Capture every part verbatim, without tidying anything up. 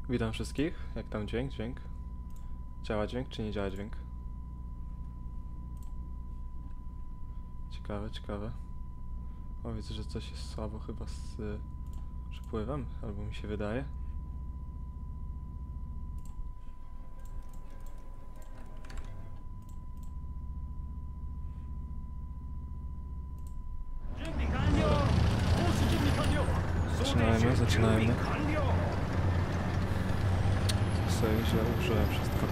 Witam wszystkich. Jak tam dźwięk? Dźwięk? Działa dźwięk, czy nie działa dźwięk? Ciekawe, ciekawe. O, widzę, że coś jest słabo chyba z y, przepływem, albo mi się wydaje. Zaczynajmy, zaczynajmy. Co sobie źle użyłem wszystko.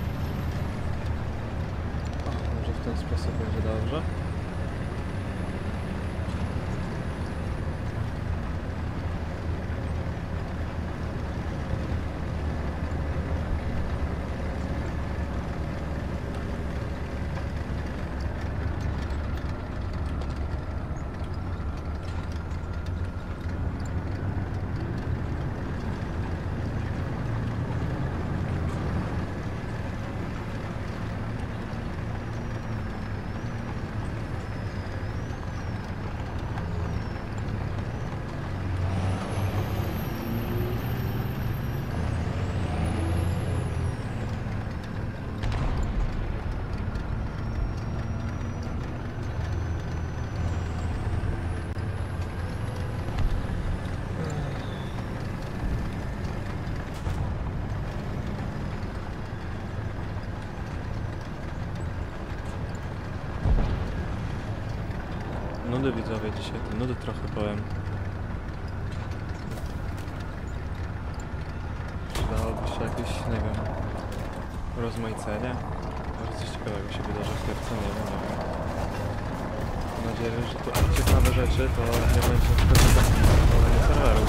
O, może w ten sposób będzie dobrze. Nudy widzowie dzisiaj, te nudy trochę powiem. Przydałoby się jakieś, nie wiem, rozmaicenie. Może coś ciekawego się wydarzy w sercu, nie wiem, nie wiem. Mam nadzieję, że tu ciekawe rzeczy to nie będzie wtedy zastosowanie serwerów.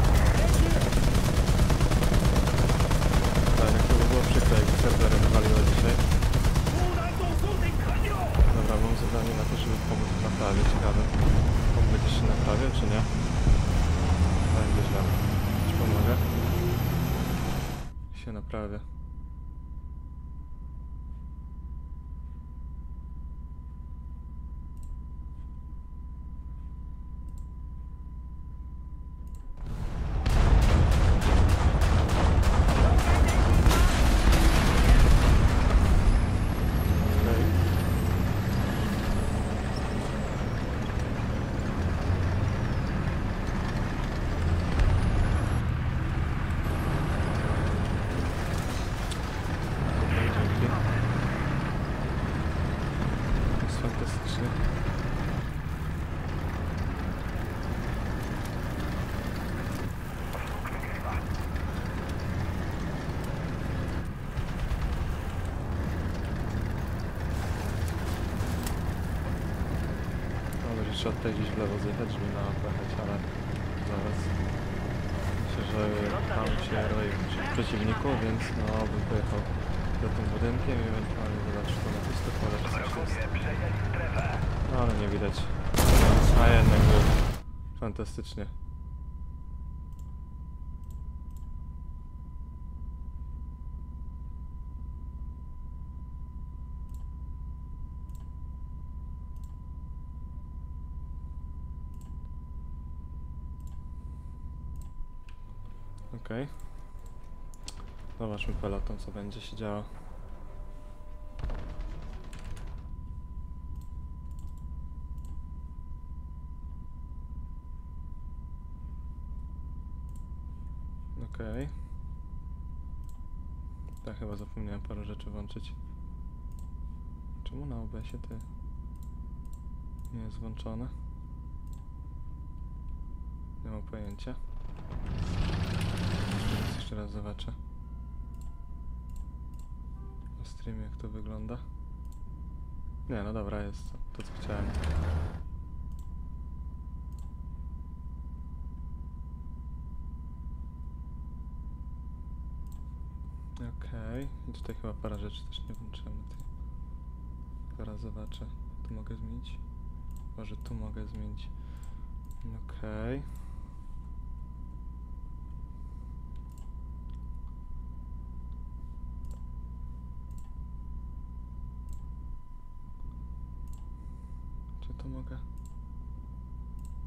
Tak, jak to by było przykre, jakby serwery wywaliło dzisiaj. Dobra, mam zadanie na to, żeby pomóc w naprawie, ciekawe. On będziesz się naprawiał, czy nie? Będzie źle. Ci pomogę? Się naprawię. Fantastycznie. No, będzie trzeba tutaj gdzieś w lewo zjechać, żeby na pojechać, ale zaraz. Myślę, że tam się roi w przeciwniku, więc no bym pojechał za tym budynkiem i ewentualnie zobaczyć to na puste pole, czy coś jest. No, ale nie widać. A jednak był. Fantastycznie. Okej. Okay. Zobaczmy peloton, co będzie się działo. Okej. Okay. Tak, chyba zapomniałem parę rzeczy włączyć. Czemu na O B S-ie to nie jest włączone? Nie mam pojęcia. Teraz jeszcze raz zobaczę na streamie, jak to wygląda. Nie, no dobra, jest to, to co chciałem. Okej, okay. I tutaj chyba parę rzeczy też nie włączyłem. Zaraz zobaczę, tu mogę zmienić. Może tu mogę zmienić. Okej. Okay. Czy to mogę?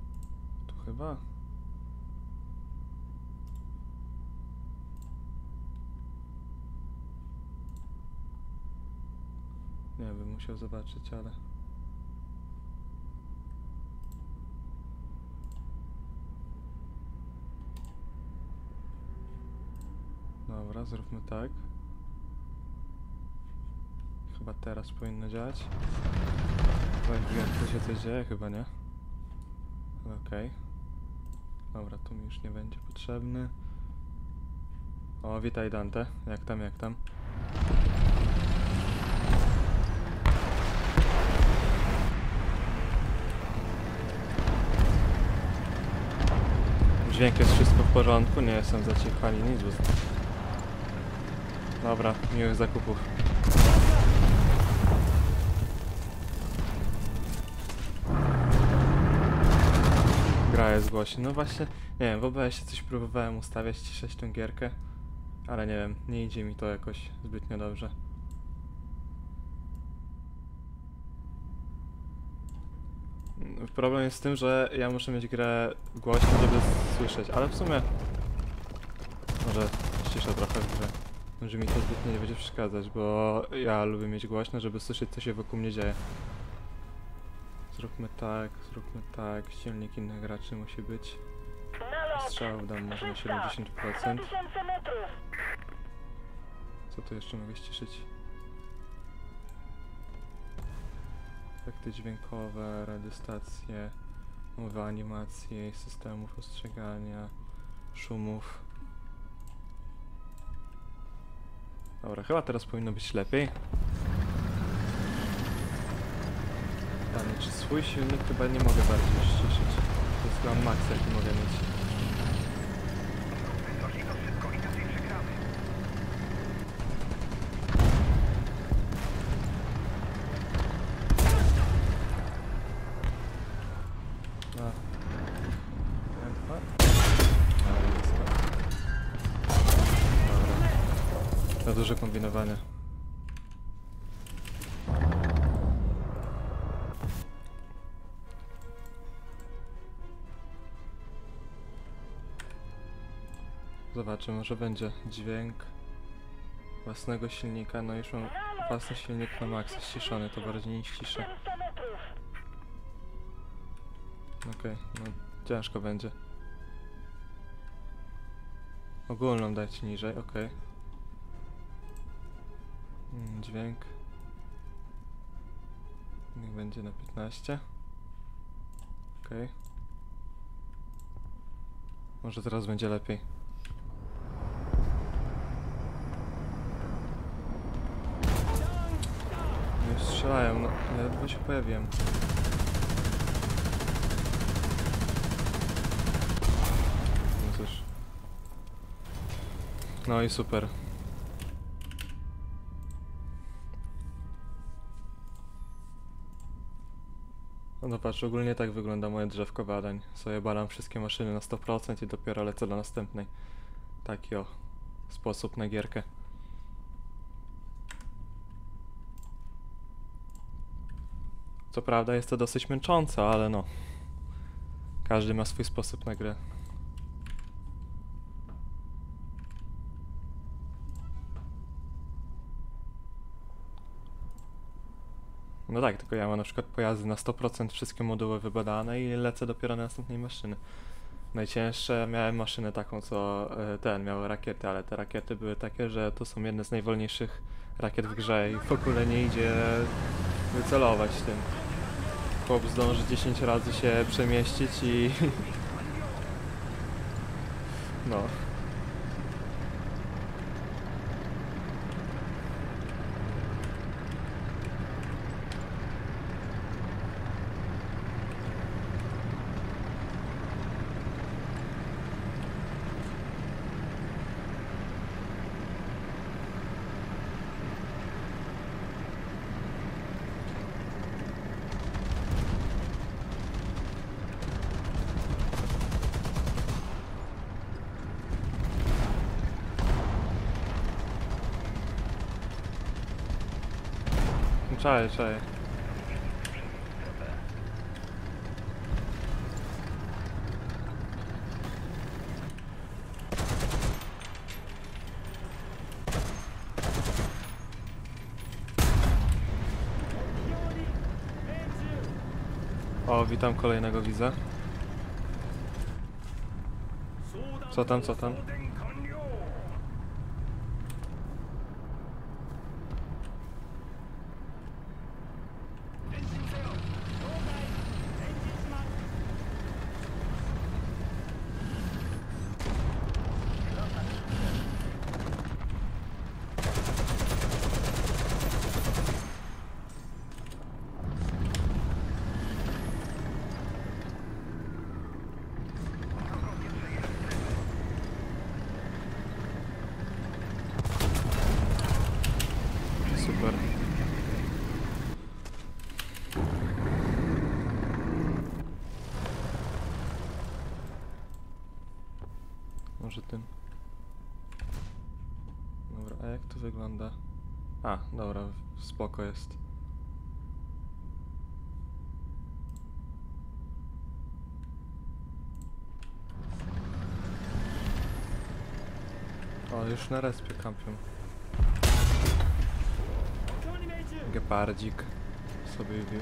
Tu chyba? Nie bym musiał zobaczyć, ale... Dobra, zróbmy tak. Chyba teraz powinno działać. Wiem, tu się coś dzieje? Chyba nie. Okej. Okay. Dobra, tu mi już nie będzie potrzebny. O, witaj Dante. Jak tam, jak tam? Dźwięk jest wszystko w porządku, nie jestem zaciekany, nic. Dobra, miłych zakupów. Gra jest głośna. No właśnie, nie wiem, w O B S-ie coś próbowałem ustawiać, ciszyć tę gierkę, ale nie wiem, nie idzie mi to jakoś zbytnio dobrze. Problem jest z tym, że ja muszę mieć grę głośną, żeby słyszeć, ale w sumie może ściszę trochę w grze. Może mi to zbytnio nie będzie przeszkadzać, bo ja lubię mieć głośno, żeby słyszeć, co się wokół mnie dzieje. Zróbmy tak, zróbmy tak, silnik innych graczy musi być. Strzał dam może na siedemdziesiąt procent. Co tu jeszcze mogę ściszyć? Efekty dźwiękowe, radiostacje, nowe animacje, systemów ostrzegania, szumów. Dobra, chyba teraz powinno być lepiej. Pytanie, czy swój silnik chyba nie mogę bardziej ściszyć. To jest chyba max, jaki mogę mieć. Za duże kombinowanie. Zobaczę, może będzie dźwięk własnego silnika. No już mam własny silnik na maksa ściszony, to bardziej nie ściszę. Okej, okay, no ciężko będzie. Ogólną dajcie niżej, okej. Okay. Hmm, dźwięk. Niech będzie na piętnaście. Okej. Okay. Może teraz będzie lepiej. No już strzelają, no ledwo się pojawiłem. No cóż. No i super. No patrz, ogólnie tak wygląda moje drzewko badań. Sobie badam wszystkie maszyny na sto procent i dopiero lecę do następnej. Taki o sposób na gierkę. Co prawda jest to dosyć męczące, ale no. Każdy ma swój sposób na grę. No tak, tylko ja mam na przykład pojazdy na sto procent wszystkie moduły wybadane i lecę dopiero na następnej maszyny. Najcięższe miałem maszynę taką, co y, ten, miały rakiety, ale te rakiety były takie, że to są jedne z najwolniejszych rakiet w grze i w ogóle nie idzie wycelować tym. Chłop zdąży dziesięć razy się przemieścić i... no. Czaję, czaję. O, witam kolejnego widza. Co tam, co tam? Super. Może tym. Dobra, a jak to wygląda? A, dobra, spoko jest. O, już na respie kampią. Gepardzik sobie wbił.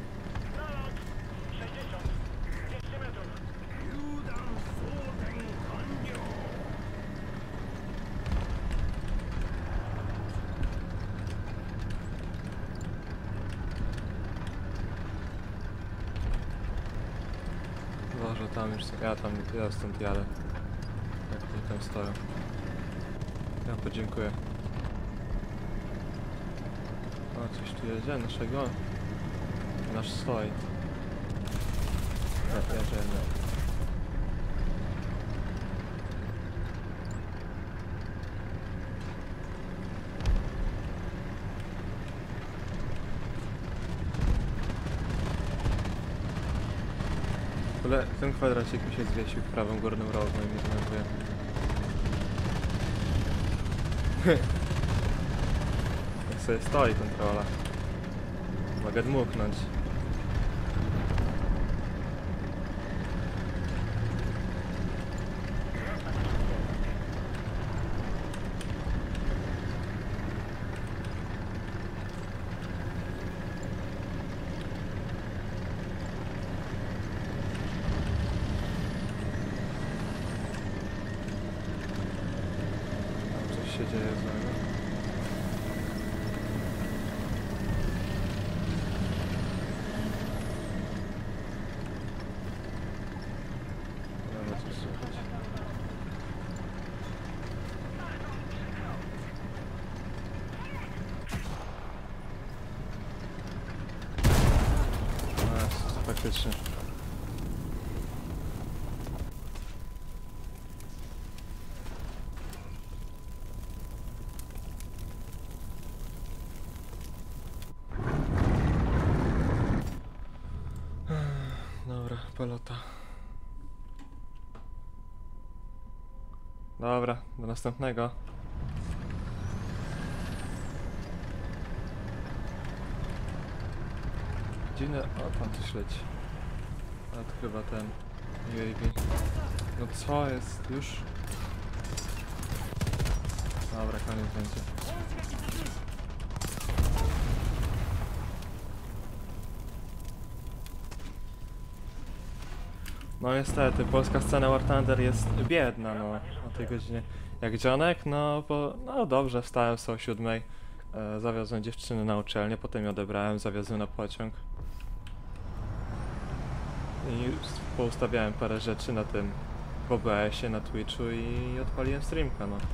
Może tam już są. Ja tam, ja stąd jadę. Jak oni tam stoją. Ja podziękuję. O, coś tu jedzie naszego. Nasz stoi. Ja, jedziemy. W ogóle ten kwadracik mi się zwiesił w prawym górnym rogu i mnie denerwuje. Jak sobie stoi kontrola. Mogę dmuchnąć. Coś się dzieje złego. Faktycznie. Dobra, pelota. Dobra, do następnego. Dziwne... O, tam coś leci. A to chyba ten... U A V. No co jest? Już? Dobra, koniec będzie. No niestety, polska scena War Thunder jest biedna, no, o tej godzinie. Jak dzionek, no bo... No dobrze, wstałem sobie o siódmej. E, zawiozłem dziewczyny na uczelnię, potem ją odebrałem, zawiozłem na pociąg. I poustawiałem parę rzeczy na tym w O B S-ie, na Twitchu i odpaliłem streamka, no.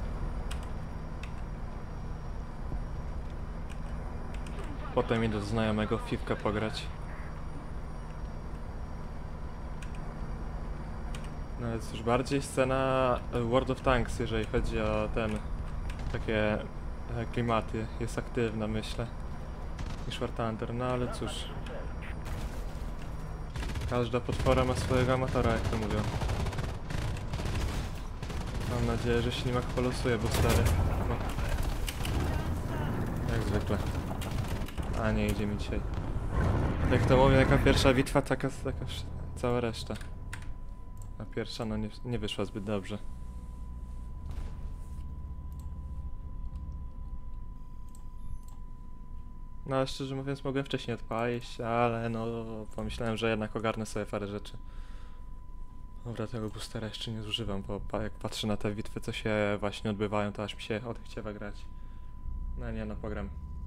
Potem idę do znajomego w Fifkę pograć. No jest już bardziej scena World of Tanks, jeżeli chodzi o ten... takie e, klimaty, jest aktywna, myślę, niż War Thunder, no ale cóż. Każda potwora ma swojego amatora, jak to mówią. Mam nadzieję, że ślimak polosuje, bo stary. No. Jak zwykle. A nie idzie mi dzisiaj. Jak to mówię, jaka pierwsza bitwa, taka, taka cała reszta. A pierwsza no nie, nie wyszła zbyt dobrze. No ale szczerze mówiąc mogłem wcześniej odpalić, ale no pomyślałem, że jednak ogarnę sobie parę rzeczy. Dobra, tego boostera jeszcze nie zużywam, bo pa jak patrzę na te bitwy, co się właśnie odbywają, to aż mi się odchciewa grać. No nie, no pogram.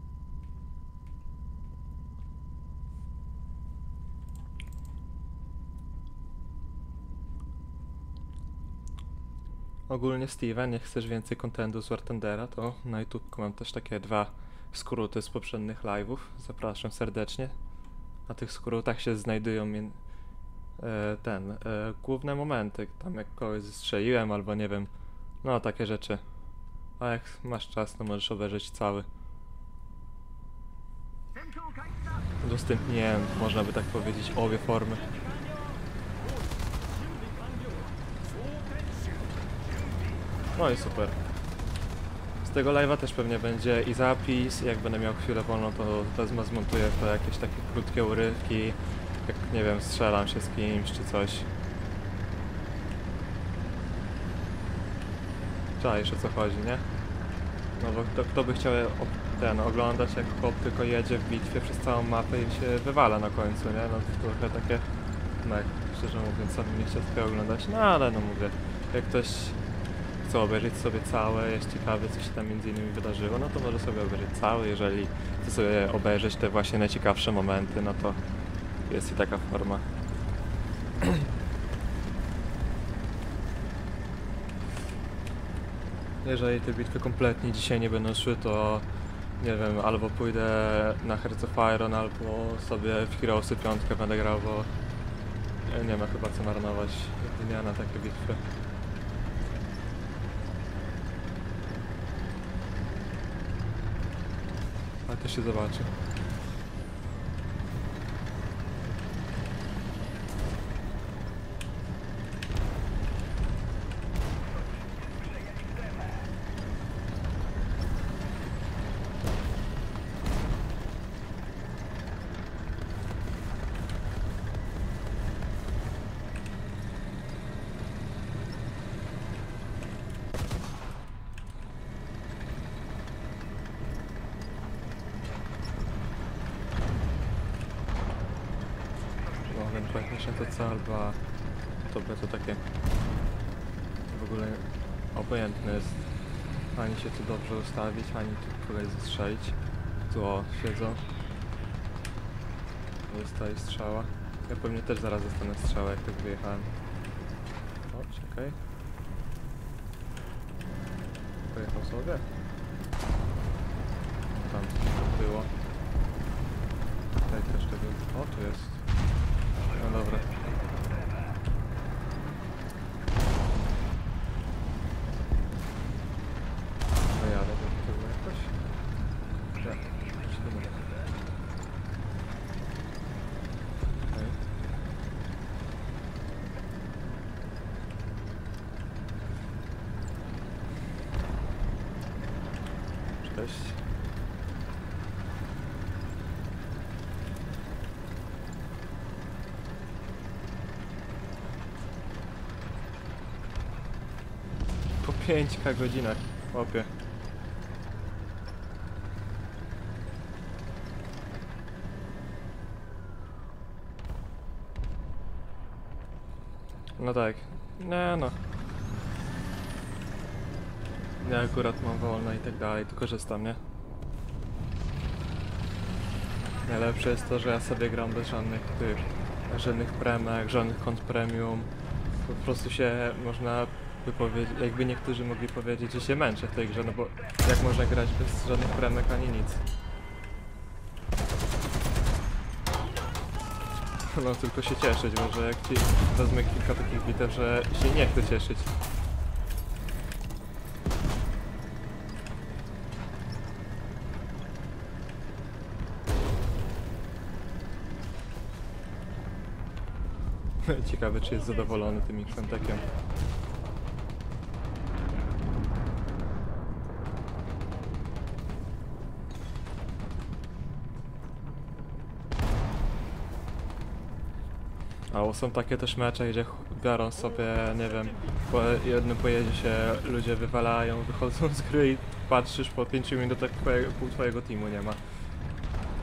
Ogólnie Steven, jak chcesz więcej kontentu z War Thundera, to na YouTube mam też takie dwa skróty z poprzednich live'ów. Zapraszam serdecznie. Na tych skrótach się znajdują mien- e, ten, e, główne momenty, tam jak kogoś zestrzeliłem albo nie wiem, no takie rzeczy. A jak masz czas, to możesz obejrzeć cały. Udostępniłem, można by tak powiedzieć, obie formy. No i super. Z tego live'a też pewnie będzie i zapis, jak będę miał chwilę wolną, to wezmę, zmontuję to jakieś takie krótkie urywki, jak nie wiem, strzelam się z kimś czy coś. Czaisz, o co chodzi, nie? No bo kto, kto by chciał ten oglądać, jak chłop tylko jedzie w bitwie przez całą mapę i się wywala na końcu, nie? No to trochę takie, no jak szczerze mówiąc, sam nie chciał tego oglądać, no ale no mówię, jak ktoś chce obejrzeć sobie całe, jest ciekawy, co się tam między innymi wydarzyło, no to może sobie obejrzeć cały, jeżeli chce sobie obejrzeć te właśnie najciekawsze momenty, no to jest i taka forma. Jeżeli te bitwy kompletnie dzisiaj nie będą szły, to nie wiem, albo pójdę na Hearts of Iron, albo sobie w Heroesy piątkę będę grał, bo nie ma chyba co marnować dnia na takie bitwy. Ale to się zobaczy. Ewentualnie to co, albo to by to takie w ogóle obojętne jest ani się tu dobrze ustawić, ani tu kogoś zestrzelić. Tu o, siedzą. Zostaje strzała. Ja pewnie też zaraz dostanę strzałę, jak tak wyjechałem. O, czekaj. Pojechał sobie. Tam coś było. Tutaj też tego... O, tu jest. No dobra. Dojadę do tyłu jakoś? Tak, musimy. Okej. Cześć. Po pięć godzinach, chłopie. No tak, nie no. Ja akurat mam wolne i tak dalej, to korzystam, nie? Najlepsze jest to, że ja sobie gram bez żadnych tych, żadnych premek, żadnych kont premium. Po prostu się można by powiedzieć, jakby niektórzy mogli powiedzieć, że się męczę w tej grze, no bo jak można grać bez żadnych premek ani nic? No tylko się cieszyć, może jak ci wezmę kilka takich bitew, że się nie chcę cieszyć. Ciekawe, czy jest zadowolony tym Xantekiem. A są takie też mecze, gdzie biorą sobie, nie wiem, po jednym pojeździe się ludzie wywalają, wychodzą z gry i patrzysz po pięciu minutach twojego, pół twojego teamu nie ma.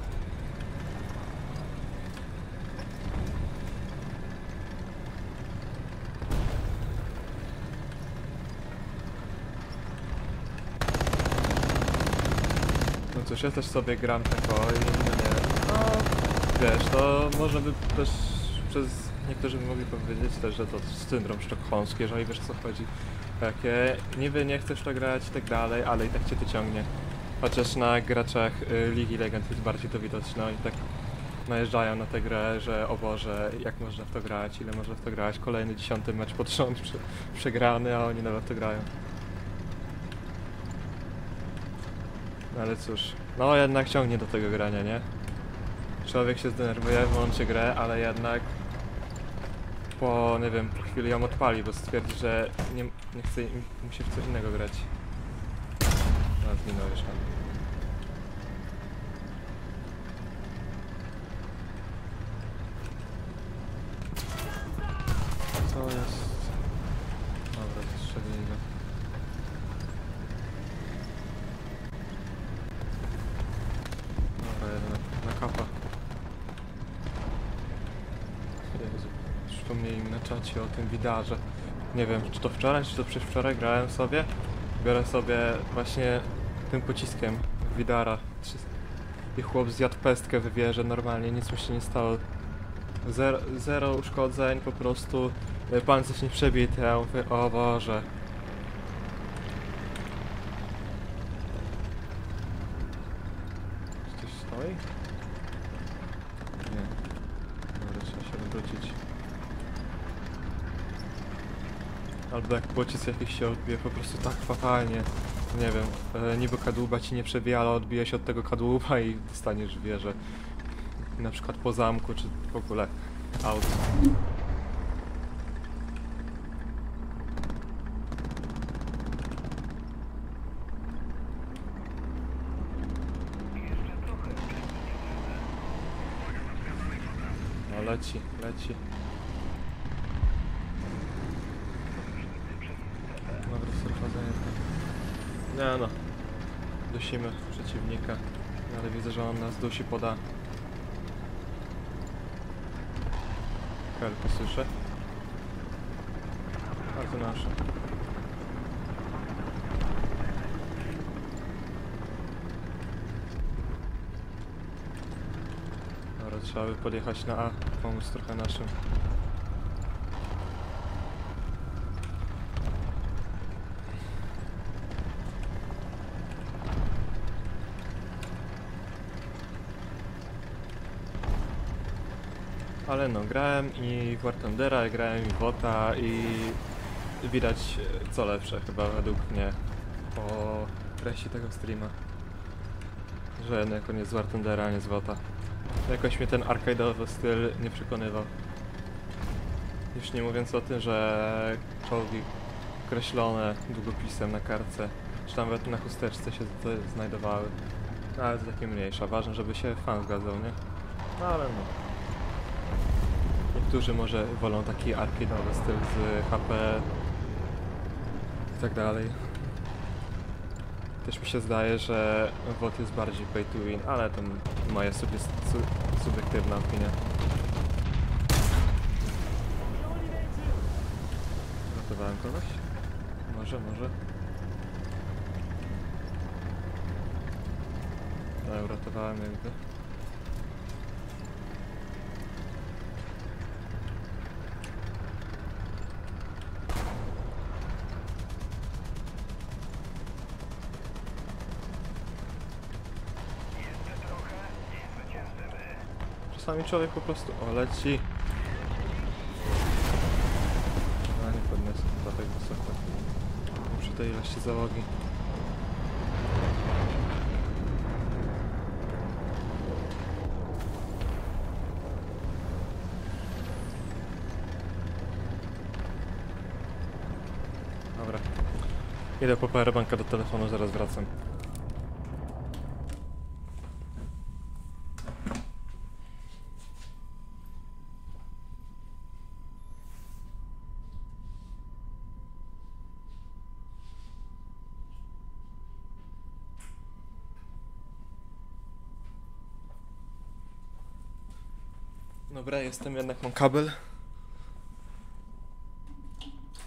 cóż, ja też sobie gram tak o i no nie, no wiesz, to może by też przez niektórzy by mogli powiedzieć też, że to syndrom sztokholmski, jeżeli wiesz o co chodzi. Takie niby nie chcesz to grać i tak dalej, ale i tak cię to ciągnie. Chociaż na graczach y, Ligi Legend jest bardziej to widoczne i tak najeżdżają na tę grę, że o Boże, jak można w to grać, ile można w to grać, kolejny dziesiąty mecz pod rząd prze, przegrany, a oni nawet to grają. No ale cóż, no jednak ciągnie do tego grania, nie? Człowiek się zdenerwuje, włączy grę, ale jednak po, nie wiem, po chwili ją odpali, bo stwierdzi, że nie, nie chce, musi w coś innego grać. No, zginął już tam. Co jest? Dobra, zastrzelili go. Dobra, jeden na, na kapa. Jezu, przypomnieli mi na czacie o tym widarze. Nie wiem, czy to wczoraj, czy to przedwczoraj grałem sobie. Biorę sobie właśnie tym pociskiem widara. I chłop zjadł pestkę w wieży, normalnie nic mu się nie stało. Zero, zero uszkodzeń, po prostu pancerz nie przebity, ja mówię, o Boże. Czy ktoś stoi? Nie. Dobra, trzeba się odwrócić. Albo jak pocisk jakiś się odbije po prostu tak fatalnie. Nie wiem, e, niby kadłuba ci nie przebija, ale odbije się od tego kadłuba i dostaniesz w wieżę. Na przykład po zamku, czy w ogóle aut. No leci, leci. Dobra, surfadzenie. Nie no. Dusimy przeciwnika. Ale widzę, że on nas dusi poda. Helko słyszę. A to nasze. Dobra, trzeba by podjechać na A, pomóc trochę naszym. Ale no, grałem i w War Thundera, grałem i w WOTA i widać co lepsze chyba według mnie po treści tego streama. Że jednak on jest z War Thundera, a nie z WOTA. Jakoś mnie ten arcade'owy styl nie przekonywał. Już nie mówiąc o tym, że czołgi kreślone długopisem na kartce, czy nawet na chusteczce się znajdowały. No, ale to takie mniejsza. Ważne, żeby się fan zgadzał, nie? No ale no. Niektórzy może wolą taki arcade'owy styl z H P i tak dalej. Też mi się zdaje, że WOT jest bardziej pay to win, ale to moja sub su subiektywna opinia. Ratowałem kogoś? Może, może. Tak, uratowałem jakby. Czasami człowiek po prostu o leci. No nie podniosę chyba tak wysoko przy tej ilości załogi. Dobra. Idę po powerbanka do telefonu, zaraz wracam. Dobra, jestem, jednak mam kabel.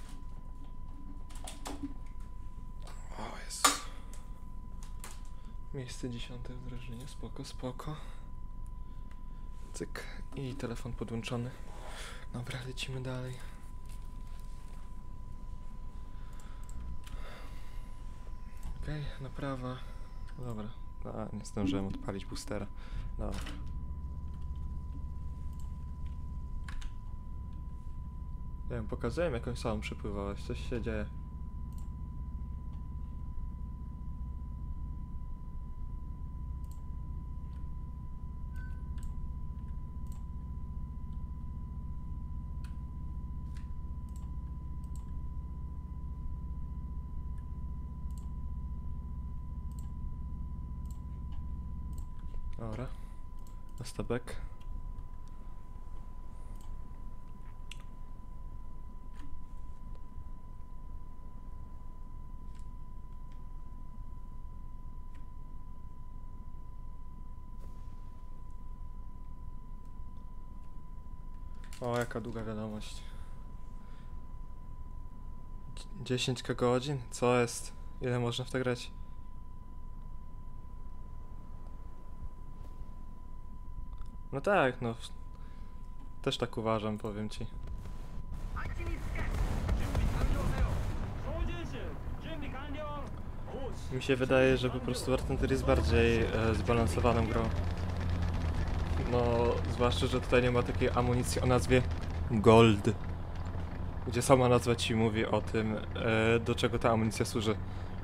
O Jezu. Miejsce dziesiąte w drużynie, spoko, spoko. Cyk. I telefon podłączony. Dobra, lecimy dalej. Okej, okay, naprawa. Dobra. A, nie zdążyłem odpalić boostera. Dobra. Nie wiem, pokazałem jakąś samą przypływałeś, coś się dzieje. Dobra. Ostabek. O, jaka długa wiadomość. dziesięć godzin? Co jest? Ile można w to grać? No tak, no. Też tak uważam, powiem ci. Mi się wydaje, że po prostu War Thunder jest bardziej e, zbalansowaną grą. No, zwłaszcza, że tutaj nie ma takiej amunicji o nazwie Gold. Gdzie sama nazwa ci mówi o tym, e, do czego ta amunicja służy.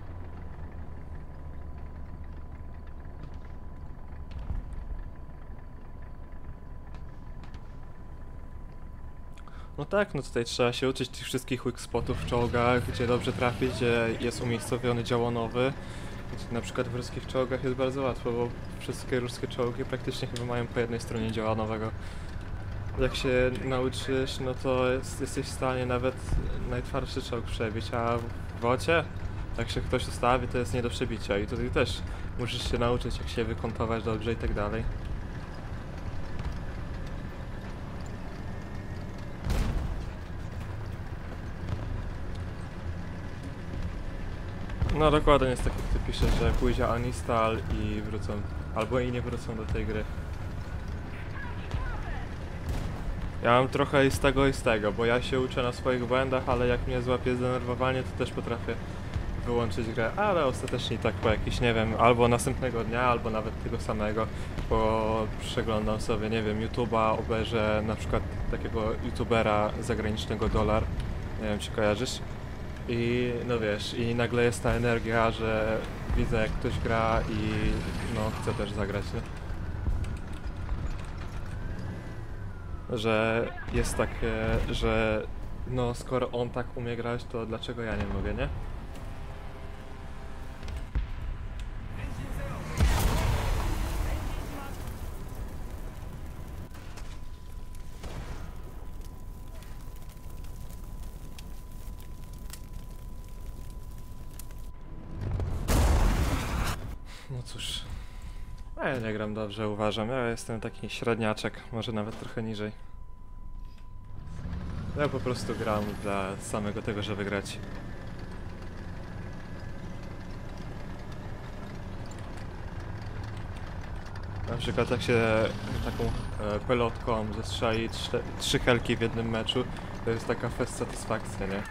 No tak, no tutaj trzeba się uczyć tych wszystkich weak spotów w czołgach, gdzie dobrze trafić, gdzie jest umiejscowiony dział nowy. Na przykład w ruskich czołgach jest bardzo łatwo, bo wszystkie ruskie czołgi praktycznie chyba mają po jednej stronie działa nowego. Jak się nauczysz, no to jest, jesteś w stanie nawet najtwardszy czołg przebić, a w wocie, jak się ktoś ustawi, to jest nie do przebicia i tutaj też musisz się nauczyć, jak się wykątować dobrze i tak dalej. No dokładnie jest tak, jak ty piszesz, że pójdzie uninstall i wrócą, albo i nie wrócą do tej gry. Ja mam trochę i z tego i z tego, bo ja się uczę na swoich błędach, ale jak mnie złapie zdenerwowanie, to też potrafię wyłączyć grę, ale ostatecznie tak po jakiś, nie wiem, albo następnego dnia, albo nawet tego samego, bo przeglądam sobie, nie wiem, YouTube'a, obejrzę na przykład takiego YouTubera zagranicznego Dolar, nie wiem, czy kojarzysz? I no wiesz, i nagle jest ta energia, że widzę jak ktoś gra i no chcę też zagrać, nie? Że jest takie, że no skoro on tak umie grać, to dlaczego ja nie mogę, nie? No cóż, a ja nie gram dobrze, uważam. Ja jestem taki średniaczek, może nawet trochę niżej. Ja po prostu gram dla samego tego, żeby grać. Na przykład jak się taką e, pelotką zestrzeli trze, trzy helki w jednym meczu, to jest taka fest satysfakcja, nie?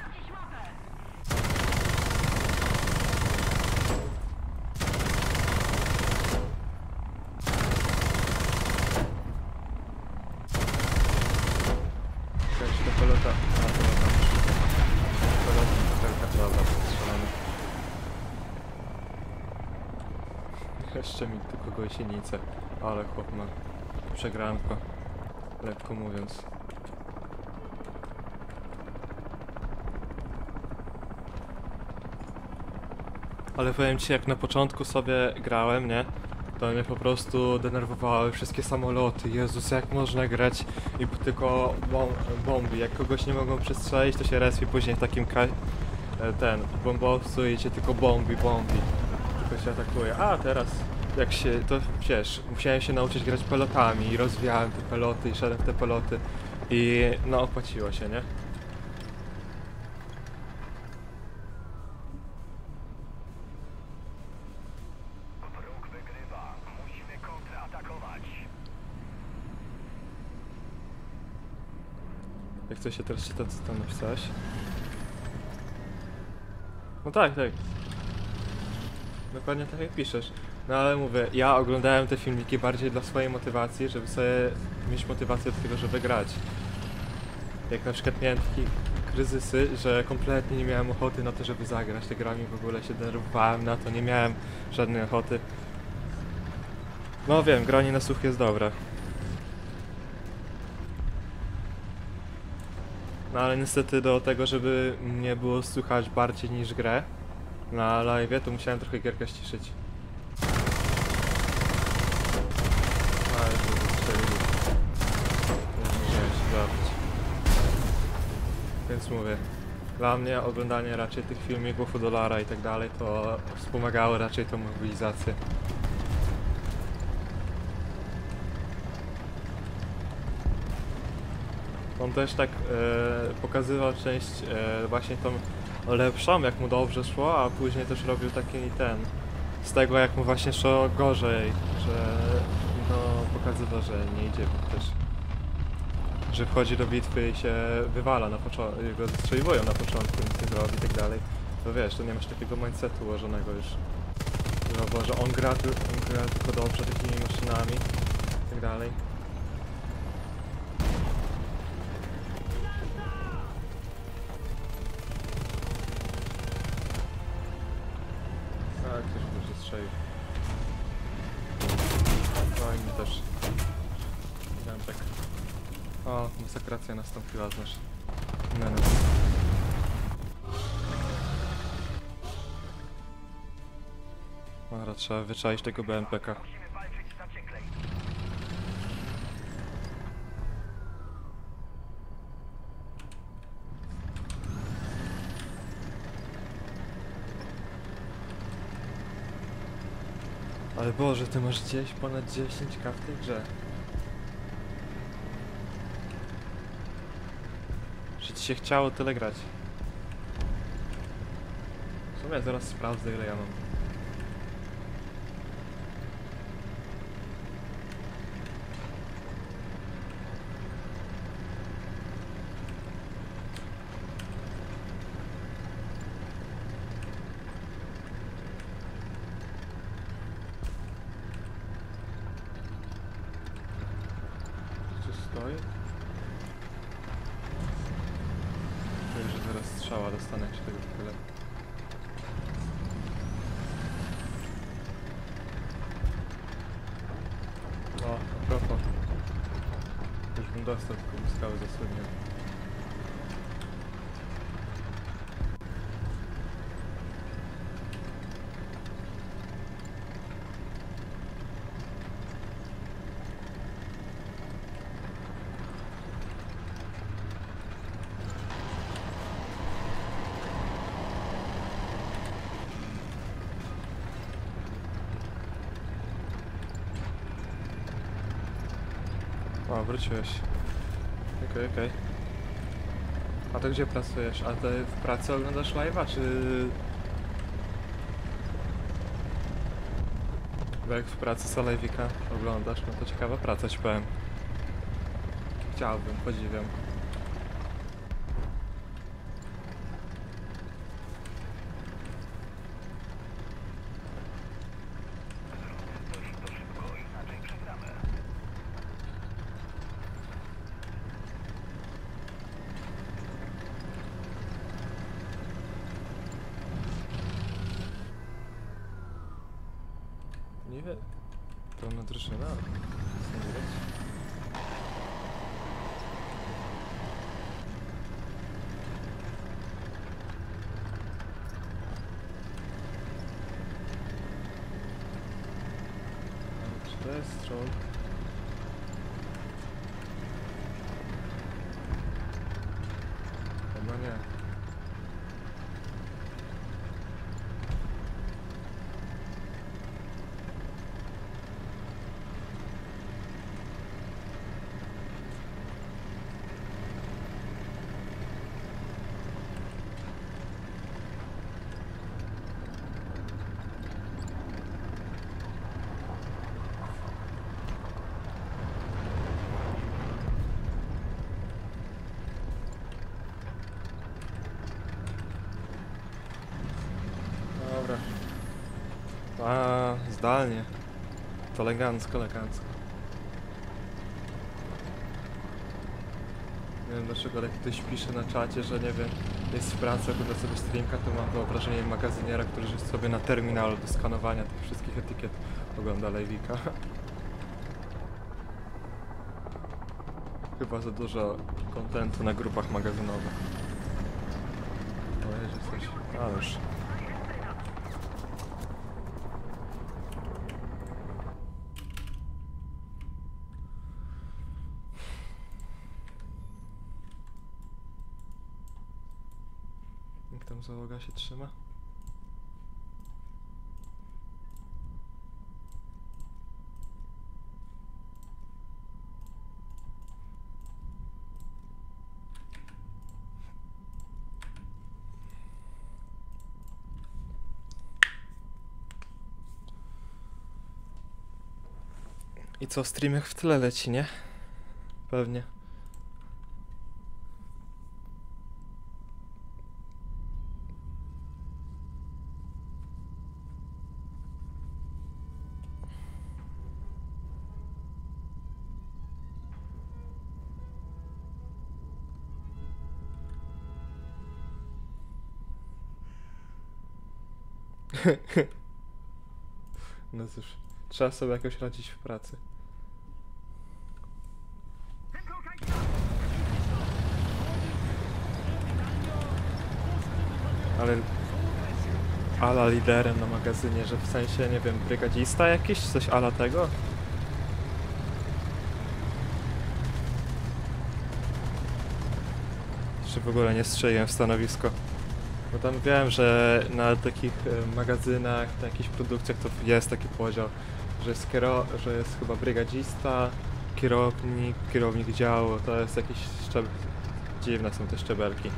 Pelota, a pelota, pelota, helka, dobra, strzelamy. Jeszcze mi tylko gąsienicę, ale chłop ma przegranko, lekko mówiąc. Ale powiem ci, jak na początku sobie grałem, nie? To mnie po prostu denerwowały wszystkie samoloty. Jezus, jak można grać i tylko bom bombi. Jak kogoś nie mogą przestrzelić, to się respi później w takim ka ten bombowcu i cię tylko bombi, bombi. Tylko się atakuje. A teraz jak się, to wiesz, musiałem się nauczyć grać pelotami i rozwijałem te peloty i szedłem w te peloty i no opłaciło się, nie? Jak coś się teraz czyta, co tam napisałeś? No tak, tak. Dokładnie tak jak piszesz. No ale mówię, ja oglądałem te filmiki bardziej dla swojej motywacji, żeby sobie mieć motywację do tego, żeby grać. Jak na przykład miałem takie kryzysy, że kompletnie nie miałem ochoty na to, żeby zagrać te grami, w ogóle się denerwowałem na to, nie miałem żadnej ochoty. No wiem, granie na słuch jest dobre. No ale niestety do tego, żeby mnie było słychać bardziej niż grę na live, to musiałem trochę gierkę ściszyć. A, już mnie zastrzelili. Nie musiałem się zabić. Więc mówię, dla mnie oglądanie raczej tych filmików u dolara i tak dalej to wspomagało raczej tą mobilizację. On też tak e, pokazywał część e, właśnie tą lepszą, jak mu dobrze szło, a później też robił taki ten, z tego jak mu właśnie szło gorzej, że no pokazywał, że nie idzie też, że wchodzi do bitwy i się wywala na początku, go strzeliwują na początku, nic nie zrobi i tak dalej. To wiesz, to nie masz takiego mindsetu ułożonego już, no, bo że on gra, on gra tylko dobrze takimi maszynami i tak dalej. Tak, ktoś już zastrzelił. No i mi też. Widziałem tak. O, masakracja nastąpiła znasz. No, no. Dobra, trzeba wyczaić tego B M P ka. Ale Boże, ty masz gdzieś ponad dziesięć ka w tej grze. Że ci się chciało tyle grać. W sumie zaraz sprawdzę, ile ja mam. Stoi? Wiem, że zaraz strzała dostanę, jak się tego chwilę. O, a propos. Już bym dostał, tylko bym skały zasłonił. O, wróciłeś. Okej, okay, okej. Okay. A to gdzie pracujesz? A ty w pracy oglądasz live'a, czy... Bo jak w pracy Salajwika oglądasz, no to ciekawa praca, ci powiem. Chciałbym, podziwiam. Nie wiem. Pełna drużyna. Nic nie widać. A, czy to jest troll? Chyba nie. dobra. A, zdalnie. To elegancko, elegancko. Nie wiem dlaczego, ale ktoś pisze na czacie, że nie wiem, jest w pracy, ogląda sobie streamka, to mam wyobrażenie magazyniera, który sobie na terminalu do skanowania tych wszystkich etykiet ogląda live'ika. Chyba za dużo kontentu na grupach magazynowych. To jest coś... A już. Jak tam załoga się trzyma? I co, streaming w tle leci, nie? Pewnie. No cóż, trzeba sobie jakoś radzić w pracy. Ale... ala liderem na magazynie, że w sensie, nie wiem, brygadzista jakiś? Coś ala tego? Czy w ogóle nie strzeliłem w stanowisko? Bo tam wiem, że na takich e, magazynach, na jakichś produkcjach to jest taki podział, że jest, kiero że jest chyba brygadzista, kierownik, kierownik działu, to jest jakiś szczebel... Dziwne są te szczebelki.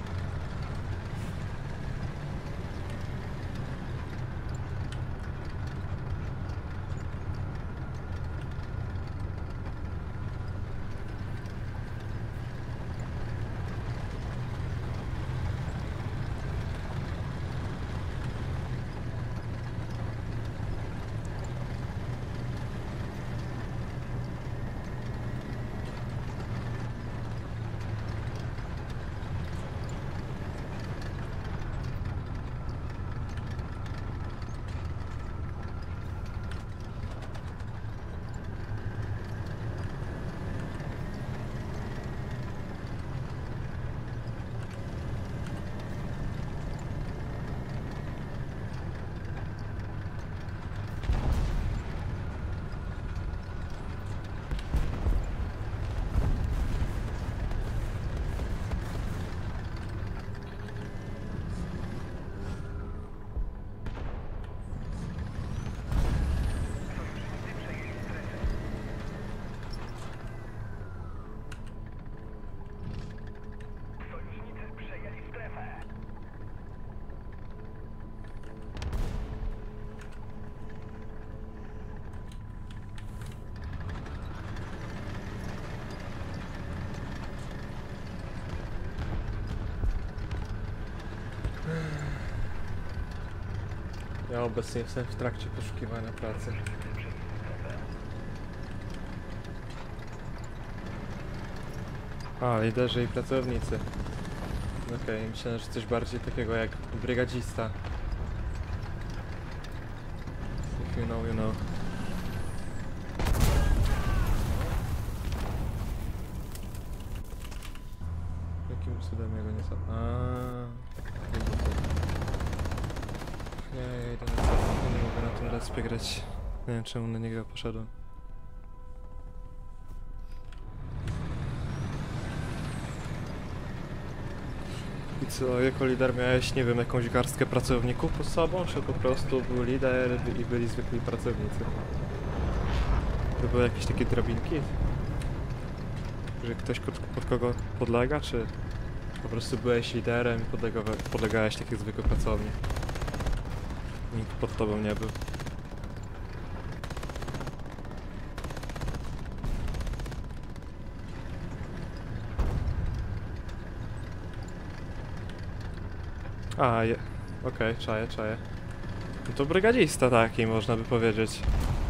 Ja obecnie jestem w trakcie poszukiwania pracy. A, liderzy i pracownicy. Okej, okay, myślałem, że coś bardziej takiego jak brygadzista. If you know, you know. Jakim cudem jego nie za... Aaaa. Nie, ja idę na to. Nie mogę na tym respie grać. Nie wiem czemu na niego poszedłem. I co, jako lider miałeś, nie wiem, jakąś garstkę pracowników pod sobą, czy po prostu był lider i byli zwykli pracownicy? To były jakieś takie drabinki? Że ktoś pod, pod kogo podlega, czy po prostu byłeś liderem i podlega, podlegałeś takich zwykłych pracowni? Nikt pod tobą nie był. A, je... okej, okay, czaję, czaję. No to brygadzista taki, można by powiedzieć.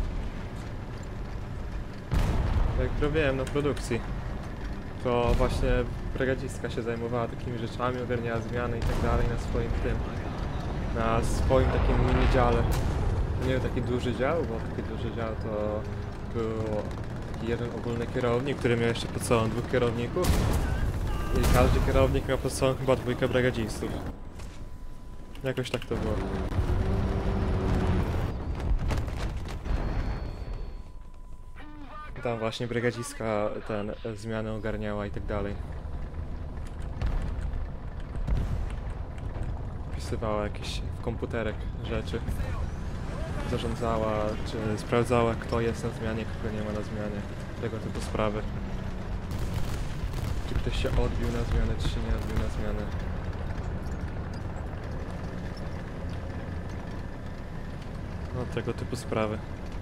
Jak robiłem na produkcji, to właśnie brygadzistka się zajmowała takimi rzeczami, ogarniała zmiany i tak dalej na swoim tym, na swoim takim mini dziale. To nie był taki duży dział, bo taki duży dział to był taki jeden ogólny kierownik, który miał jeszcze pod sobą dwóch kierowników i każdy kierownik miał pod sobą chyba dwójkę brygadzistów. Jakoś tak to było. Tam właśnie brygadzistka ten e, zmiany ogarniała i tak dalej. Wpisywała jakieś w komputerek rzeczy. Zarządzała, czy sprawdzała, kto jest na zmianie, kogo nie ma na zmianie. Tego typu sprawy. Czy ktoś się odbił na zmianę, czy się nie odbił na zmianę. No tego typu sprawy.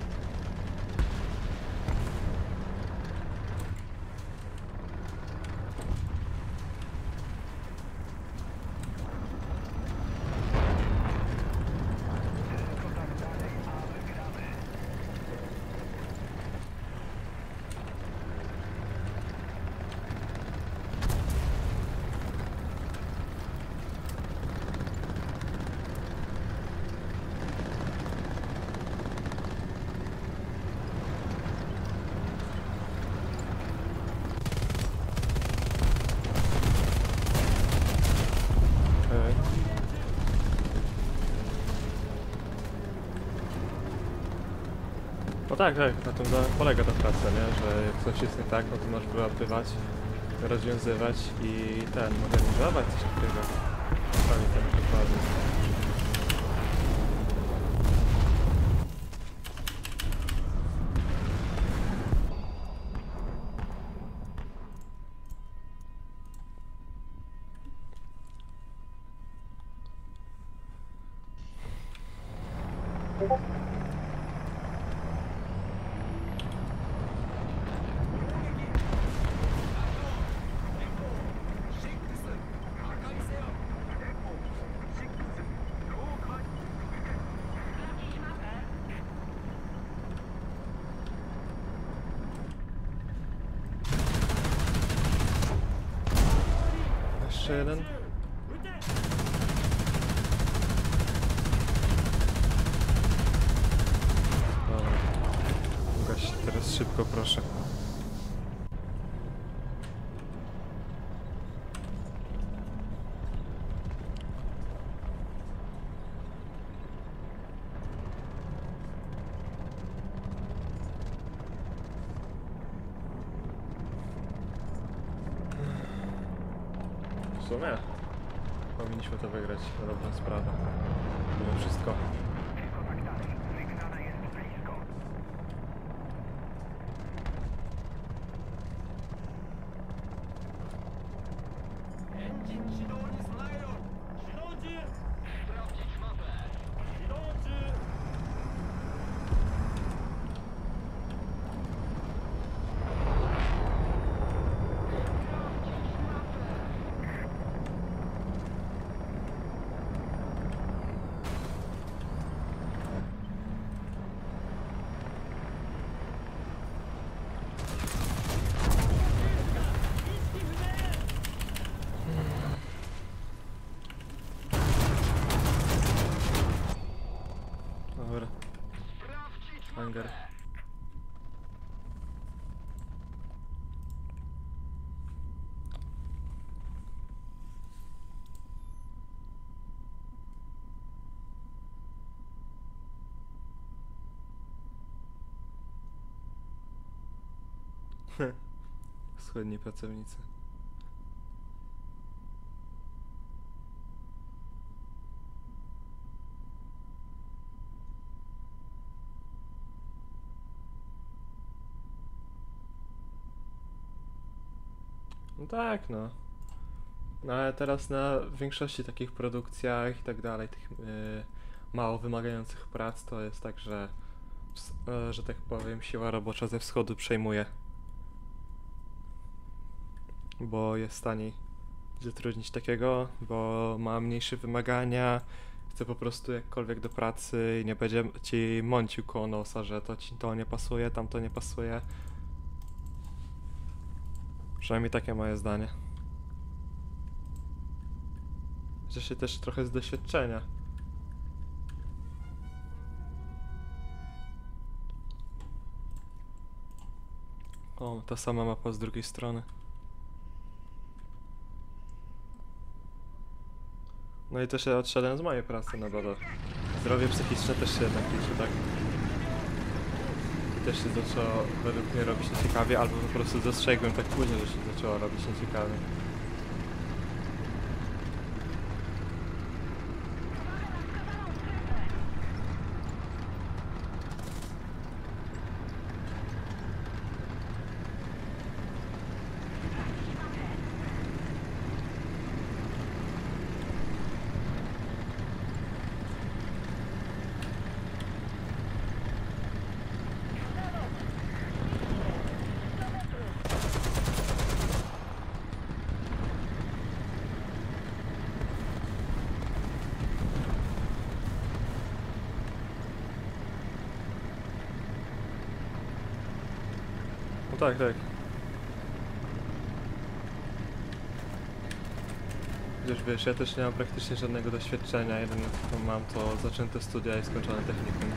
No tak, tak, na tym polega ta praca, nie? Że jak coś jest nie tak, no to możesz wyłapywać, rozwiązywać i ten, modernizować coś takiego. Pamiętam dokładnie. Jeszcze jeden. Dobra. Gaś teraz szybko, proszę. W sumie powinniśmy to wygrać na dobrą sprawę. Mimo wszystko. Dobra. Hangar. Wschodni pracownicy. No tak, no. No ale teraz na większości takich produkcjach i tak dalej, tych yy, mało wymagających prac, to jest tak, że, yy, że tak powiem, siła robocza ze wschodu przejmuje. Bo jest taniej zatrudnić takiego, bo ma mniejsze wymagania, chce po prostu jakkolwiek do pracy i nie będzie ci mącił koło nosa, że to ci to nie pasuje, tam to nie pasuje. Przynajmniej takie moje zdanie. Chociaż się też trochę z doświadczenia. O, ta sama mapa z drugiej strony. No i też ja odszedłem z mojej pracy, no bo to zdrowie psychiczne też się jednak liczy, tak? I też się zaczęło według mnie robić nieciekawie, albo po prostu dostrzegłem tak później, że się zaczęło robić nieciekawie. No tak, tak. Już wiesz, ja też nie mam praktycznie żadnego doświadczenia, jedyne co mam to zaczęte studia i skończone technikum.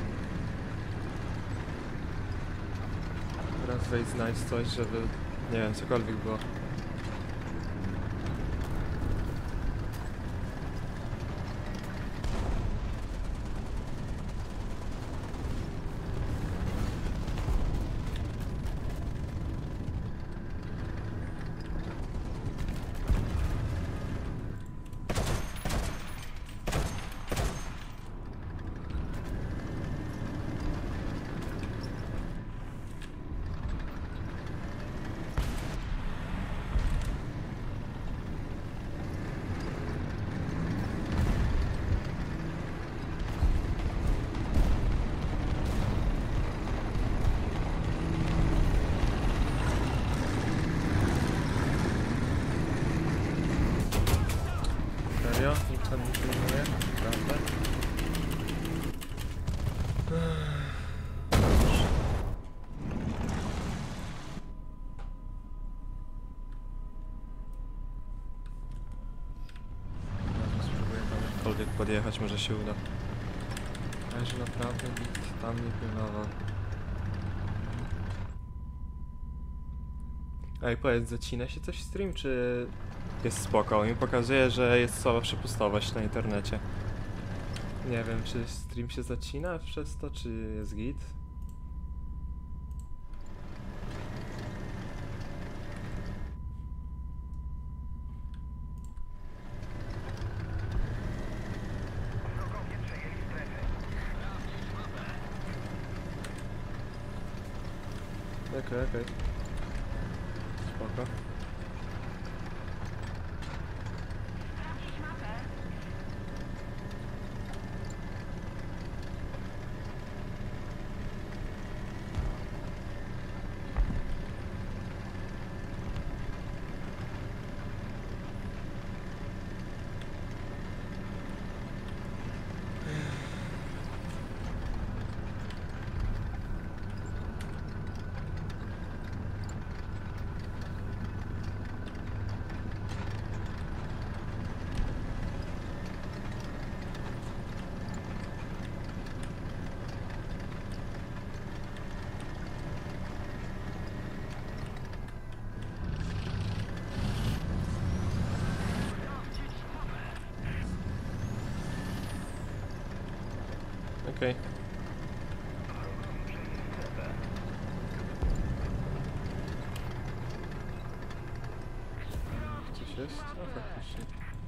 Teraz wejdź znajdź coś, żeby, nie wiem, cokolwiek było. Serio? Nikt tam nie pilnuje? Prawda? Spróbuję tam jakkolwiek podjechać, może się uda. Ale że naprawdę nikt tam nie pilnował. Ej, powiedz, zacina się coś stream, czy jest spoko? Mi pokazuje, że jest słaba przepustowość na internecie. Nie wiem, czy stream się zacina przez to, czy jest git? Okej, okay, okej. Okay. Spoko. Okej. Okay. Coś jest? No faktycznie.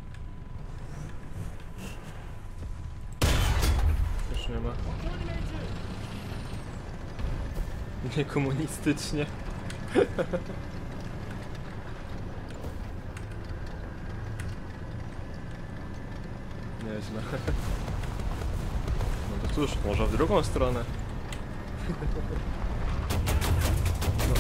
Już nie ma. Niekomunistycznie. Nieźle. No to cóż, może w drugą stronę. No.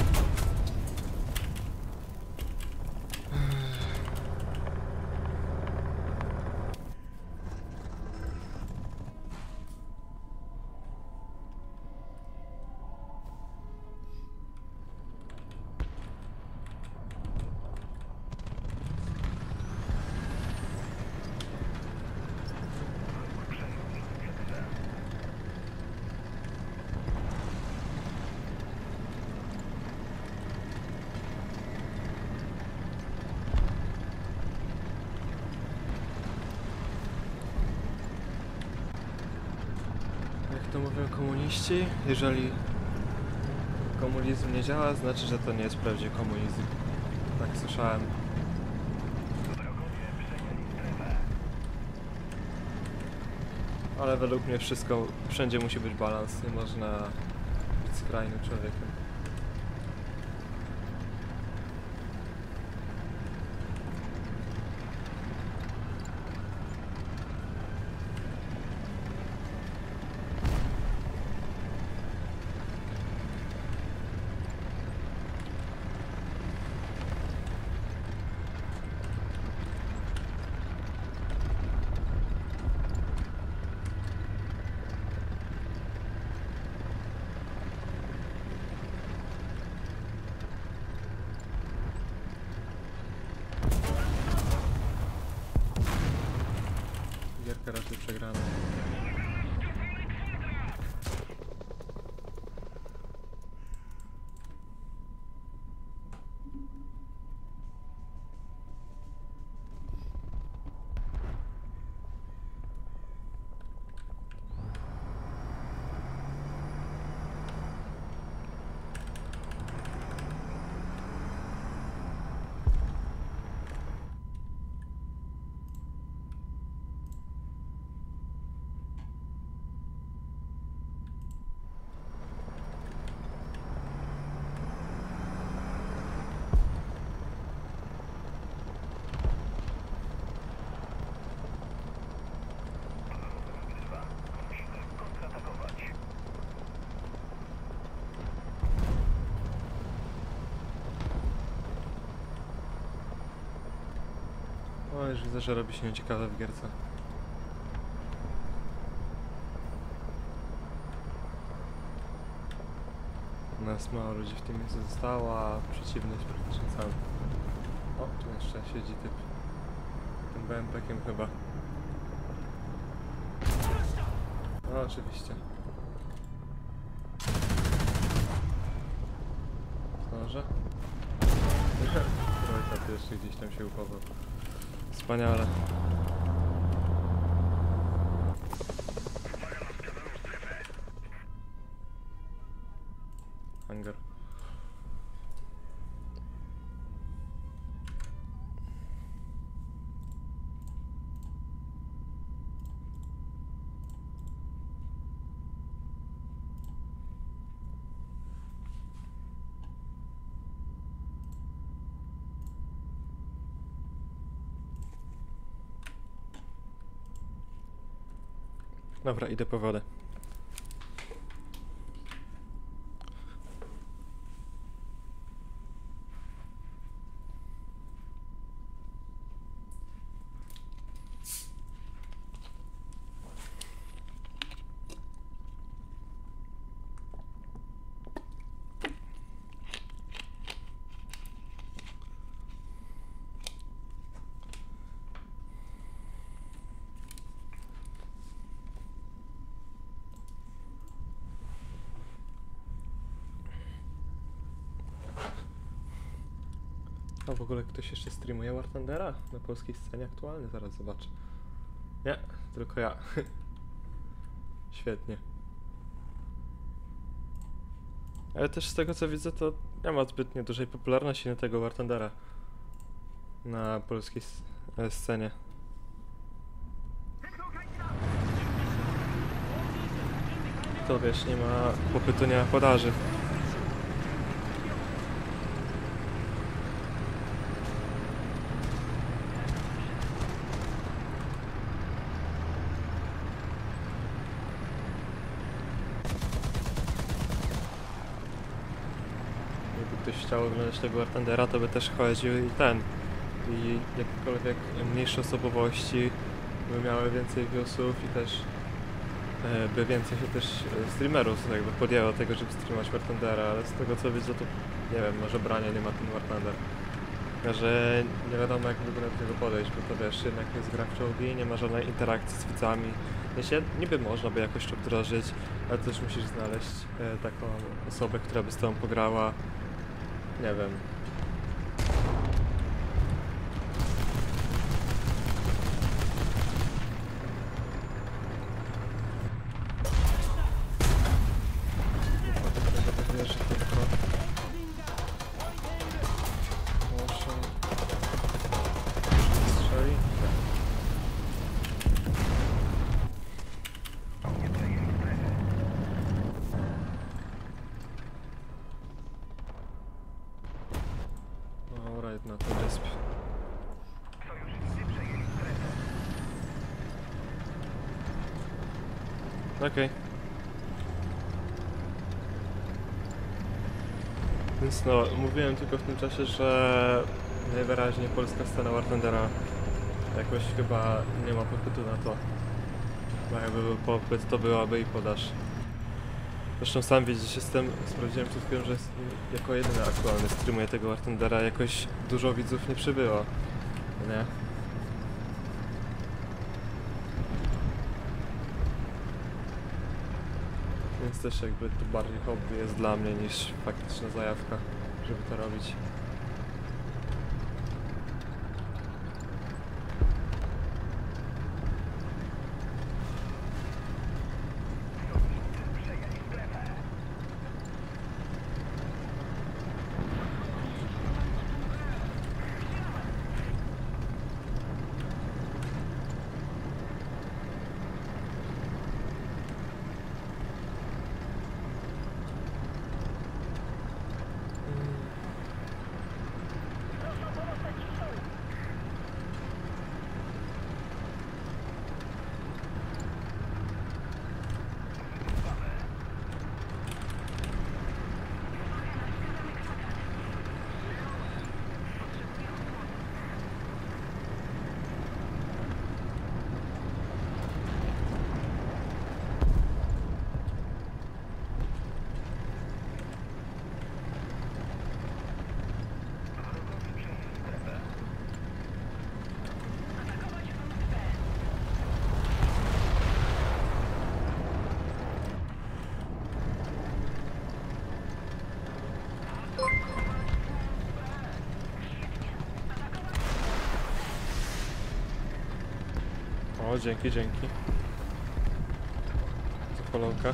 to mówią komuniści, jeżeli komunizm nie działa, znaczy, że to nie jest prawdziwy komunizm. Tak słyszałem. Ale według mnie wszystko, wszędzie musi być balans, nie można być skrajnym człowiekiem. Gierka raczej przegrana. O, już widzę, że robi się nieciekawe w gierce. Nas mało ludzi w tym miejscu zostało, a przeciwność praktycznie cały. O, tu jeszcze siedzi typ. Tym B M P-kiem chyba. No oczywiście. Zdążę? Trójka jeszcze gdzieś tam się uchował. Wspaniale. Hangar. Dobra, idę po wodę. A w ogóle ktoś jeszcze streamuje War Thundera na polskiej scenie aktualnie? Zaraz zobaczę. Nie, tylko ja. Świetnie. Ale też z tego co widzę, to nie ma zbytnio dużej popularności na tego War Thundera na polskiej scenie. To wiesz, nie ma popytu, nie ma podaży. Ktoś chciał oglądać tego War Thundera, to by też chodził i ten. I jakiekolwiek mniejsze osobowości by miały więcej viewsów i też e, by więcej się też streamerów jakby podjęło tego, żeby streamować War Thundera, ale z tego co widzę, to nie wiem, może brania nie ma ten War Thunder. Że nie wiadomo jak w ogóle do tego podejść, bo to wiesz, jednak jest gra w czołgi, nie ma żadnej interakcji z widzami. Wiecie, niby można by jakoś to wdrożyć, ale też musisz znaleźć e, taką osobę, która by z tobą pograła. Nie wiem. Okej. Okay. Więc no, mówiłem tylko w tym czasie, że najwyraźniej polska scena War Thundera jakoś chyba nie ma popytu na to. Bo jakby był popyt, to byłaby i podaż. Zresztą sam widzisz, jestem, sprawdziłem przed chwilą, że jest, jako jedyny aktualny streamuję tego War Thundera, jakoś dużo widzów nie przybyło. Nie? Więc też jakby to bardziej hobby jest dla mnie niż faktyczna zajawka, żeby to robić. O, dzięki, dzięki. Za followka.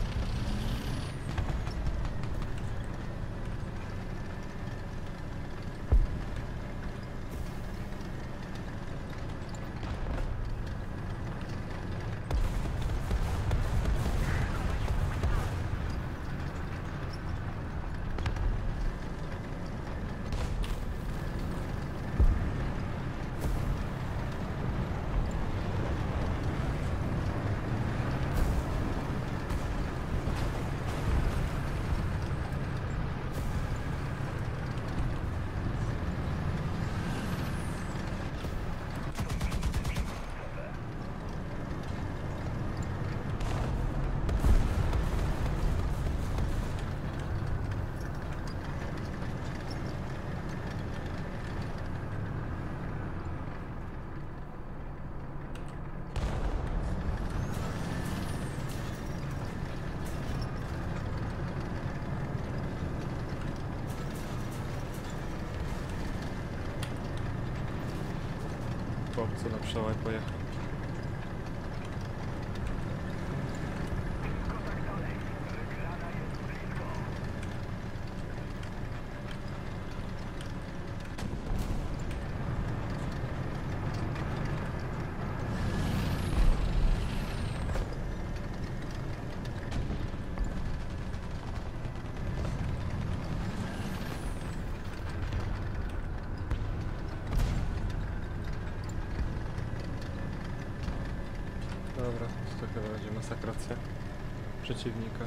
Chłopcu na przełaj pojechał. Dobra, to chyba będzie masakracja przeciwnika.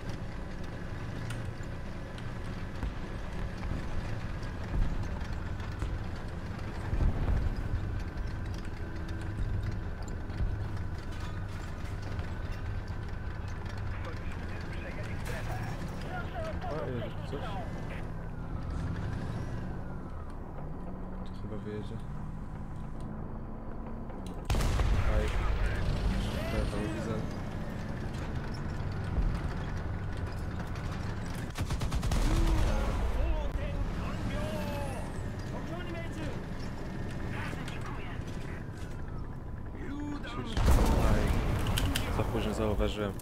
O, jedzie tu coś. Tu chyba wyjedzie. Aj. Ja tam widzę. Aj. Za późno zauważyłem.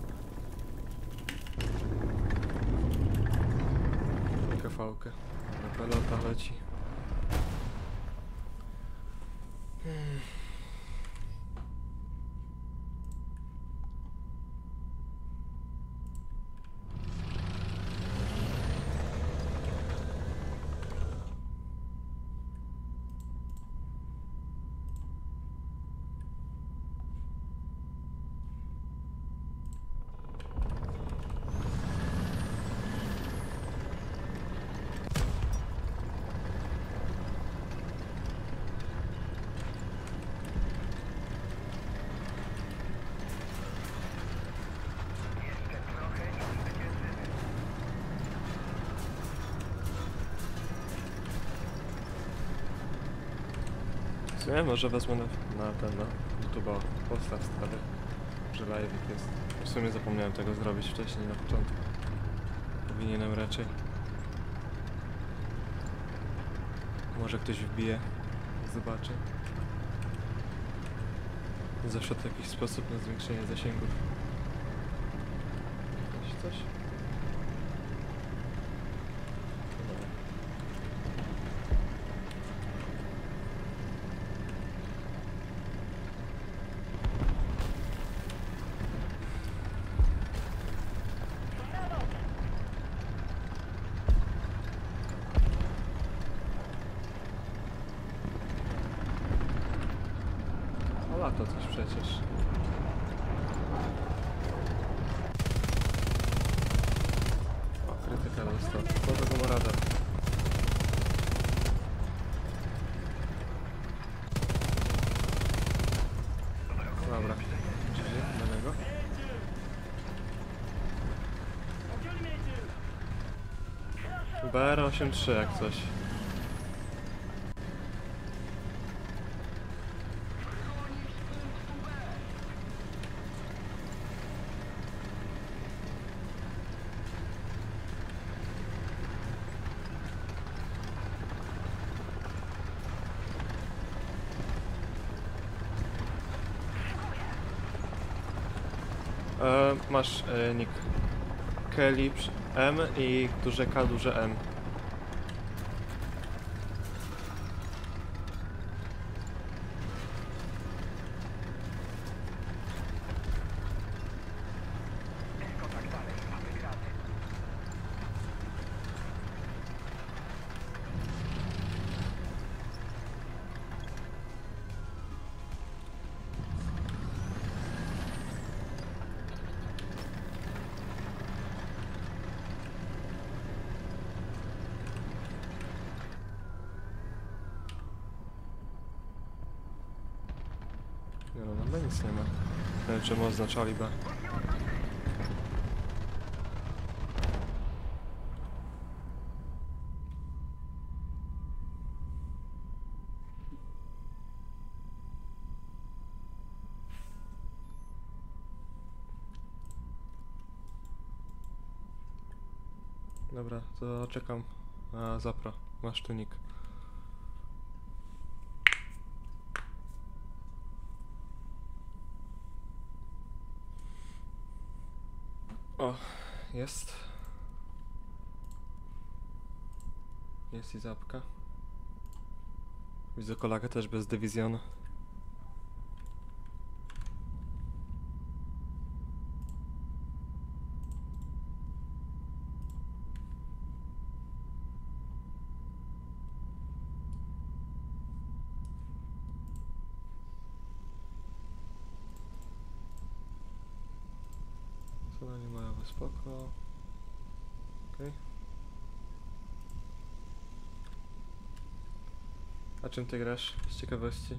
Kafałkę. Na pelota leci. Hmm. sumie może wezmę na, na ten, na YouTube'a postaw stary, że live jest. W sumie zapomniałem tego zrobić wcześniej, na początku. Powinienem raczej. Może ktoś wbije, zobaczy. Zawsze to jakiś sposób na zwiększenie zasięgów. Coś, coś? O, lato coś przecież. O, krytyka dostał. Po tego ma radar. Dobra. Gdzie? Na niego? B R osiemdziesiąt trzy jak coś. E, masz e, nick Kelly M i duże K, duże M. Nie no, na B nic nie ma. Nie wiem czemu oznaczali B. Dobra, to czekam na Zapra. Masz tu nick. O, jest. Jest i Zapka. Widzę kolegę też bez dywizjonu. Zadanie mają spoko. Okej. A czym ty grasz? Z ciekawości.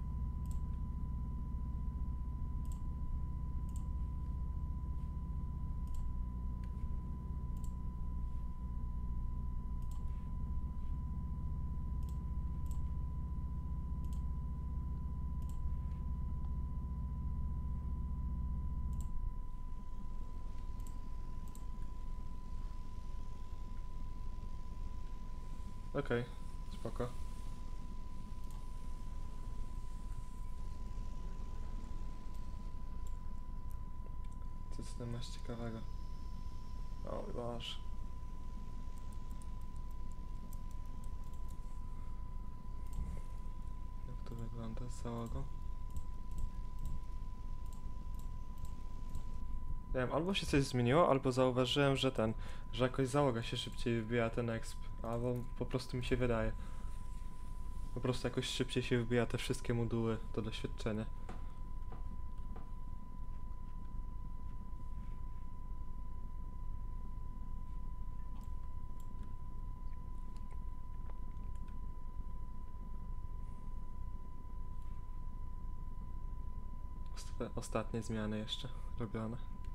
Okej, spoko. Co ty tam masz ciekawego? O mój Boże. Jak to wygląda z załogą? Nie wiem, albo się coś zmieniło, albo zauważyłem, że ten, że jakoś załoga się szybciej wbija ten exp, albo po prostu mi się wydaje. Po prostu jakoś szybciej się wbija te wszystkie moduły do doświadczenia. Osta- ostatnie zmiany jeszcze robione.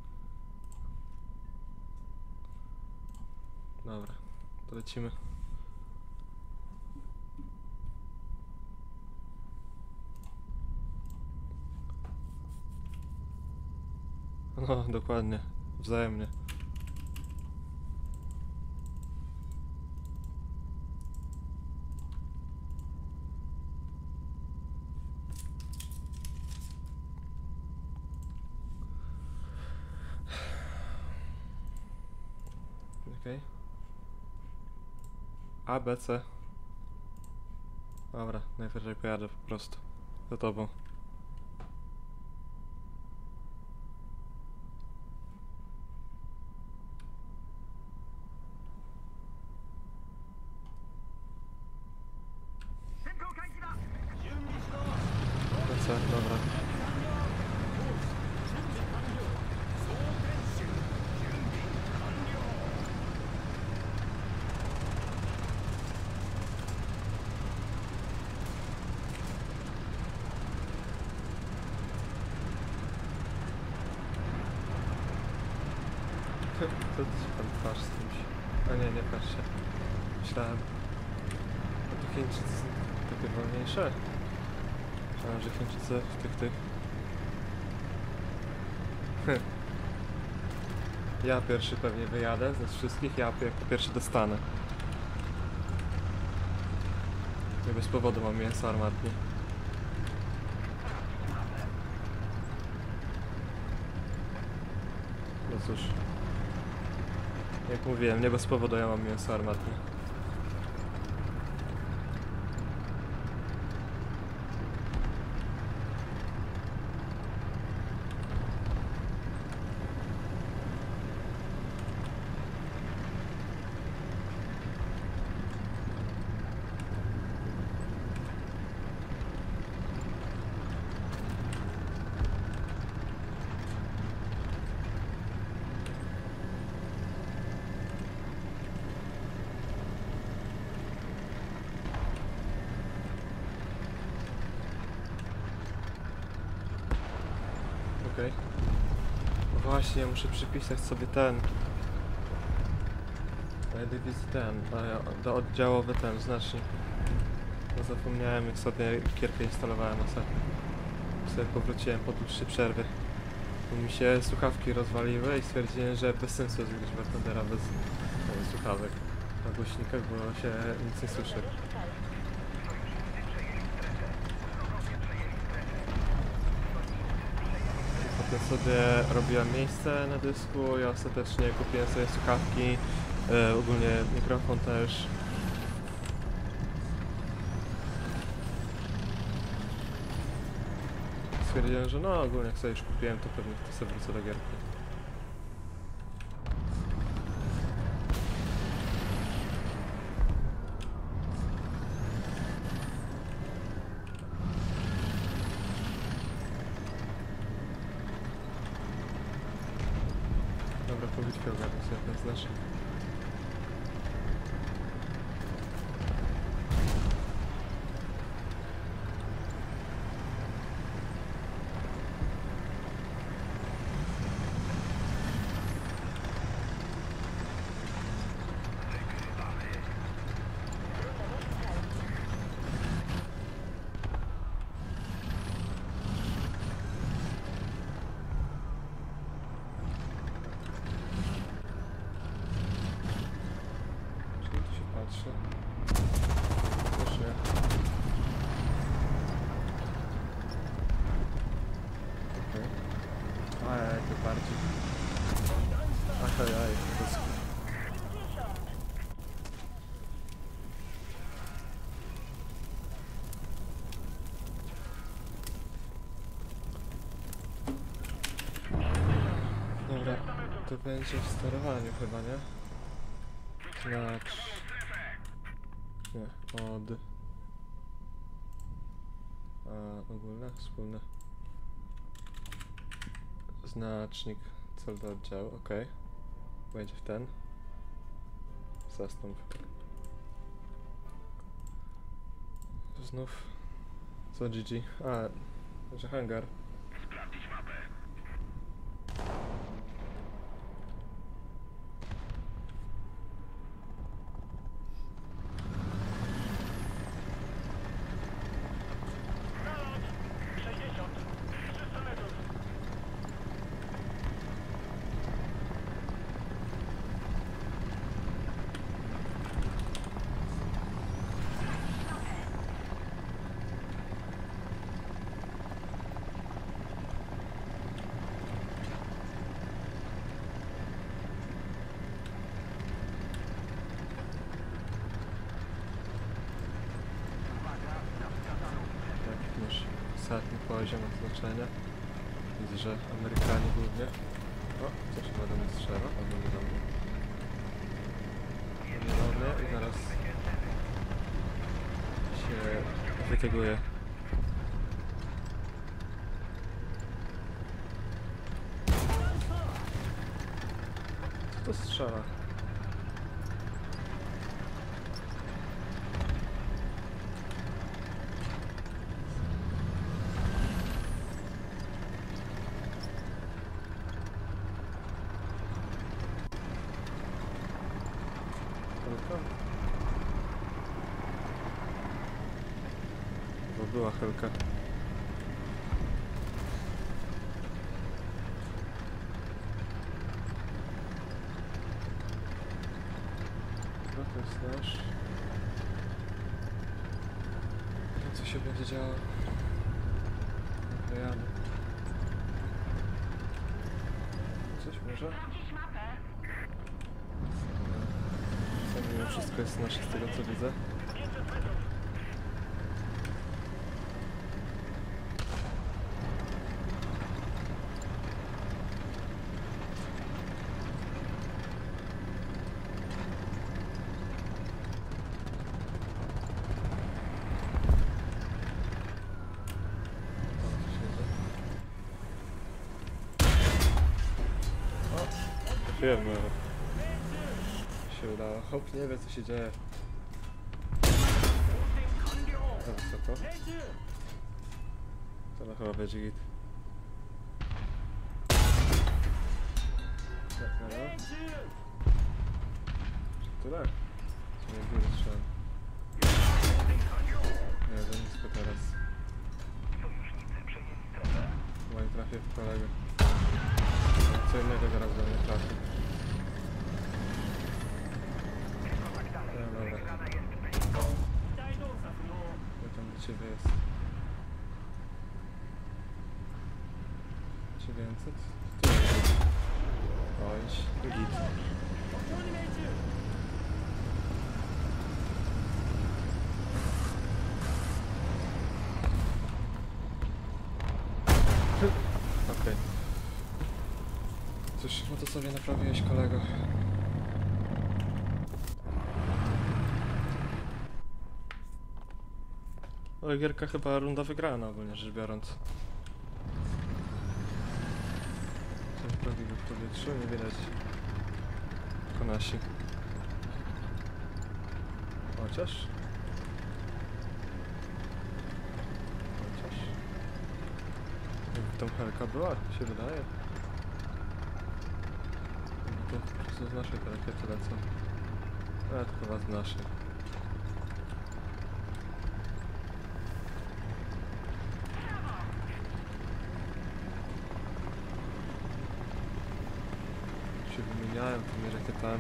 Dobra, to lecimy. No, dokładnie. Wzajemnie. Okej. Okay. A, B, C. Dobra, najwyżej pojadę po prostu. Za tobą. B, C, dobra. Co ty się tam twarz z kimś? A nie, nie patrz się. Myślałem... A to Chińczycy są takie wolniejsze? Myślałem, że Chińczycy w tych tych... Ja pierwszy pewnie wyjadę ze wszystkich, ja jako pierwszy dostanę. Nie bez powodu mam mięso armatnie. No cóż. Jak mówiłem, nie bez powodu ja mam mięso armatnie. Okej. Okay. No właśnie, muszę przypisać sobie ten... Do dywizji ten, do, do oddziałowy ten znacznik. No zapomniałem, jak sobie gierkę instalowałem ostatnio. Sobie powróciłem po dłuższej przerwie. Bo mi się słuchawki rozwaliły i stwierdziłem, że bez sensu jest grać War Thundera bez no, słuchawek na głośnikach, bo się nic nie słyszy. Potem sobie robiłem miejsce na dysku i ostatecznie kupiłem sobie słuchawki, e, ogólnie mikrofon też. Stwierdziłem, że no ogólnie jak sobie już kupiłem, to pewnie to sobie wrócę do gierki. Dobra, po bitwie ogarnę sobie ten znacznik. Patrzę. Też nie. Okej. Okay. Ajaj, to bardziej. Ajaj, to jest... Dobra, to będzie w sterowaniu chyba, nie? Znacz... Nie, od... A, ogólne, wspólne. Znacznik, cel do oddziału, ok. Wejdzie w ten. Zastąp. Znów. Co G G? A, że hangar. Sprawdzić mapę. razie ma znaczenie. Widzę, że Amerykanie głównie. O, coś chyba do mnie strzela, albo nie do mnie. Nie do mnie i zaraz się wyteguje. Co to strzela? Bo była helka. No to jest nasz. To co się będzie działo? Naklejamy. Coś może? Mimo wszystko jest nasze z tego co widzę. Wiem, się udało. Hop, nie wie co się dzieje. Za wysoko. To no chyba będzie git. Tak, no. Tyle? Nie wiem, gdzie strzelam. Nie, za nisko teraz. Chyba nie trafię w kolegę. Co innego zaraz do mnie trafi. No dobra. Ja tam do ciebie jest. dziewięćset? Tu jest. Oj, git. Okej. Okay. Cóż, no to sobie naprawiłeś, kolego. Ale gierka chyba runda wygrana ogólnie rzecz biorąc. Coś prawie w powietrzu, nie widać konasi. Chociaż? Chociaż? Jakby tam helka była, się wydaje. To po prostu z naszej te rakiety lecą. A to chyba z naszej. Się wymieniają tymi rakietami.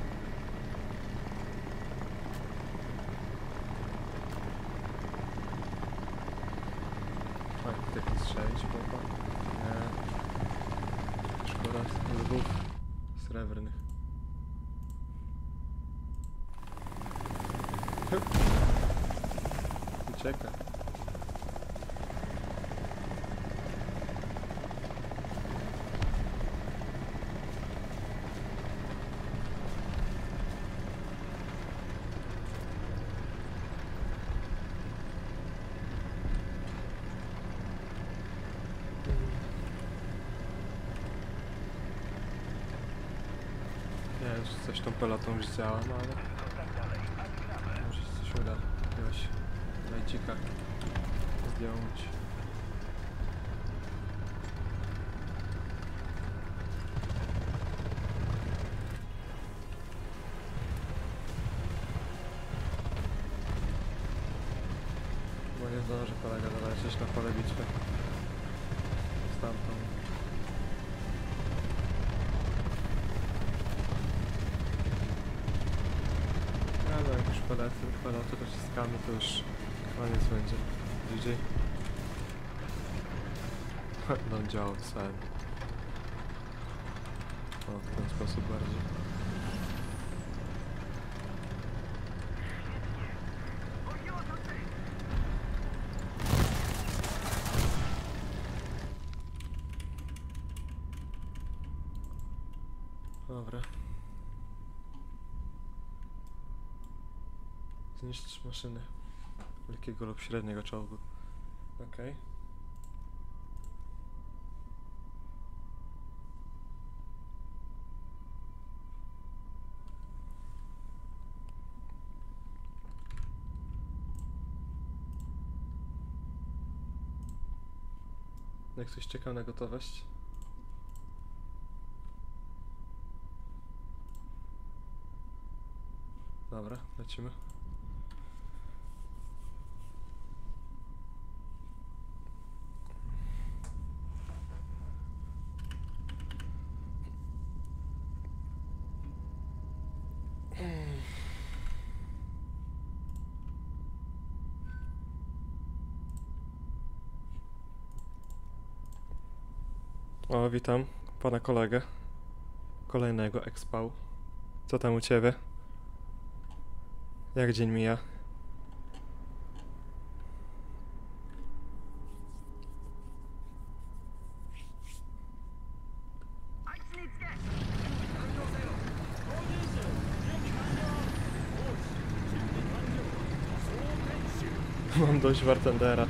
A, taki strzelić chyba? Nie. Szkoda lubów srebrnych. Ucieka. Ja już coś tą pelotą widziałem, ale może się coś uda jakiegoś lajcika zdjąć. Bo nie zdąży kolega dolecieć na pole bitwy. Stamtąd. No jak już polecę, polecę dociskamy, to już koniec będzie. G G. No działał cały. O, w ten sposób bardziej. Dobra. Zniszcz maszyny lekkiego lub średniego czołgu. Okej. Okay. Jak ktoś czekał na gotowość? Dobra, lecimy. O, witam pana kolegę. Kolejnego expał. Co tam u ciebie? Jak dzień mija? Mam dość Wartendera.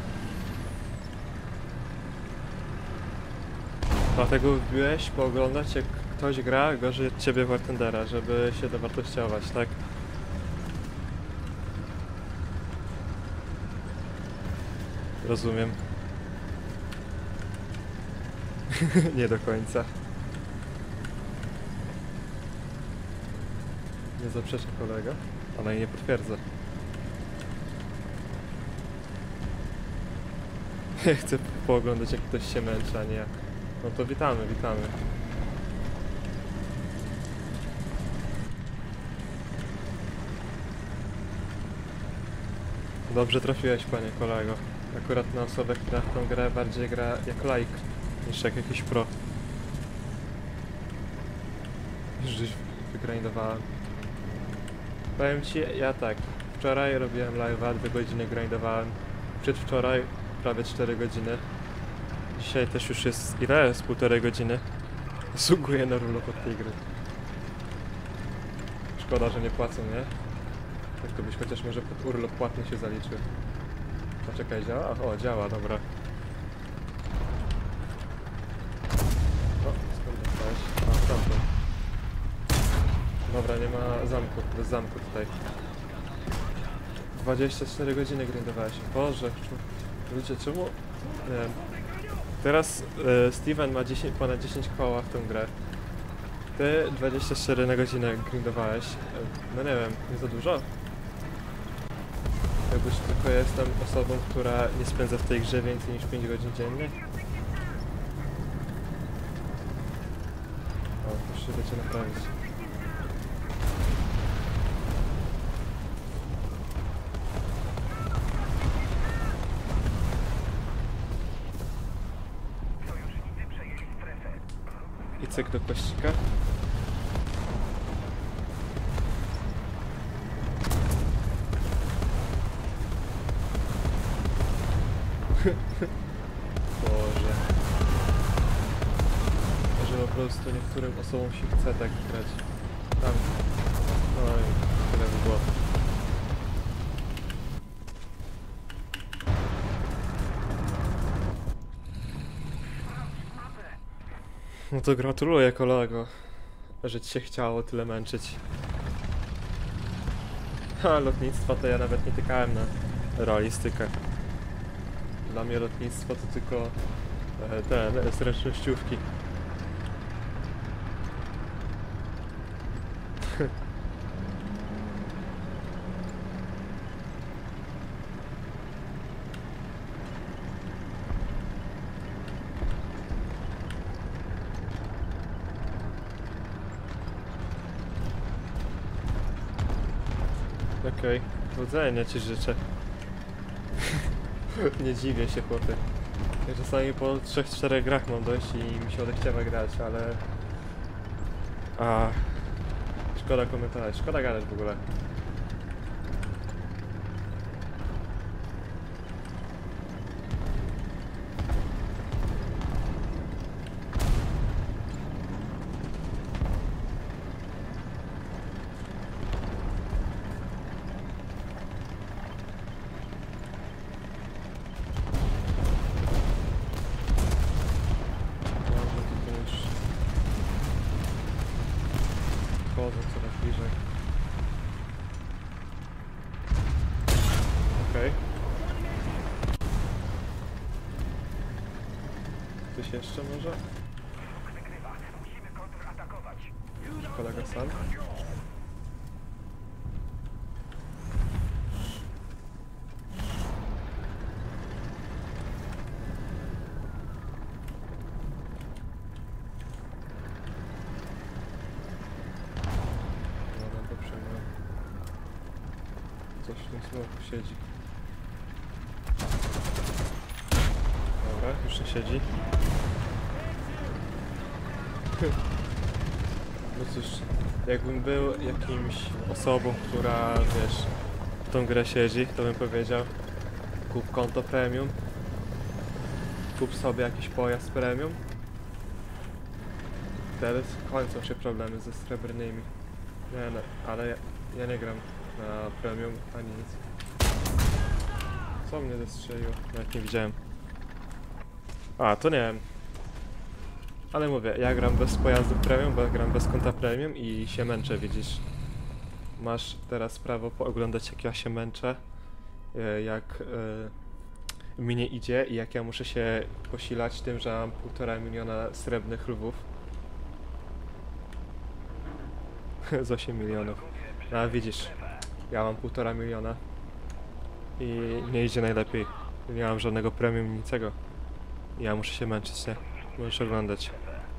Dlatego wbiłeś pooglądać, jak ktoś gra gorzej od ciebie Wartendera, żeby się dowartościować, tak? Rozumiem. Nie do końca. Nie zaprzecza kolega, ale i nie potwierdza. Chcę pooglądać, jak ktoś się męczy, a nie ja. No to witamy, witamy. Dobrze trafiłeś, panie kolego. Akurat na osobę, która w tą grę bardziej gra jak laik, niż jak jakiś pro. Już gdzieś wygrindowałem. Powiem ci, ja tak. Wczoraj robiłem live'a, dwie godziny grindowałem. Przedwczoraj prawie cztery godziny. Dzisiaj też już jest ile? Z półtorej godziny. Zasługuję na urlop od tej gry. Szkoda, że nie płacą, nie? Tak to byś chociaż może pod urlop płatny się zaliczył. Poczekaj, działa? O, działa, dobra. O, skąd dostałeś? A, tamtą. Dobra, nie ma zamku, bez zamku tutaj. dwadzieścia cztery godziny grindowałeś. Boże, ludzie, czemu? Nie wiem. Teraz e, Steven ma dziesięć, ponad dziesięć koła w tę grę. Ty dwadzieścia cztery na godzinę grindowałeś. E, no nie wiem, nie za dużo? Jakbyś tylko ja jestem osobą, która nie spędza w tej grze więcej niż pięć godzin dziennie. O, już się da cię naprawić. I cyk do kościka. Boże. Może po prostu niektórym osobom się chce tak grać. Tam. No i tyle by było. No to gratuluję, kolego, że ci się chciało tyle męczyć. Ha, lotnictwa to ja nawet nie tykałem na realistykę. Dla mnie lotnictwo to tylko e, te zręcznościówki. Okej, okay. Powodzenia ci życzę. Nie dziwię się, chłopie. Ja czasami po trzech czterech grach mam dość i mi się odechciewa grać, ale... A, szkoda komentować, szkoda gadać w ogóle. podchodzą coraz bliżej. Okej. Okay. Coś jeszcze może? Kolega sam? Dobra, to przejmę. Coś w tym smoku siedzi. Dobra, już nie siedzi. No cóż, jakbym był jakimś osobą, która, wiesz, w tą grę siedzi, to bym powiedział: kup konto premium, kup sobie jakiś pojazd premium. Wtedy kończą się problemy ze srebrnymi. Nie no, ale ja, ja nie gram na premium ani nic. Co mnie zestrzeliło? Nawet nie widziałem. A, to nie wiem. Ale mówię, ja gram bez pojazdów premium, bo ja gram bez konta premium i się męczę, widzisz. Masz teraz prawo pooglądać, jak ja się męczę, jak yy, mi nie idzie i jak ja muszę się posilać tym, że mam półtora miliona srebrnych lwów. Z osiem milionów. No a widzisz, ja mam półtora miliona i nie idzie najlepiej. Nie mam żadnego premium, niczego. Ja muszę się męczyć, nie? Możesz oglądać.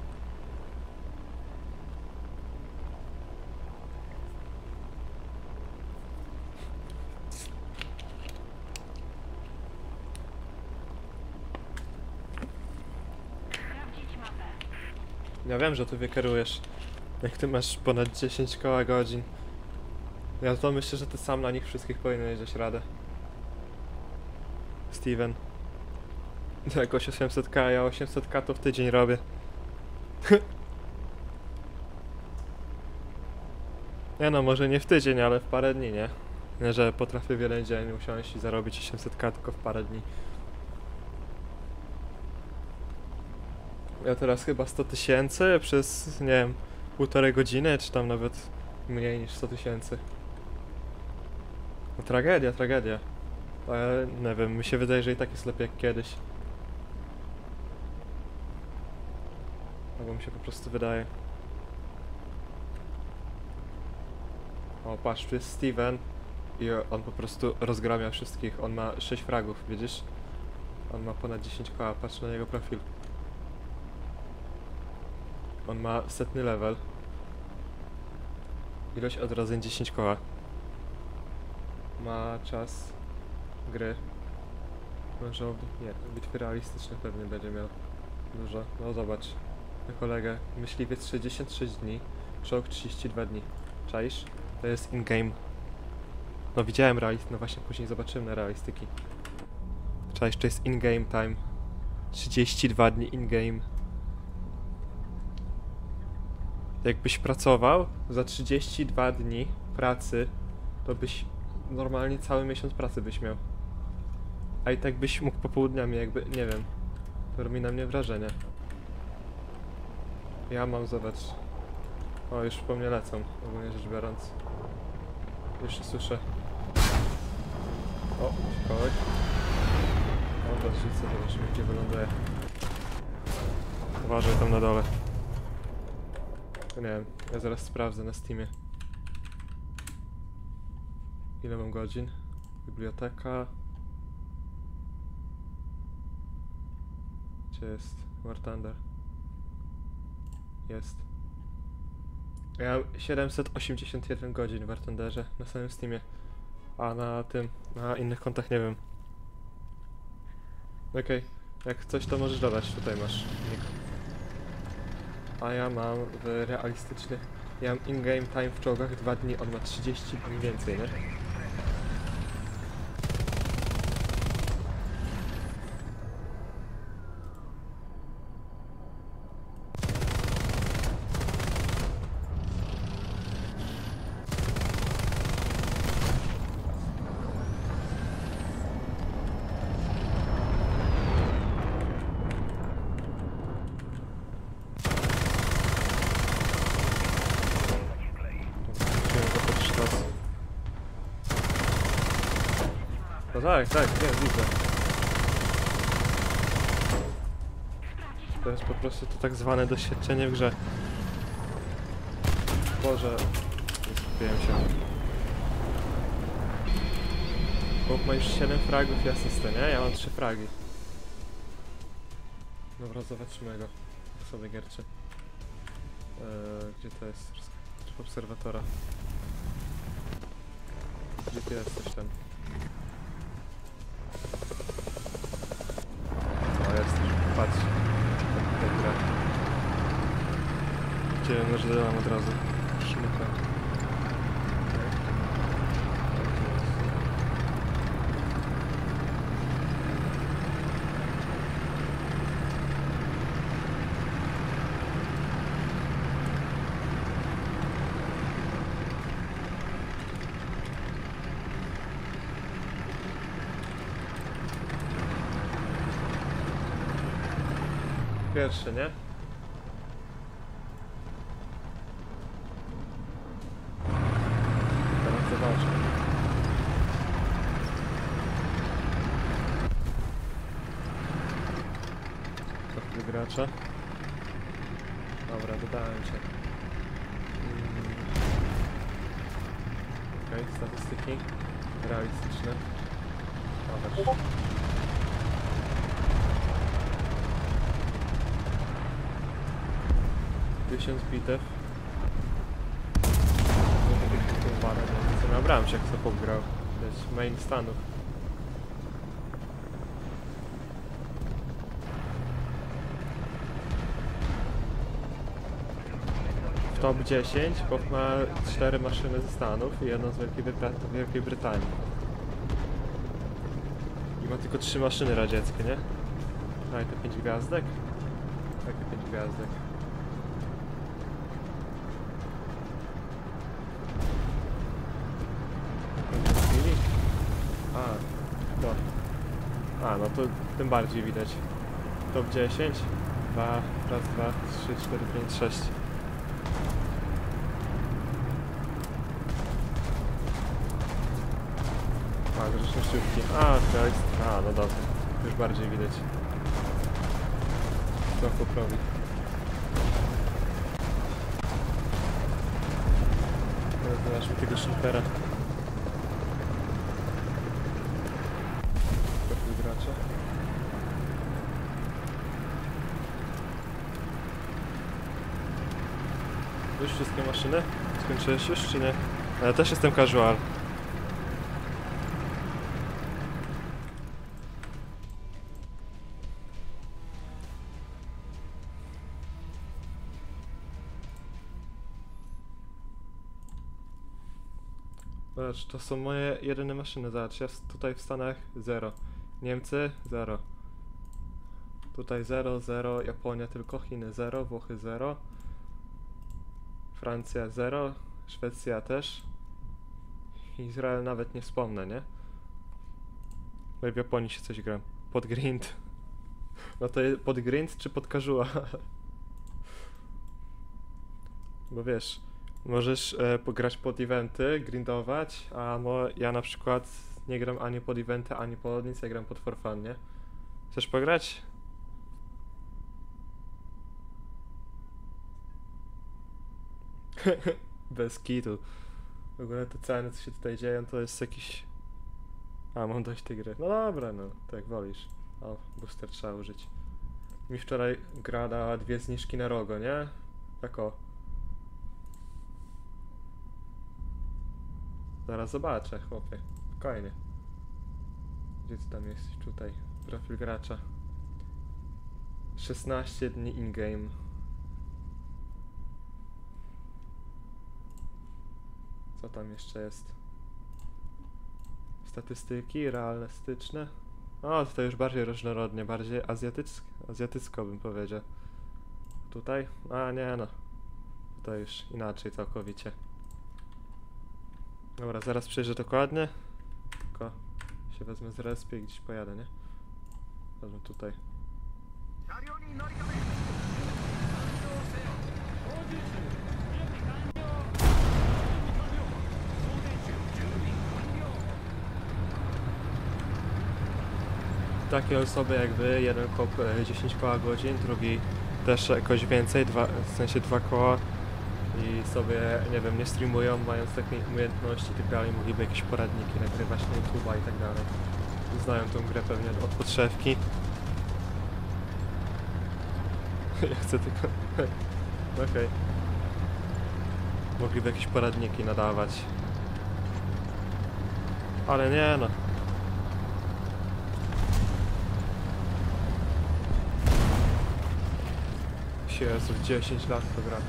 Ja wiem, że ty wykierujesz. Jak ty masz ponad dziesięć koła godzin. Ja to myślę, że ty sam na nich wszystkich powinieneś dać radę. Steven. Jakoś osiemset ka, ja osiemset ka to w tydzień robię. Nie no, może nie w tydzień, ale w parę dni, nie? Nie, że potrafię w jeden dzień usiąść i zarobić osiemset ka tylko w parę dni. Ja teraz chyba sto tysięcy przez, nie wiem, półtorej godziny, czy tam nawet mniej niż sto tysięcy. No, tragedia, tragedia. Ale nie wiem, mi się wydaje, że i tak jest lepiej jak kiedyś. Albo mi się po prostu wydaje. O, patrz, tu jest Steven i on po prostu rozgramia wszystkich. On ma sześć fragów, widzisz? On ma ponad dziesięć koła, patrz na jego profil. On ma setny level. Ilość odradzeń dziesięć koła. Ma czas gry. Może nie, bitwy realistyczne pewnie będzie miał dużo. No zobacz. Na kolegę. Myśliwiec sześćdziesiąt sześć dni. Czołg trzydzieści dwa dni. Czaisz? To jest in-game. No widziałem realist, no właśnie później zobaczyłem na realistyki. Czaisz, to jest in-game time. trzydzieści dwa dni in-game. Jakbyś pracował za trzydzieści dwa dni pracy, to byś normalnie cały miesiąc pracy byś miał. A i tak byś mógł popołudniami jakby, nie wiem. To robi na mnie wrażenie. Ja mam, zobacz. O, już po mnie lecą, ogólnie rzecz biorąc. Już się słyszę. O, kogoś. O, to rzucę, zobaczymy gdzie wyląduje. Uważaj tam na dole. Nie wiem, ja zaraz sprawdzę na Steamie. Ile mam godzin? Biblioteka. Gdzie jest War Thunder? Jest. Ja mam siedemset osiemdziesiąt jeden godzin w War Thunderze na samym Steamie. A na tym, na innych kontach nie wiem. Okej, okay. Jak coś to możesz dodać, tutaj masz nick. A ja mam w realistycznych... Ja mam in-game time w czołgach dwa dni, on ma trzydzieści dni więcej, nie? No tak, tak, wiem, widzę. To jest po prostu to tak zwane doświadczenie w grze. Boże, nie skupiłem się. Chłop ma już siedem fragów i asystę, nie? Ja mam trzy fragi. Dobra, zobaczymy go. Sobie gierczy. Eee, gdzie to jest? Tryb obserwatora. Gdzie ty jesteś tam? O, jesteś. Patrz. Tak gra. Gdzie może dodam od razu. Szynka. Pierwszy, nie? Teraz zobaczę. Profil gracza. Dobra, dodałem cię. Hmm. Okej, okay, statystyki realistyczne. Zobacz. Tysiąc bitew. Co nabrałem się, jak to pograł. To jest main Stanów. W top dziesięć chłop ma cztery maszyny ze Stanów i jedną z Wielkiej, Bryta Wielkiej Brytanii. I ma tylko trzy maszyny radzieckie, nie? A i to pięć gwiazdek? Takie pięć gwiazdek. A, no. A, no to tym bardziej widać. Top dziesięć. dwa, raz, dwa, trzy, cztery, pięć, sześć. A, zresztą A, to jest... A, no dobrze. Już bardziej widać. Co poprawi. Teraz zobaczmy tego sznipera. Profil gracza. Już wszystkie maszyny? Skończyłeś już, czy nie? Ja też jestem casual. Zobacz, to są moje jedyne maszyny, zobacz, ja tutaj w Stanach zero. Niemcy zero. Tutaj zero, zero, Japonia tylko, Chiny zero, Włochy zero. Francja zero, Szwecja też. Izrael nawet nie wspomnę, nie? Bo w Japonii się coś gram. Pod grind. No to jest pod grind czy pod casual? Bo wiesz, możesz e, pograć pod eventy, grindować, a mo ja na przykład nie gram ani pod eventy, ani pod nic, ja gram pod for fun, nie? Chcesz pograć? Bez kitu. W ogóle te ceny, co się tutaj dzieją, to jest jakiś... A, mam dość tej gry. No dobra, no, to jak wolisz. O, booster trzeba użyć. Mi wczoraj gra dała dwie zniżki na rogo, nie? Tak o. Zaraz zobaczę, chłopie. Spokojnie. Gdzie ty tam jesteś? Tutaj. Profil gracza. szesnaście dni in-game. Co tam jeszcze jest? Statystyki realistyczne. O, tutaj już bardziej różnorodnie, bardziej azjatycko, azjatycko bym powiedział. Tutaj? A nie no. Tutaj już inaczej całkowicie. Dobra, zaraz przejrzę dokładnie. Tylko się wezmę z respie i gdzieś pojadę, nie? Wezmę tutaj. takie osoby jak wy, jeden kop e, dziesięć koła godzin, drugi też jakoś więcej, dwa, w sensie dwa koła i sobie, nie wiem, nie streamują, mając takie umiejętności i tak dalej, mogliby jakieś poradniki nagrywać na YouTube'a i tak dalej. Znają tą grę pewnie od podszewki. Ja chcę tylko... Okej. Okay. Mogliby jakieś poradniki nadawać. Ale nie no. Jezu, dziesięć lat to gra.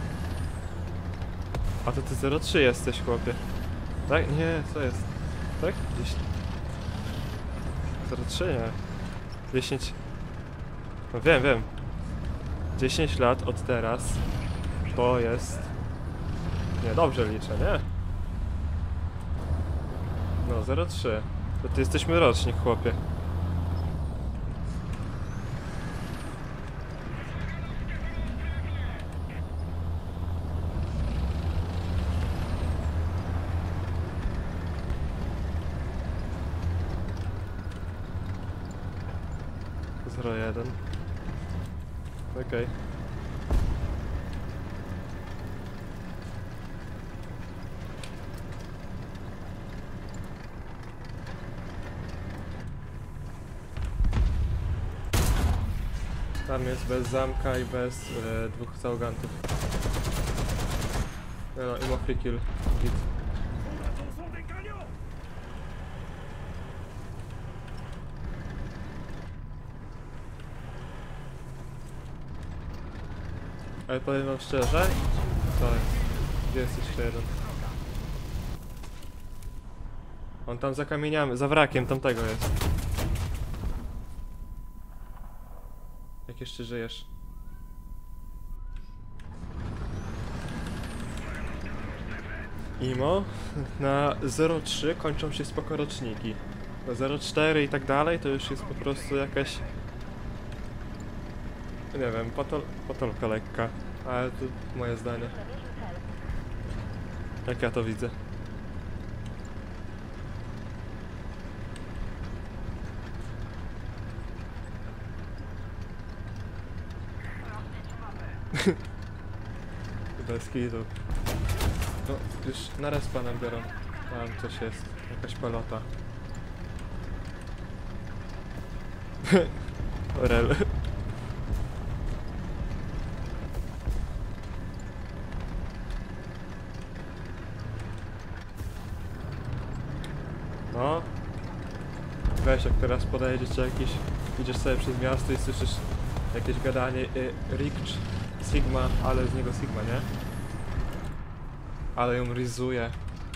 A to ty zero trzy jesteś, chłopie. Tak? Nie, co jest? Tak? dziesięć. zero trzy nie. dziesięć. No wiem, wiem. dziesięć lat od teraz to jest... Nie, dobrze liczę, nie? No, zero trzy. To ty jesteśmy rocznik, chłopie. zero jeden. Okej. Okay. Tam jest bez zamka i bez e, dwóch załogantów. No, no i ma free kill. Git. Ale powiem wam szczerze, tak, gdzie jest jeszcze jeden? On tam za kamieniami, za wrakiem tamtego jest. Jak jeszcze żyjesz? Imo, na zero trzy kończą się spoko roczniki. Na zero cztery i tak dalej to już jest po prostu jakaś... Nie wiem, patol patolka lekka, ale to moje zdanie. Jak ja to widzę. Bez kitu. No, już na respa nam biorą. Tam coś jest, jakaś palota. Rel. No. Weź, jak teraz podejdziecie jakiś, idziesz sobie przez miasto i słyszysz jakieś gadanie y, Rikcz, Sigma, ale z niego Sigma, nie? Ale ją rizuje.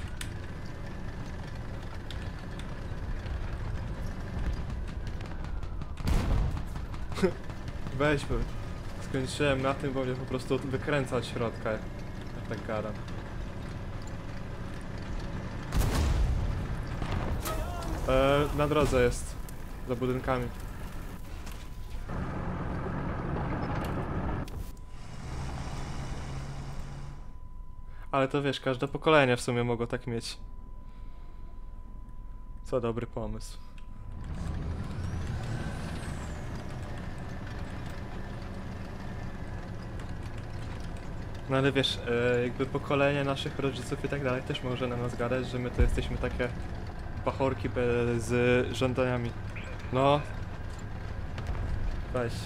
Weź, bo skończyłem na tym, bo mnie po prostu wykręca od środka, jak tak gadam. Eee, na drodze jest, za budynkami. Ale to wiesz, każde pokolenie w sumie mogło tak mieć. Co dobry pomysł. No ale wiesz, e, jakby pokolenie naszych rodziców i tak dalej też może na nas gadać, że my to jesteśmy takie pachorki z żądaniami. No. Weź.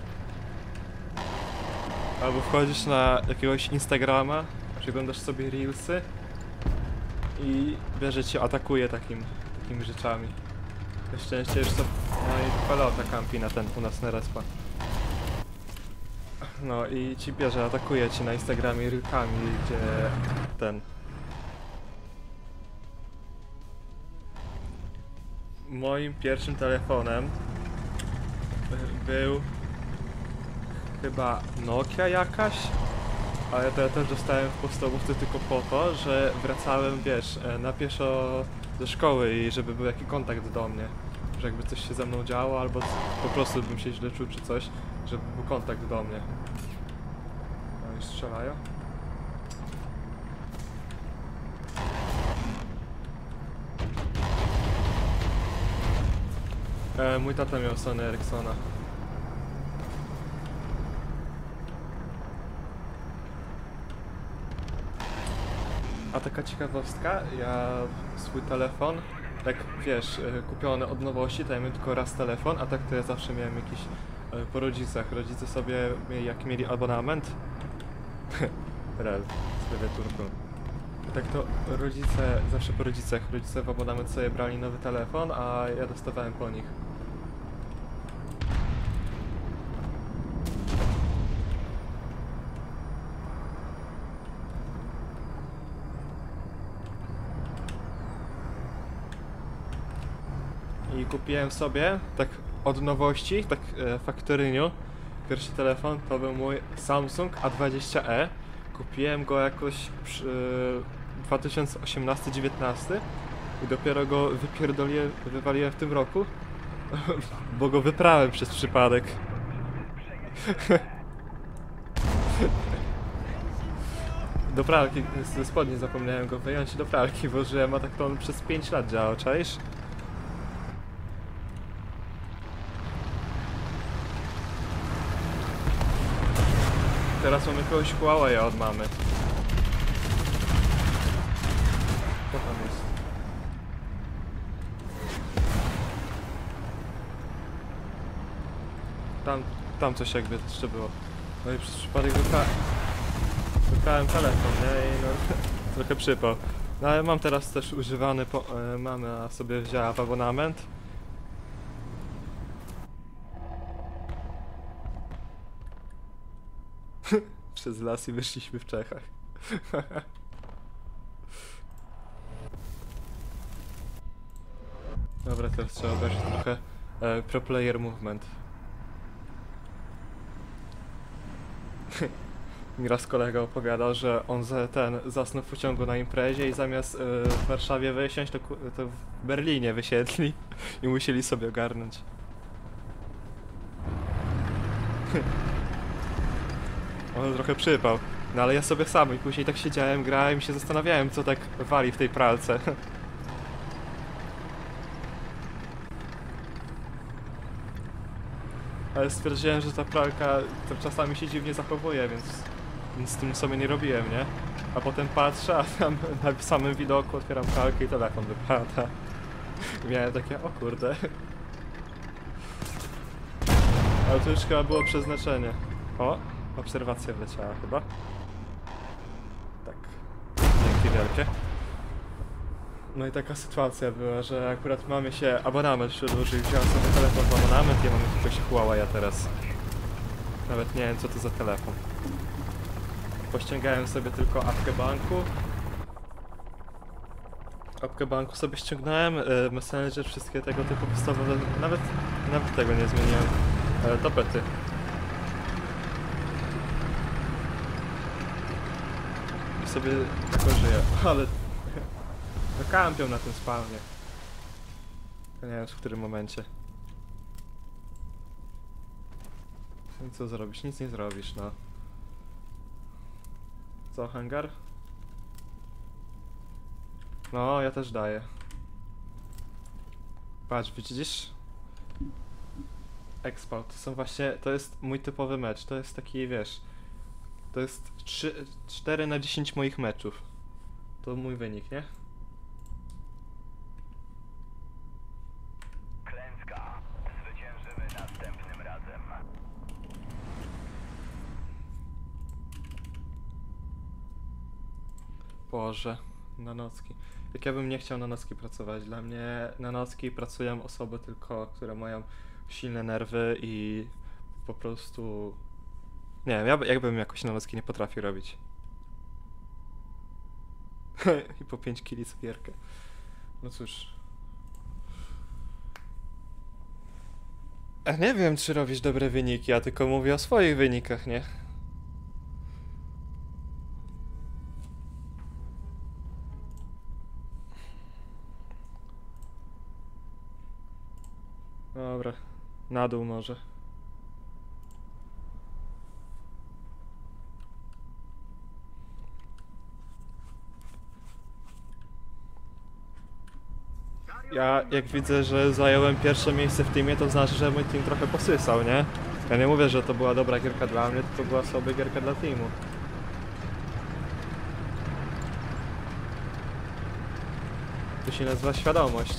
Albo wchodzisz na jakiegoś Instagrama, przeglądasz sobie reelsy i bierze cię, atakuje takim, takimi rzeczami. Na szczęście już to... No i palota kampi na ten, u nas na respa. No i ci bierze, atakuje cię na Instagramie reelkami, gdzie ten... Moim pierwszym telefonem był chyba Nokia jakaś, ale to ja też dostałem w podstawówce tylko po to, że wracałem, wiesz, na pieszo ze szkoły i żeby był jakiś kontakt do mnie, że jakby coś się ze mną działo albo po prostu bym się źle czuł czy coś, żeby był kontakt do mnie. No i strzelają. E, mój tata miał Sony Ericssona. A taka ciekawostka, ja swój telefon, tak wiesz, e, kupiony od nowości, to ja miałem tylko raz telefon, a tak to ja zawsze miałem jakiś e, po rodzicach. Rodzice sobie, mieli- jak mieli abonament, raz, z klawiaturką. Tak to rodzice, zawsze po rodzicach, rodzice w abonament sobie brali nowy telefon, a ja dostawałem po nich. I kupiłem sobie, tak od nowości, tak e, faktoryniu, pierwszy telefon to był mój Samsung A dwadzieścia e. Kupiłem go jakoś przy dwa tysiące osiemnasty dziewiętnasty i dopiero go wypierdoliłem, wywaliłem w tym roku, bo go wyprałem przez przypadek. Do pralki, ze spodni zapomniałem go wyjąć i do pralki włożyłem, a tak to on przez pięć lat działał, czaisz? Teraz mamy kogoś Huawei od mamy. Co tam jest? Tam, tam coś jakby jeszcze było. No i przez przypadek wypra... wyprałem telefon, nie? I no, trochę przypał. No ale mam teraz też używany, po... e, mama sobie wzięła w abonament. Przez las i wyszliśmy w Czechach. Dobra, teraz trzeba obejrzeć trochę e, pro player movement. Mi raz kolega opowiadał, że on za, ten zasnął w pociągu na imprezie i zamiast e, w Warszawie wysiąść, to, ku- to w Berlinie wysiedli i musieli sobie ogarnąć. On trochę przypał. No ale ja sobie sam i później tak siedziałem, grałem i się zastanawiałem, co tak wali w tej pralce. Ale stwierdziłem, że ta pralka to czasami się dziwnie zachowuje, więc nic z tym sobie nie robiłem, nie? A potem patrzę, a tam na samym widoku otwieram pralkę i telefon wypada. I miałem takie, o kurde. Ale to już chyba było przeznaczenie. O, obserwacja wleciała chyba. Tak. Dzięki wielkie. No i taka sytuacja była, że akurat mamy się abonament przedłużył, wziąłem sobie telefon w abonament i ja mam jakiegoś Huawei teraz. Nawet nie wiem co to za telefon. Pościągałem sobie tylko apkę banku. Apkę banku sobie ściągnąłem, y, Messenger, wszystkie tego typu podstawowe, nawet, nawet tego nie zmieniłem. E, tapety. I sobie tylko żyję, ale no kampią na tym spawnie. To nie wiem w którym momencie. No i co zrobisz? Nic nie zrobisz, no. Co, hangar? No, ja też daję. Patrz, widzisz? Expo, to są właśnie, to jest mój typowy mecz, to jest taki, wiesz, to jest trzy, cztery na dziesięć moich meczów. To mój wynik, nie? Klęska. Zwyciężymy następnym razem. Boże, na nocki. Jak ja bym nie chciał na nocki pracować, dla mnie na nocki pracują osoby tylko, które mają silne nerwy i po prostu... Nie wiem, ja by- jakbym jakoś na nocki nie potrafił robić. I po pięć kili cukierkę. No cóż. A nie wiem, czy robisz dobre wyniki, ja tylko mówię o swoich wynikach, nie? Dobra, na dół może. ja jak widzę, że zająłem pierwsze miejsce w teamie, to znaczy, że mój team trochę posysał, nie? Ja nie mówię, że to była dobra gierka dla mnie, to była sobie gierka dla teamu. To się nazywa świadomość.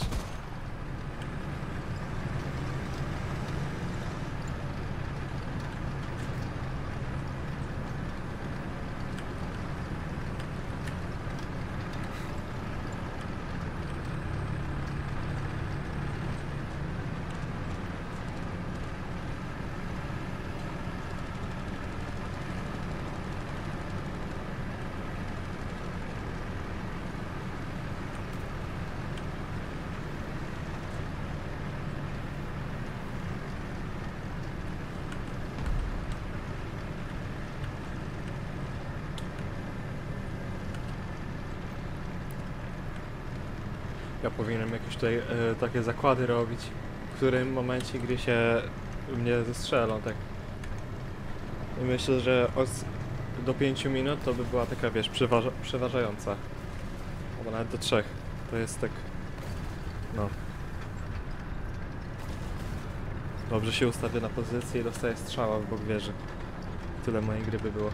Ja powinienem jakieś tutaj e, takie zakłady robić, w którym momencie gry się mnie zestrzelą, tak. I myślę, że od, do pięciu minut to by była taka, wiesz, przeważa, przeważająca. Albo nawet do trzech. To jest tak... no. Dobrze się ustawię na pozycję i dostaję strzała w bok wieży. Tyle mojej gry by było.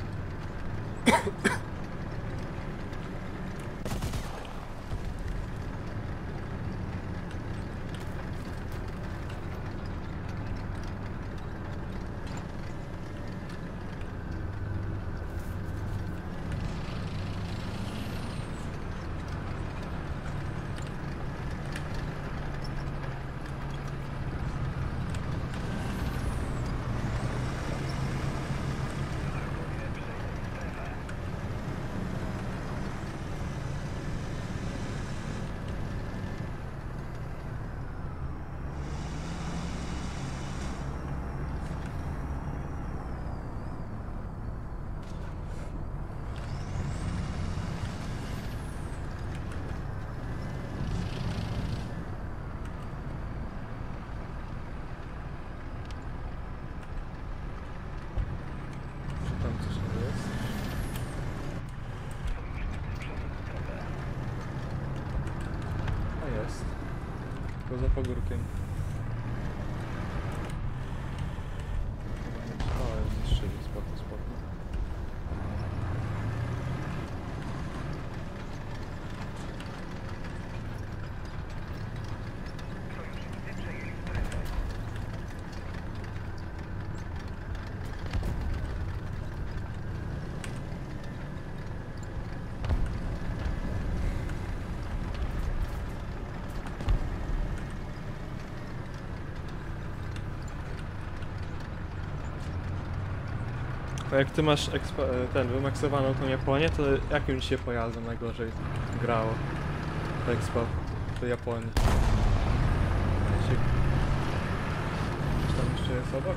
Tam coś nie jest. A jest. Poza pagórkiem. O, jest strzeli, spoko, spoko. A jak ty masz ekspa- ten wymaksowaną tą Japonię, to jakim ci się pojazdem najgorzej grało w expo do Japonii? Czy tam jeszcze jest obok?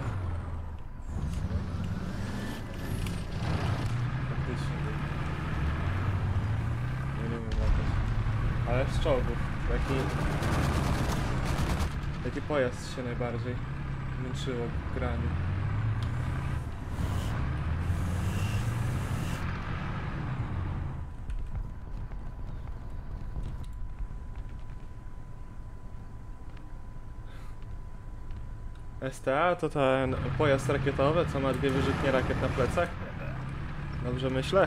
Faktycznie. Nie umiem latać. Ale z czołgów. Jaki... Jaki pojazd się najbardziej męczyło w graniu? S T A to ten pojazd rakietowy, co ma dwie wyrzutnie rakiet na plecach? Dobrze myślę?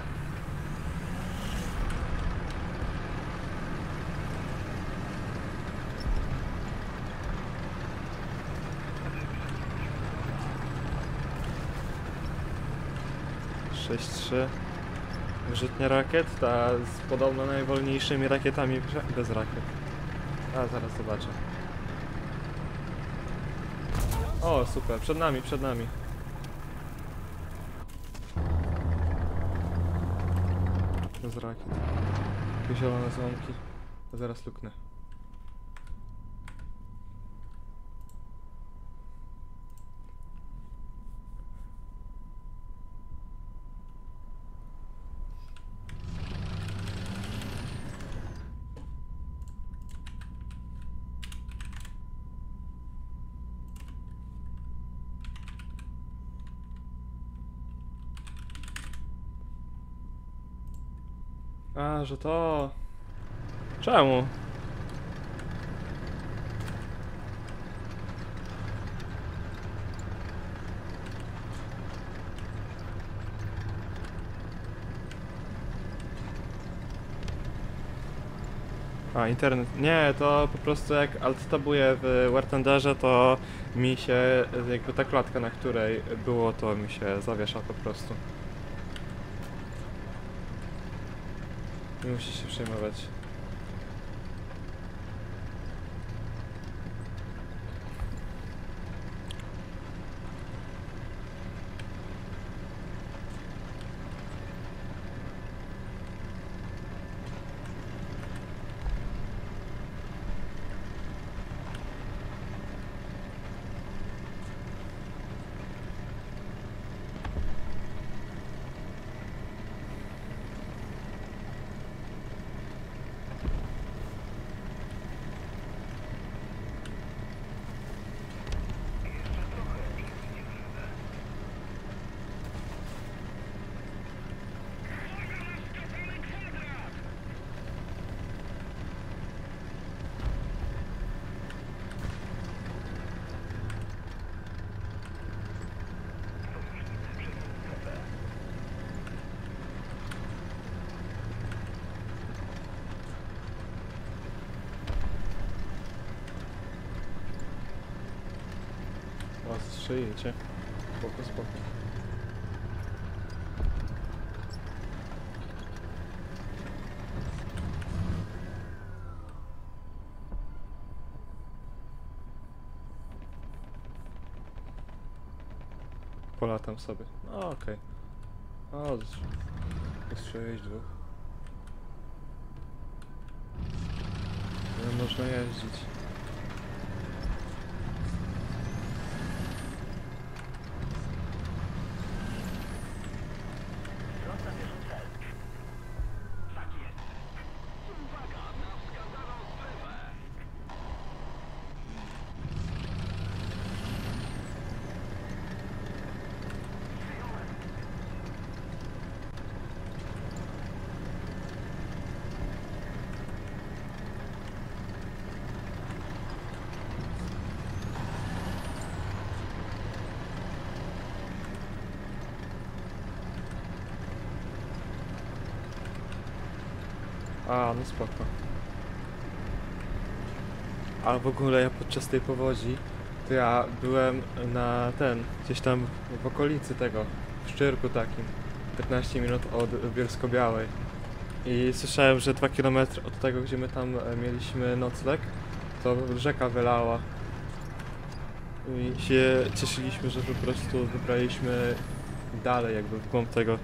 sześć trzy. Wyrzutnia rakiet, ta z podobno najwolniejszymi rakietami w grze, bez rakiet. A, zaraz zobaczę. O, super, przed nami, przed nami. Bez rakiet. Takie zielone złomki. Zaraz luknę. A, że to... Czemu? A, internet. Nie, to po prostu jak alt-tabuję w War Thunderze, to mi się jakby ta klatka, na której było, to mi się zawiesza po prostu. Nie musisz się przejmować. O, strzelicie. Spoko, spoko. Polatam sobie. No okej. Okay. O, postrzelić dwóch. Nie można jeździć. A, no spoko. A w ogóle ja podczas tej powodzi, to ja byłem na ten, gdzieś tam w okolicy tego, w Szczyrku takim, piętnaście minut od Bielsko-Białej. I słyszałem, że dwa kilometry od tego, gdzie my tam mieliśmy nocleg, to rzeka wylała. I się cieszyliśmy, że po prostu wybraliśmy dalej jakby w głąb tego.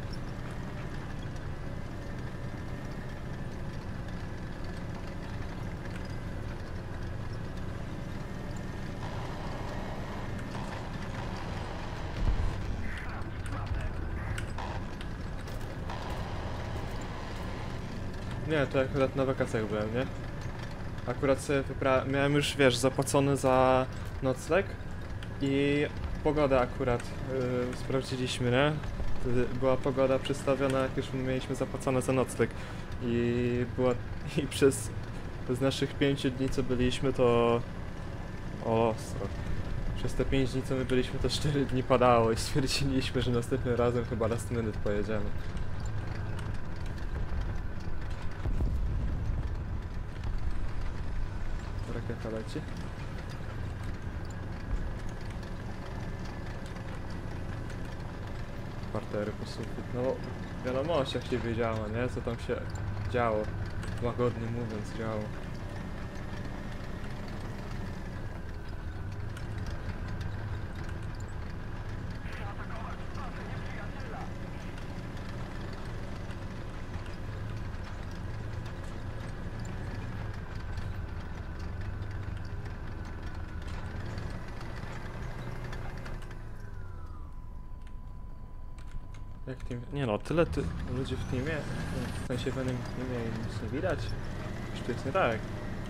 Nie, to akurat na wakacjach byłem, nie? Akurat sobie wypra... miałem już, wiesz, zapłacony za nocleg i pogoda akurat yy, sprawdziliśmy, nie? Wtedy była pogoda przedstawiona, jak już mieliśmy zapłacone za nocleg i była... i przez z naszych pięciu dni, co byliśmy, to... o, ostro. Przez te pięć dni, co my byliśmy, to cztery dni padało i stwierdziliśmy, że następnym razem chyba last minute pojedziemy. Rakieta leci. Partery po sufit. No w wiadomościach się wiedziało, nie? Co tam się działo. Łagodnie mówiąc, działo. Jak team... Nie no, tyle ty... ludzi w teamie, w sensie w jednym teamie i nic nie widać. Już to jest nie tak.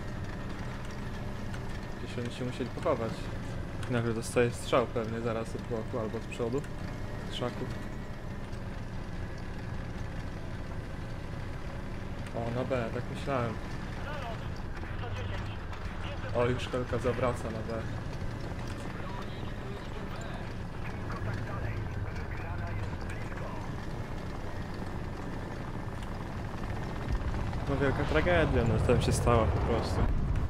Gdzieś oni się musieli pochować. I nagle dostaje strzał pewnie zaraz od boku albo od przodu. Z szaków. O, na B, tak myślałem. O, już Helka zawraca na B. no wielka tragedia, no tam się stała po prostu.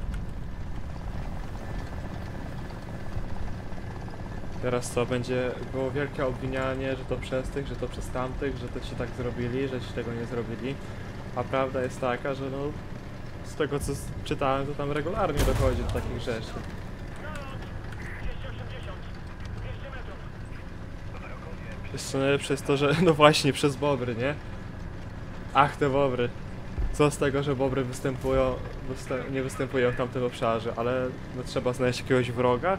Teraz co, będzie było wielkie obwinianie, że to przez tych, że to przez tamtych, że to ci tak zrobili, że ci tego nie zrobili. A prawda jest taka, że no z tego co czytałem, to tam regularnie dochodzi do takich rzeczy. Jeszcze najlepsze jest to, że no właśnie przez bobry, nie? Ach, te bobry. Co z tego, że bobry występują, występ, nie występują w tamtym obszarze, ale no trzeba znaleźć jakiegoś wroga,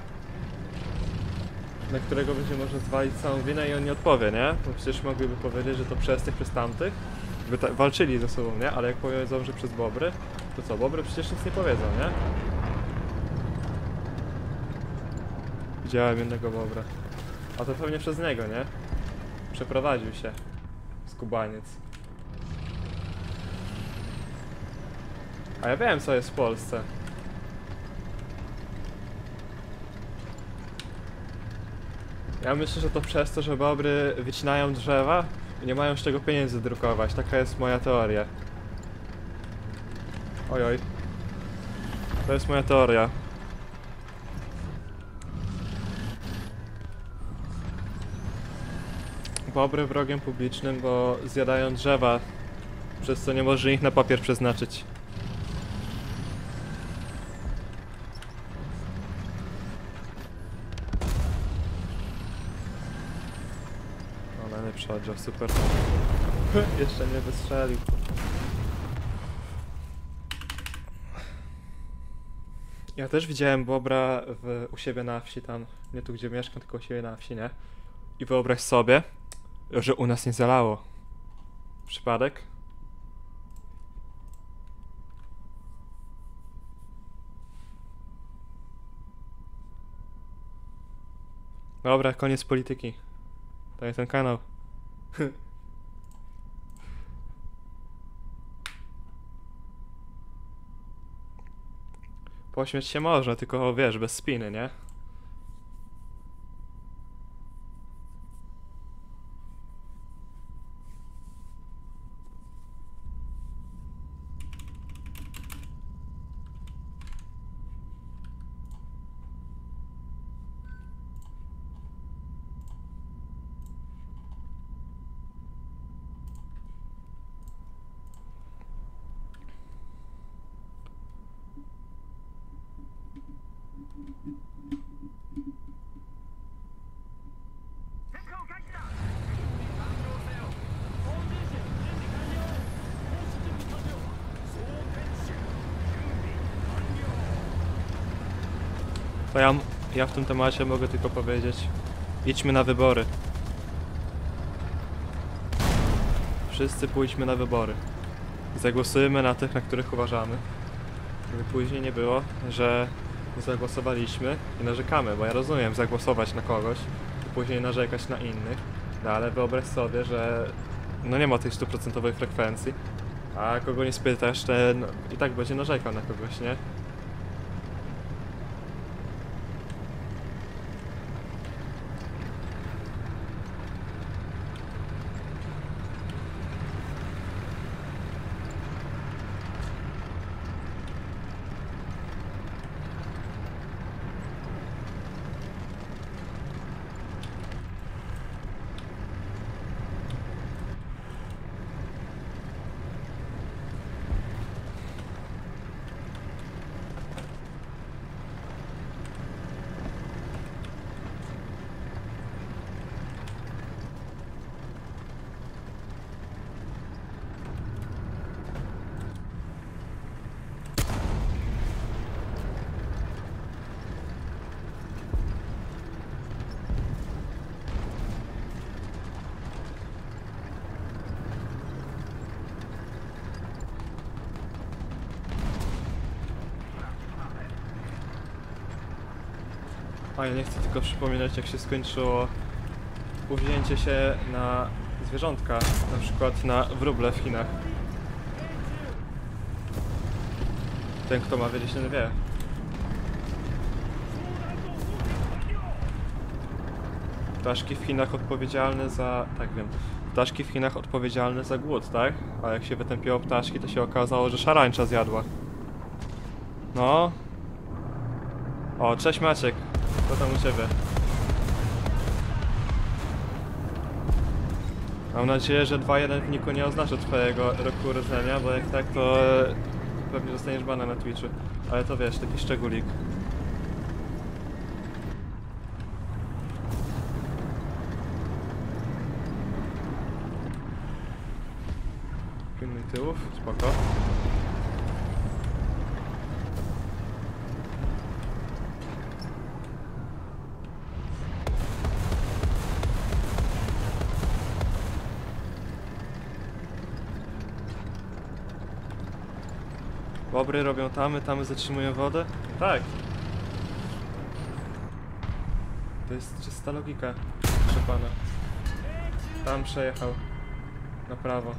na którego będzie można zwalić całą winę i on nie odpowie, nie? Bo przecież mogliby powiedzieć, że to przez tych, przez tamtych, by ta walczyli ze sobą, nie? Ale jak powiedzą, że przez bobry, to co? Bobry przecież nic nie powiedzą, nie? Widziałem jednego bobra. A to pewnie przez niego, nie? Przeprowadził się. Skubaniec. A ja wiem, co jest w Polsce. Ja myślę, że to przez to, że bobry wycinają drzewa i nie mają z czego pieniędzy drukować. Taka jest moja teoria. Ojoj. To jest moja teoria. Bobry wrogiem publicznym, bo zjadają drzewa, przez co nie może ich na papier przeznaczyć. O, najlepszy oddział, super. Jeszcze nie wystrzelił. Ja też widziałem bobra w, u siebie na wsi tam, nie tu gdzie mieszkam, tylko u siebie na wsi, nie? I wyobraź sobie, że u nas nie zalało. Przypadek? Dobra, koniec polityki. To jest ten kanał. Pośmiać się można, tylko wiesz, bez spiny, nie? To ja, ja w tym temacie mogę tylko powiedzieć, idźmy na wybory. Wszyscy pójdźmy na wybory. Zagłosujemy na tych, na których uważamy. Żeby później nie było, że zagłosowaliśmy i narzekamy, bo ja rozumiem zagłosować na kogoś i później narzekać na innych, no ale wyobraź sobie, że no nie ma tej stuprocentowej frekwencji, a kogo nie spytasz, ten i tak będzie narzekał na kogoś, nie? A ja nie chcę tylko przypominać, jak się skończyło uwzięcie się na zwierzątka, na przykład na wróble w Chinach. Ten, kto ma wiedzieć, ten wie. Ptaszki w Chinach odpowiedzialne za... tak wiem. ptaszki w Chinach odpowiedzialne za głód, tak? A jak się wytępiło ptaszki, to się okazało, że szarańcza zjadła. No. O, cześć Maciek. Co tam u ciebie? Mam nadzieję, że dwa jeden w niku nie oznacza twojego roku urodzenia, bo jak tak, to e, pewnie dostaniesz bana na Twitchu. Ale to wiesz, taki szczególik. Pilnuj tyłów, spoko. Bobry robią tamy, tamy zatrzymują wodę? Tak. To jest czysta logika, proszę pana. Tam przejechał. Na prawo.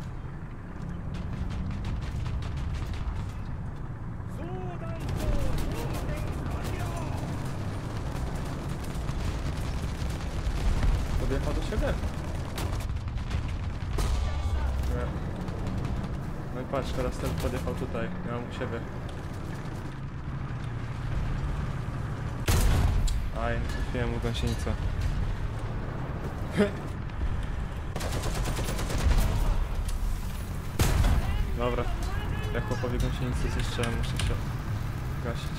Podjechał do siebie? Nie. No i patrz, teraz ten podjechał tutaj. Ja mam u siebie. Aj, nie trafiłem mu gąsienicę. Dobra. Ja chłopowi gąsienicę zniszczyłem, muszę się gasić.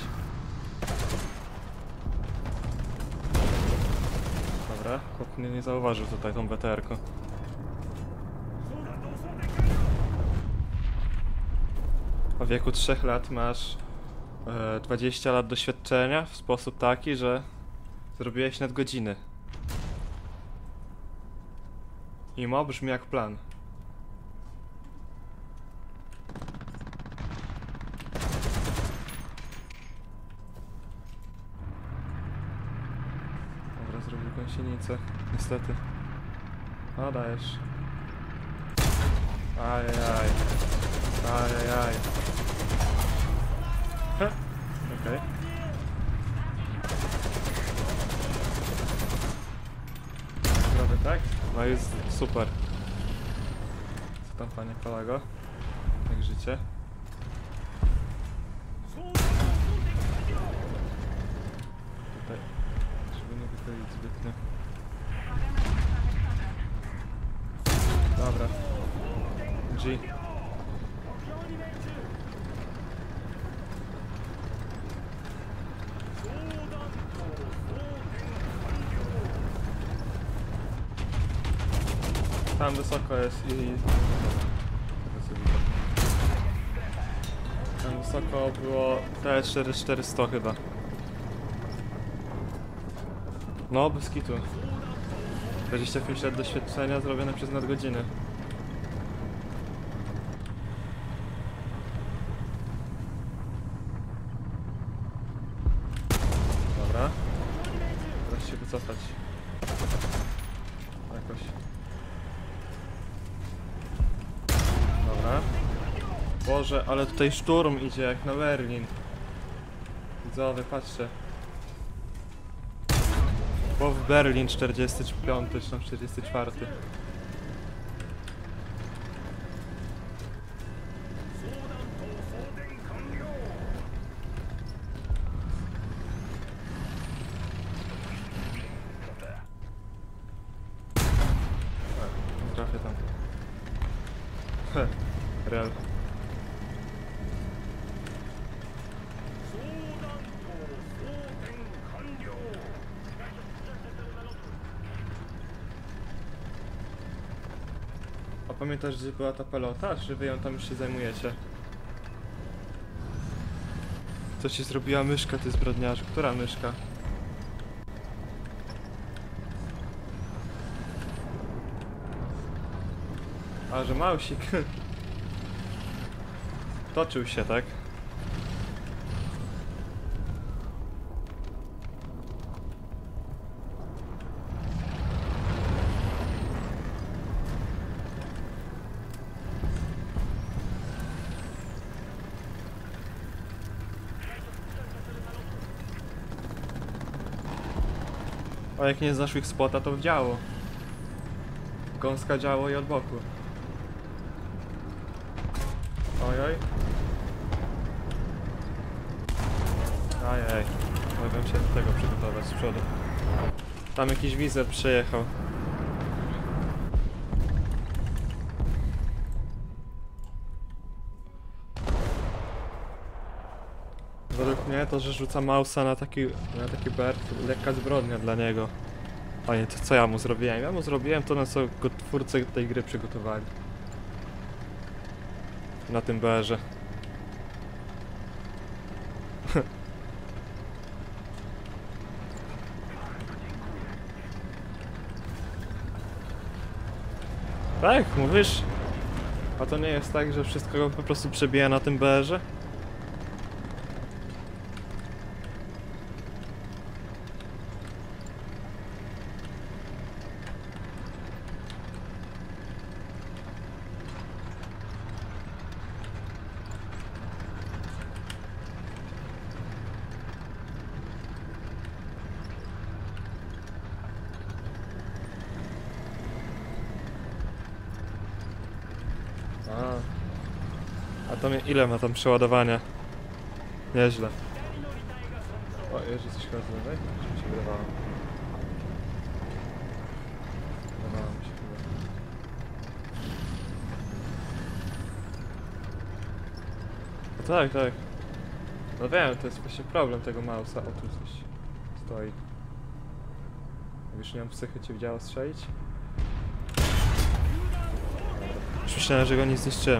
Dobra, chłop mnie nie zauważył tutaj tą B T R-ką. W wieku trzech lat masz e, dwadzieścia lat doświadczenia w sposób taki, że zrobiłeś nadgodziny. I mo brzmi jak plan. Dobra, zrobił gąsienicę, niestety. O, dajesz. Ajajaj. Ajajaj. Okej. Okay. Zrobię tak? No jest super. Co tam, panie kolego? Jak życie? Tutaj, żeby nie wychylić zbytnio. Dobra. G. Tam wysoko jest i... Tam wysoko było T cztery czterysta chyba. No, bez kitu. dwadzieścia pięć lat doświadczenia zrobione przez nadgodziny. Dobra. Teraz się wycofać. Jakoś. Dobra. Boże, ale tutaj szturm idzie jak na Berlin. Widzowie, patrzcie. Bo w Berlin czterdziesty piąty czy tam czterdziesty czwarty. A, trafię tam. Heh, real. A pamiętasz, gdzie była ta pelota? Czy wy ją tam już się zajmujecie? Co ci zrobiła myszka, ty zbrodniarzu? Która myszka? A, że małsik. Toczył się, tak? A jak nie znasz ich spota, to w działo. Gąska działo i od boku. Ojoj. Ajaj. Mogłem się do tego przygotować z przodu. Tam jakiś wizer przejechał. Według mnie to, że rzuca mausa na taki, na taki bert, lekka zbrodnia dla niego. Panie, to co ja mu zrobiłem? Ja mu zrobiłem to, na co go twórcy tej gry przygotowali. Na tym berze. Tak, mówisz? A to nie jest tak, że wszystko go po prostu przebija na tym berze? A, a to mnie, ile ma tam przeładowania? Nieźle. O, jeżdżę coś chyba z lewej? Czy mi się wydawało? Wydawało mi się chyba. No tak, tak. No wiem, to jest właśnie problem tego mausa. O, tu coś stoi. Już nie mam psychy, cię widziało strzelić? Już myślałem, że go nie zniszczyłem.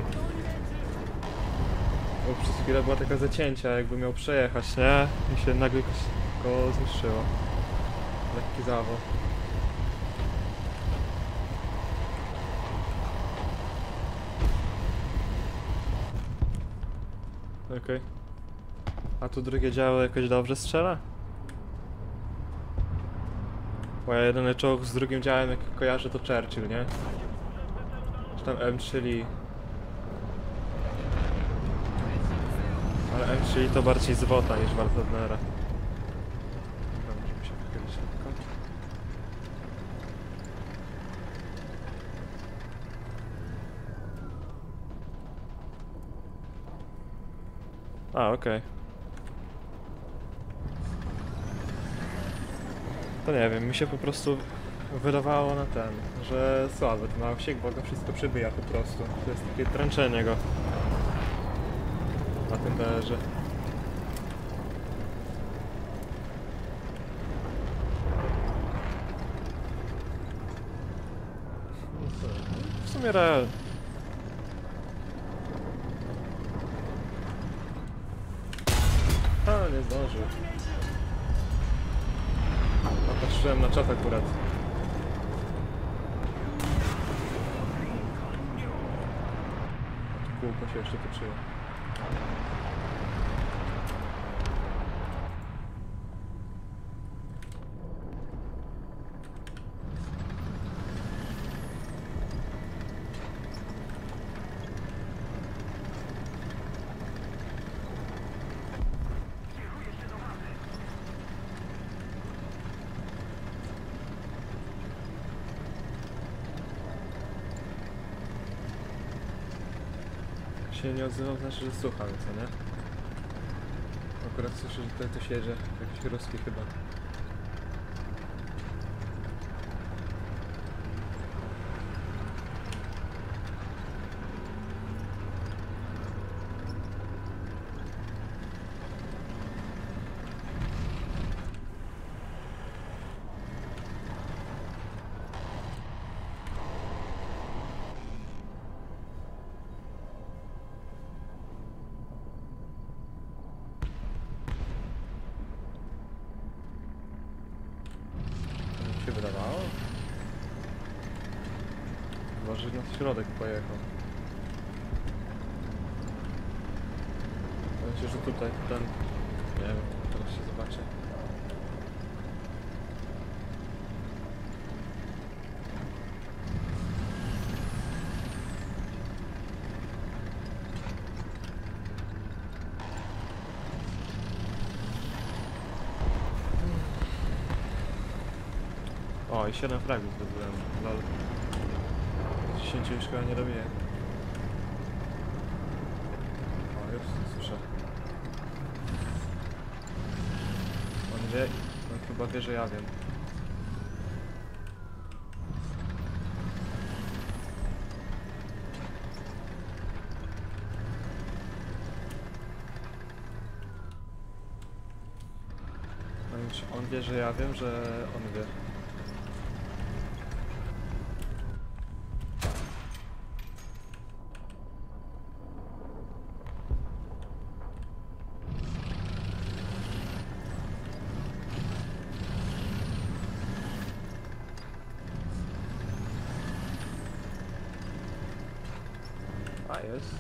Bo przez chwilę była taka zacięcia, jakby miał przejechać, nie? I się nagle go zniszczyło. Lekki zawał. Okej. Okay. A tu drugie działo jakoś dobrze strzela? Bo ja jedyny czołg z drugim działem, jak kojarzę, to Churchill, nie? Czy tam M, czyli... Ale M, czyli to bardziej z Wota niż Wartnera. Dobra, możemy się wychylić lekko. A, okej. Okay. To nie wiem, mi się po prostu wydawało na ten, że słaby ten małsiek, bo go wszystko przebija po prostu. To jest takie tręczenie go na tym berze. W sumie real. A, nie zdążył. Patrzyłem na czat akurat. Kółko się jeszcze toczyło. Się nie odzywał, znaczy, że słucham, co nie? Akurat słyszę, że tutaj coś jedzie, jakiś ruski chyba. Się wydawało? Chyba, że na środek pojechał. Myślę, że tutaj ten... Nie wiem, teraz się zobaczy. O, i siedem fragów zdobyłem, lol. dziesięciu już chyba nie robię. O, już słyszę. On wie, on chyba wie, że ja wiem. On wie, że ja wiem, że on wie. A jest.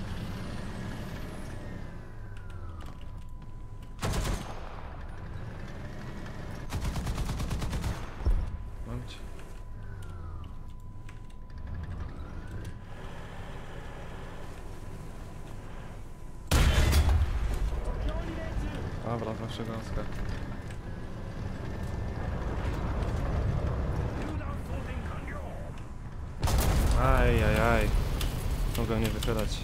Mam cię. Dobra, wasza gąska. Aj, aj, aj. Mogę nie wychylać.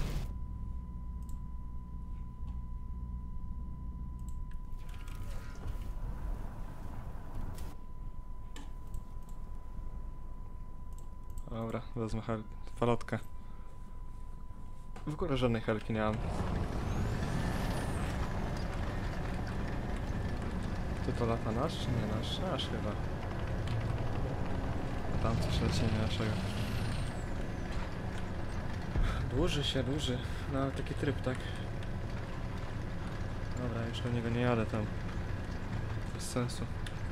Dobra, wezmę hel falotkę. W ogóle żadnej helki nie mam. Ty to lata nasz czy nie nasz? Nasz chyba. A tam coś leci nie naszego. Dłuży się, dłuży. No taki tryb, tak? Dobra, już do niego nie jadę tam. Bez sensu.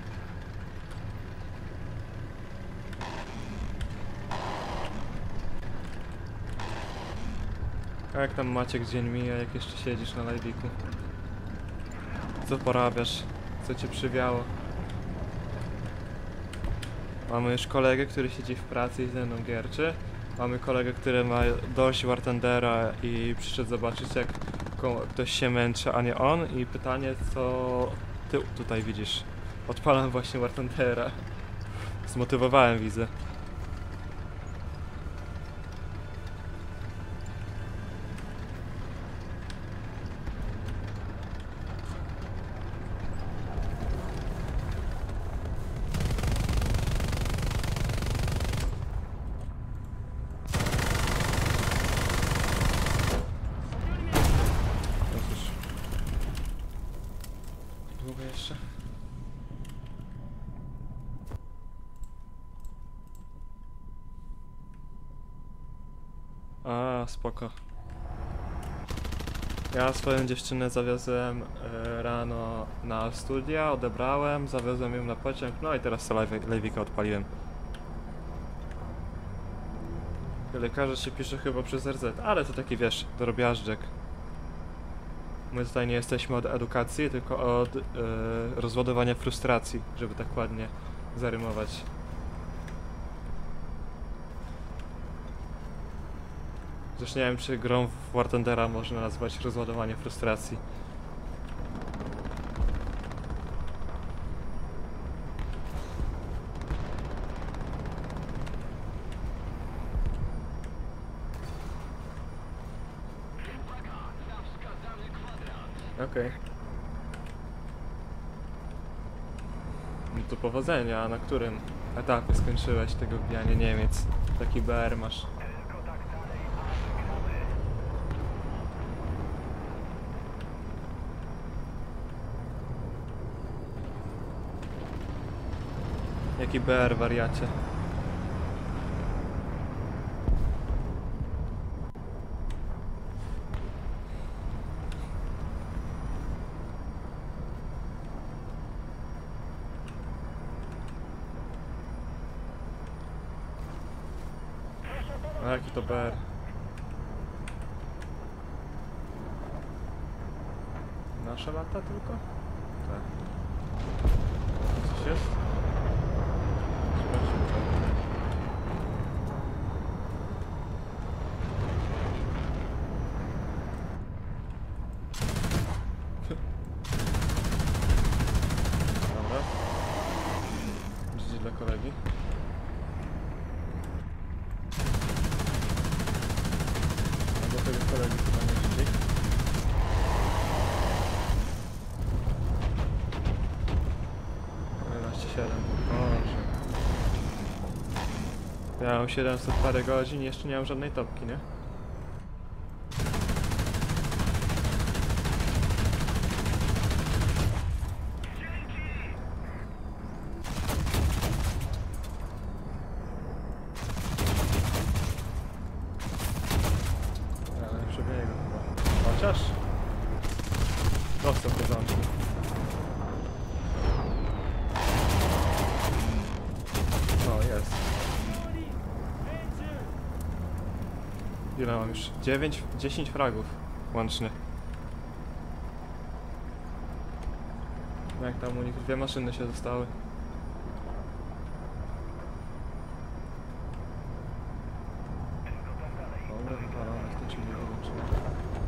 A jak tam Maciek dzień mija, jak jeszcze siedzisz na live'iku? Co porabiasz? Co cię przywiało? Mamy już kolegę, który siedzi w pracy i ze mną gierczy. Mamy kolegę, który ma dość War Thundera i przyszedł zobaczyć, jak ktoś się męczy, a nie on. I pytanie, co ty tutaj widzisz? Odpalam właśnie War Thundera. Zmotywowałem, widzę. Długo jeszcze? A, spoko. Ja swoją dziewczynę zawiozłem y, rano na studia, odebrałem, zawiozłem ją na pociąg, no i teraz sobie live'ika odpaliłem. Lekarze się pisze chyba przez R Z, ale to taki, wiesz, drobiażdżek. My tutaj nie jesteśmy od edukacji, tylko od y, rozładowania frustracji, żeby tak ładnie zarymować. Zresztą nie wiem, czy grą w War Thundera można nazwać rozładowanie frustracji. Okej. Okay. No to powodzenia, a na którym etapie skończyłeś tego wbijania Niemiec? Taki B R masz. Jaki B R, wariacie? A jaki to B R? Nasze lata tylko? Tak. Coś jest? Sprawdźmy to. Dobra. G G dla kolegi. kolegi chyba nie widzi. jedenaście siedem, Boże. Ja mam siedemset parę godzin i jeszcze nie mam żadnej topki, nie? Ja nie przebiegam chyba. Chociaż? Dostał do zamku. O, jest. Ile mam już? dziewięć, dziesięć fragów łącznie. Jak tam u nich dwie maszyny się zostały. Dobra, wywalone w tym czym nie wyłączyłem.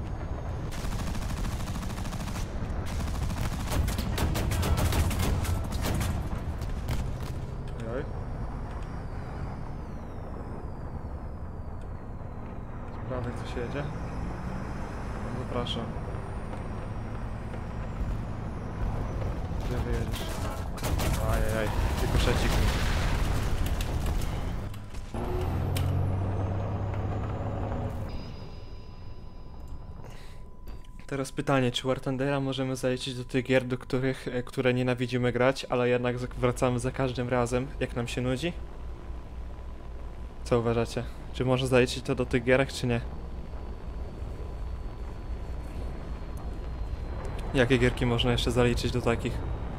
Ojoj. Z prawej coś jedzie. Zapraszam. Gdzie wyjedziesz? Ajajaj, tylko trzecik. Teraz pytanie, czy War Thundera możemy zaliczyć do tych gier, do których, e, które nienawidzimy grać, ale jednak za- wracamy za każdym razem, jak nam się nudzi? Co uważacie? Czy można zaliczyć to do tych gierek, czy nie? Jakie gierki można jeszcze zaliczyć do takich?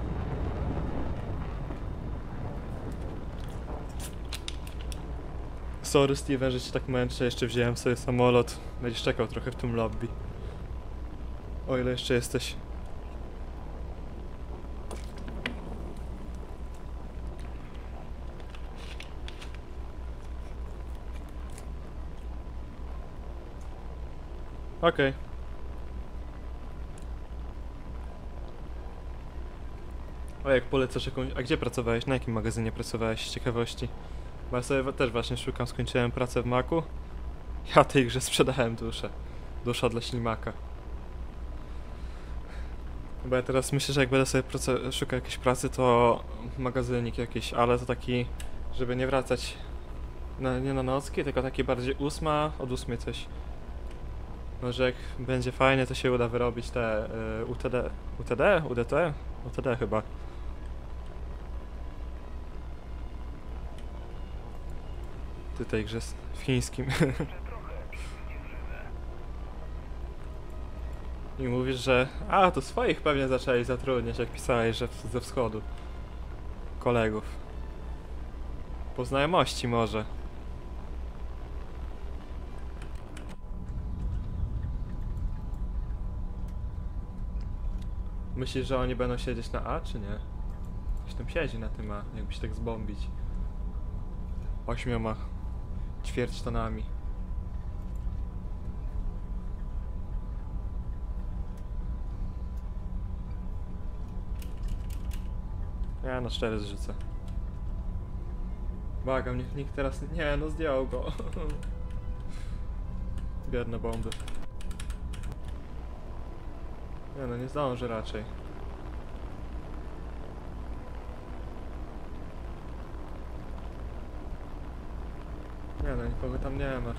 Sorry Steven, że cię tak męczę, jeszcze wziąłem sobie samolot. Będziesz czekał trochę w tym lobby. O ile jeszcze jesteś. Okej. O, jak polecasz jakąś... A gdzie pracowałeś? Na jakim magazynie pracowałeś? Z ciekawości. Bo ja sobie wa- też właśnie szukam, skończyłem pracę w Macu. Ja tej grze sprzedałem duszę. Dusza dla ślimaka. Bo ja teraz myślę, że jak będę sobie prace- szukał jakiejś pracy, to magazynik jakiś, ale to taki, żeby nie wracać na, nie na nocki, tylko taki bardziej ósma, od ósmej coś. Może jak będzie fajnie, to się uda wyrobić te y, U T D, U T D? U D T? U T D chyba. Ty tej grze s- w chińskim. I mówisz, że a, to swoich pewnie zaczęli zatrudniać, jak pisałeś, że w- ze wschodu. Kolegów. Po znajomości może. Myślisz, że oni będą siedzieć na A, czy nie? Ktoś tam siedzi na tym A, jakby się tak zbombić. Ośmioma ćwierćtonami. Ja na cztery zrzucę. Błagam, niech nikt teraz... Nie, no zdjął go. Biedne bomby. Nie no, nie zdąży raczej. Nie no, nikogo tam nie ma.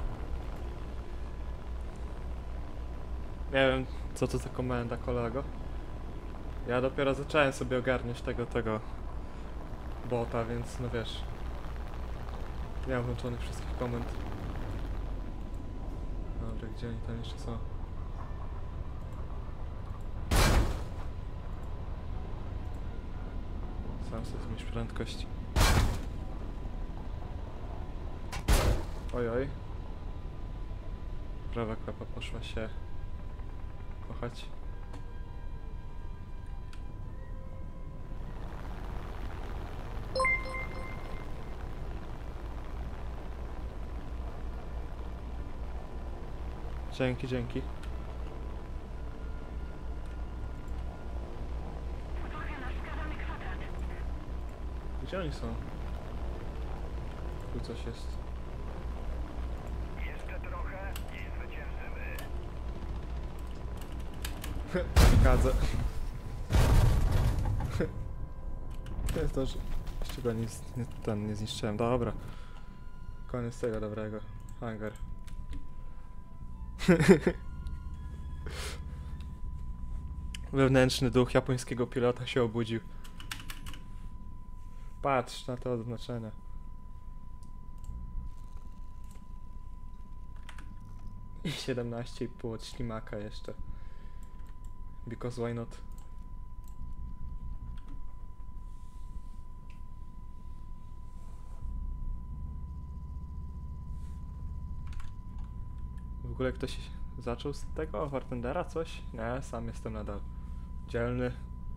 Nie wiem, co to za komenda, kolego. Ja dopiero zacząłem sobie ogarniać tego, tego bota, więc no wiesz. Nie mam włączonych wszystkich komend. Dobra, gdzie oni tam jeszcze są? Sam sobie zmniejsz prędkość. Oj, oj. Prawa klapa poszła się kochać. Dzięki, dzięki. Gdzie oni są? Tu coś jest. Jeszcze trochę i zwyciężymy. Zgadzę. To to, że jeszcze go nie, nie, ten, nie zniszczyłem. Dobra. Koniec tego dobrego. Hangar. Wewnętrzny duch japońskiego pilota się obudził. Patrz na te oznaczenia. I siedemnaście i pół od ślimaka jeszcze. Because why not? W ogóle ktoś zaczął z tego Wartendera coś? Nie, sam jestem nadal dzielny.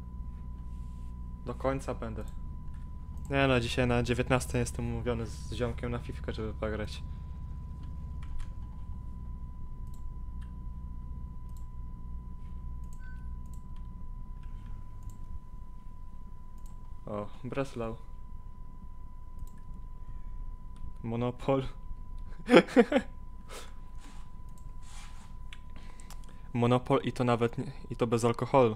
Do końca będę. Nie no, dzisiaj na dziewiętnastej jestem umówiony z ziomkiem na fifkę, żeby pograć. O, Breslau. Monopol. Monopol i to nawet nie, i to bez alkoholu.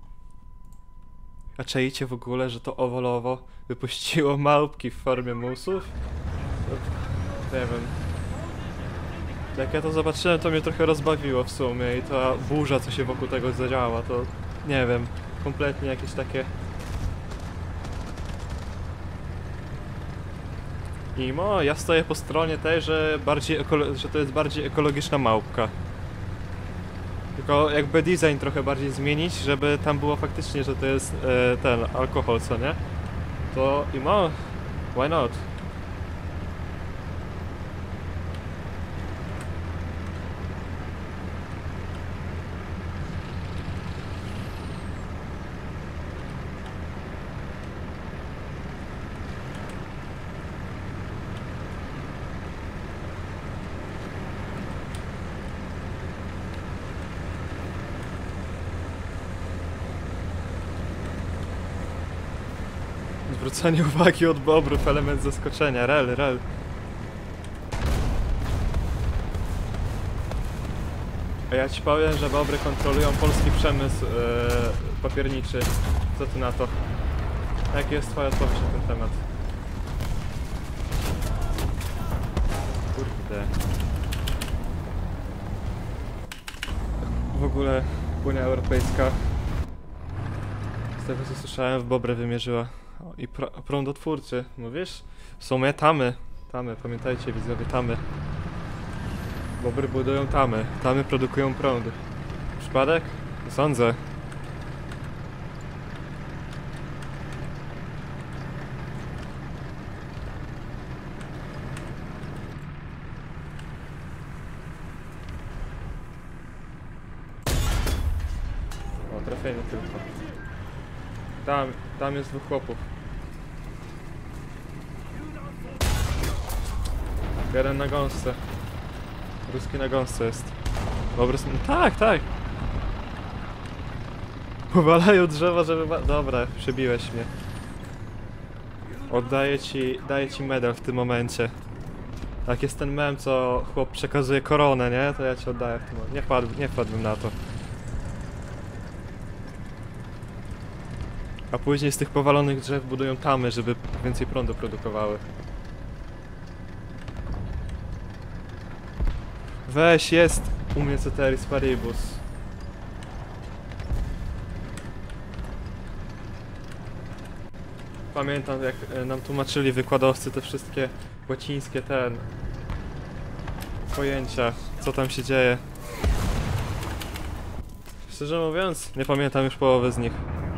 A czajcie w ogóle, że to Owolowo wypuściło małpki w formie musów? To, nie wiem. Jak ja to zobaczyłem, to mnie trochę rozbawiło w sumie i ta burza, co się wokół tego zadziała, to nie wiem, kompletnie jakieś takie... Imo, ja stoję po stronie tej, że, bardziej ekolo- że to jest bardziej ekologiczna małpka. Tylko jakby design trochę bardziej zmienić, żeby tam było faktycznie, że to jest e, ten alkohol, co nie? To imo, why not? Zwrócenie uwagi od bobrów, element zaskoczenia, rel, rel. A ja ci powiem, że bobry kontrolują polski przemysł yy, papierniczy. Co ty na to? Jaka jest twoja odpowiedź na ten temat? Kurde. W ogóle Unia Europejska, z tego co słyszałem, w bobry wymierzyła. O, i pr prądotwórcy, mówisz? W sumie tamy. Tamy, pamiętajcie widzowie, tamy. Bobry budują tamy. Tamy produkują prąd. Przypadek? Sądzę. O, trafienie tylko. Tam, tam jest dwóch chłopów. Jeden na gąsce. Ruski na gąsce jest. Dobry no, tak, tak. Powalają drzewa, żeby... Dobra, przebiłeś mnie. Oddaję ci, daję ci medal w tym momencie. Jak jest ten mem, co chłop przekazuje koronę, nie? To ja ci oddaję w tym momencie. Nie wpadł, nie wpadłbym na to. A później z tych powalonych drzew budują tamy, żeby więcej prądu produkowały. Weź, jest u mnie Ceteris Paribus. Pamiętam, jak nam tłumaczyli wykładowcy te wszystkie łacińskie ten... pojęcia, co tam się dzieje. Szczerze mówiąc, nie pamiętam już połowy z nich.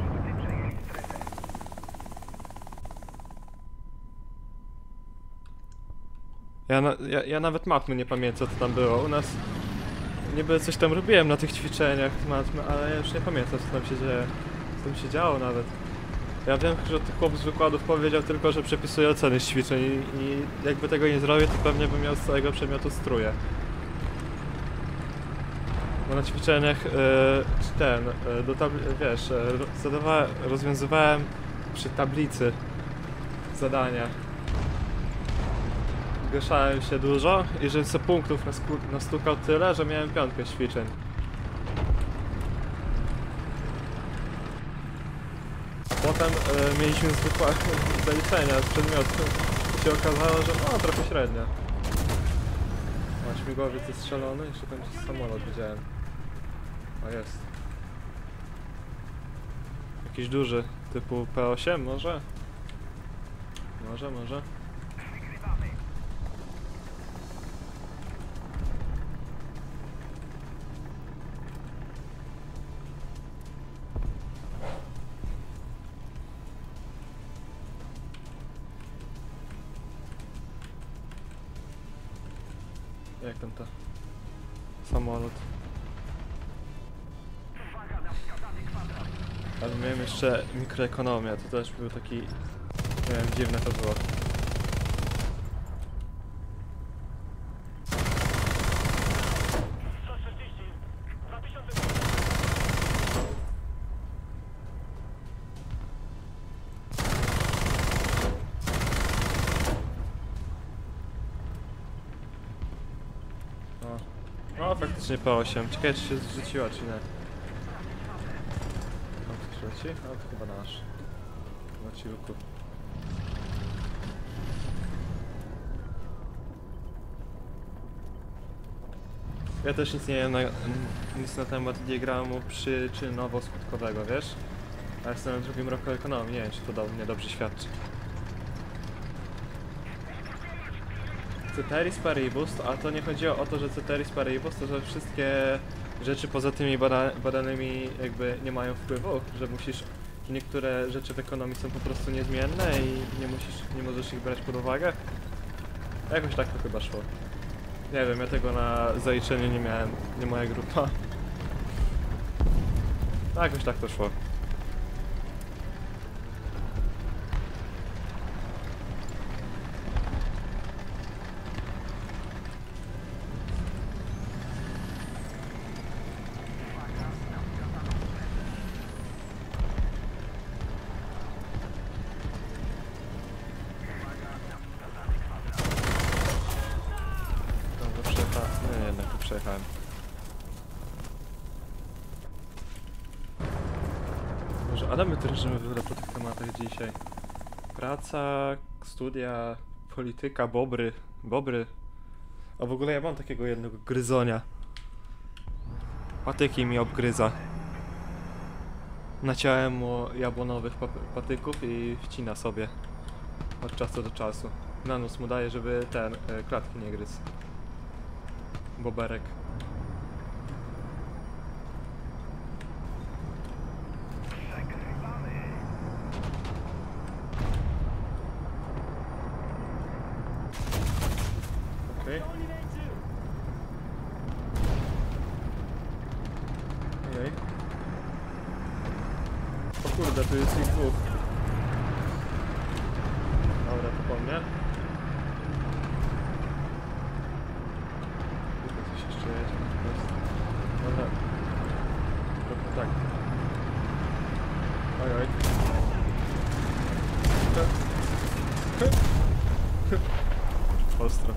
Ja, na, ja, ja nawet matmy nie pamiętam, co to tam było. U nas niby coś tam robiłem na tych ćwiczeniach matmy, ale ja już nie pamiętam, co tam się dzieje. Co tam się działo nawet. Ja wiem, że ten chłop z wykładów powiedział tylko, że przepisuje oceny z ćwiczeń i, i jakby tego nie zrobił, to pewnie bym miał z całego przedmiotu struje. Bo na ćwiczeniach yy, ten, yy, do tabli wiesz, yy, zadawałem, rozwiązywałem przy tablicy zadania. Zgłaszałem się dużo i że sobie punktów nastukał tyle, że miałem piątkę ćwiczeń. Potem e, mieliśmy zwykłe zaliczenia z przedmiotu. I się okazało, że no trochę średnio. Ma śmigłowiec jest strzelony, jeszcze tam gdzieś samolot widziałem. O jest. Jakiś duży, typu P osiem może? Może, może. Jak tam to? Samolot. Ale miałem jeszcze mikroekonomię, to też był taki... Nie wiem, dziwne to było. No, no faktycznie P osiem. Ciekawe, czy się zrzuciła, czy nie. Tam coś leci? No to chyba nasz. Na chillku. Ja też nic nie wiem na, nic na temat diagramu przyczynowo-skutkowego, wiesz? A jestem na drugim roku ekonomii, nie wiem, czy to do mnie dobrze świadczy. Ceteris paribus, a to nie chodziło o to, że ceteris paribus, to że wszystkie rzeczy poza tymi bada badanymi jakby nie mają wpływu, że musisz, że niektóre rzeczy w ekonomii są po prostu niezmienne i nie musisz, nie możesz ich brać pod uwagę. Jakoś tak to chyba szło. Nie wiem, ja tego na zaliczeniu nie miałem, nie moja grupa. No, jakoś tak to szło. Nie, jednak tu przejechałem. Może, ale my drżymy w ogóle po tych tematach dzisiaj. Praca, studia, polityka, bobry, bobry. A w ogóle ja mam takiego jednego gryzonia. Patyki mi obgryza. Naciąłem mu jabłonowych patyków i wcina sobie. Od czasu do czasu. Na nos mu daje, żeby ten, y, klatki nie gryzł. Boberek. Okej. Okay. Ojej. O kurde, tu jest ich dwóch. Dobra, to po mnie. Coś jeszcze jedzie. Dobra. Róbmy tak. Oj, oj. Ostro.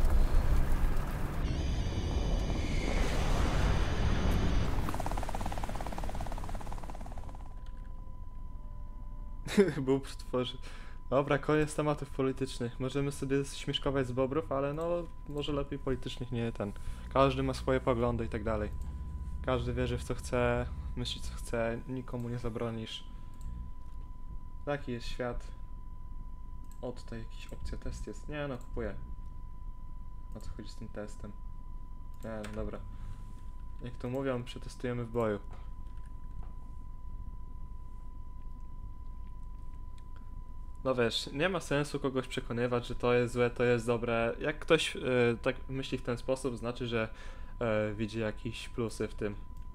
Bób tworzy. Dobra, koniec tematów politycznych. Możemy sobie śmieszkować z bobrów, ale no może lepiej politycznych nie ten. Każdy ma swoje poglądy i tak dalej. Każdy wierzy w co chce, myśli co chce, nikomu nie zabronisz. Taki jest świat. O, tutaj jakiś opcja test jest. Nie no, kupuję. O co chodzi z tym testem? Nie no, dobra. Jak to mówią, przetestujemy w boju. No wiesz, nie ma sensu kogoś przekonywać, że to jest złe, to jest dobre. Jak ktoś y, tak myśli w ten sposób, znaczy, że y, widzi jakieś plusy w tym.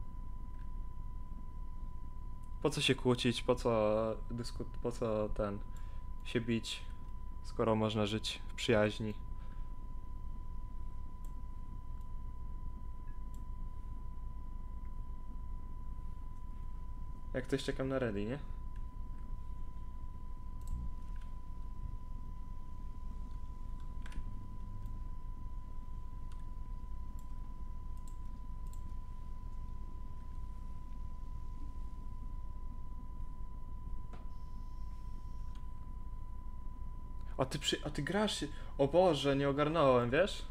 Po co się kłócić, po co dyskut, po co ten się bić, skoro można żyć w przyjaźni. Jak coś czekam na ready, nie? A ty przy... a ty grasz się... O Boże, nie ogarnąłem, wiesz?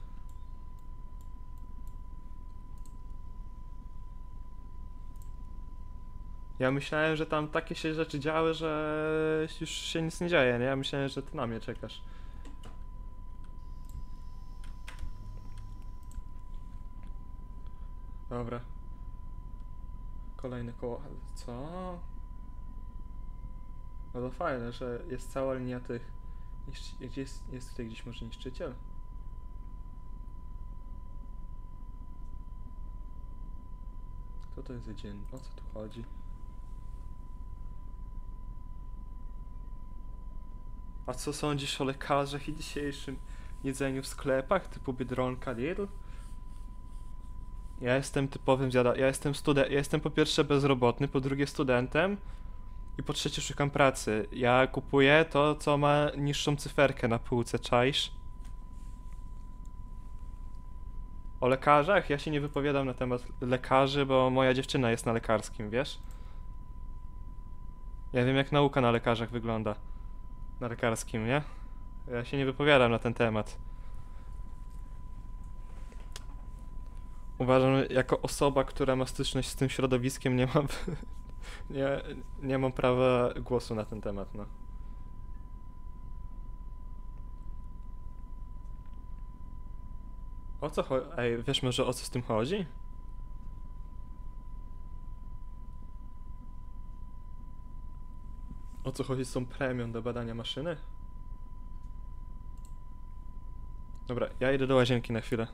Ja myślałem, że tam takie się rzeczy działy, że już się nic nie dzieje, nie? Ja myślałem, że ty na mnie czekasz. Dobra. Kolejne koło... Co? No to fajne, że jest cała linia tych... Niszczy... Gdzie jest, jest tutaj gdzieś może niszczyciel? Kto to jest za dzień? O co tu chodzi? A co sądzisz o lekarzach i dzisiejszym jedzeniu w sklepach typu Biedronka, Lidl? Ja jestem typowym zjada... Ja jestem student... Ja jestem po pierwsze bezrobotny, po drugie studentem i po trzecie szukam pracy. Ja kupuję to, co ma niższą cyferkę na półce, czaisz? O lekarzach? Ja się nie wypowiadam na temat lekarzy, bo moja dziewczyna jest na lekarskim, wiesz? Ja wiem, jak nauka na lekarzach wygląda. Na lekarskim, nie? Ja się nie wypowiadam na ten temat. Uważam, że jako osoba, która ma styczność z tym środowiskiem, nie mam... nie, nie mam prawa głosu na ten temat, no. O co chodzi? Ej, wiesz może o co z tym chodzi? O co chodzi z tą premią do badania maszyny? Dobra, ja idę do łazienki na chwilę.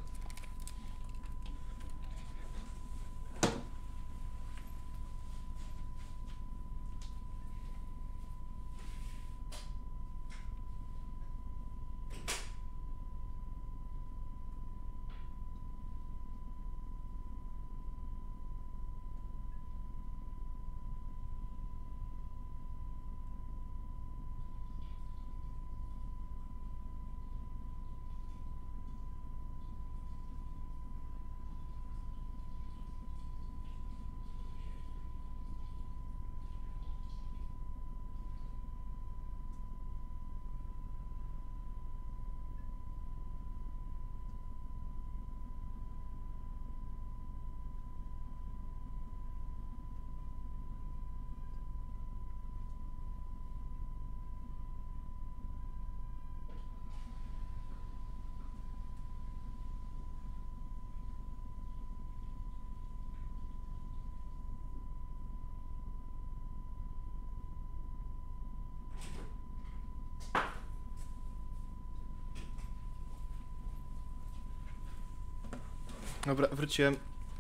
Dobra, wróciłem.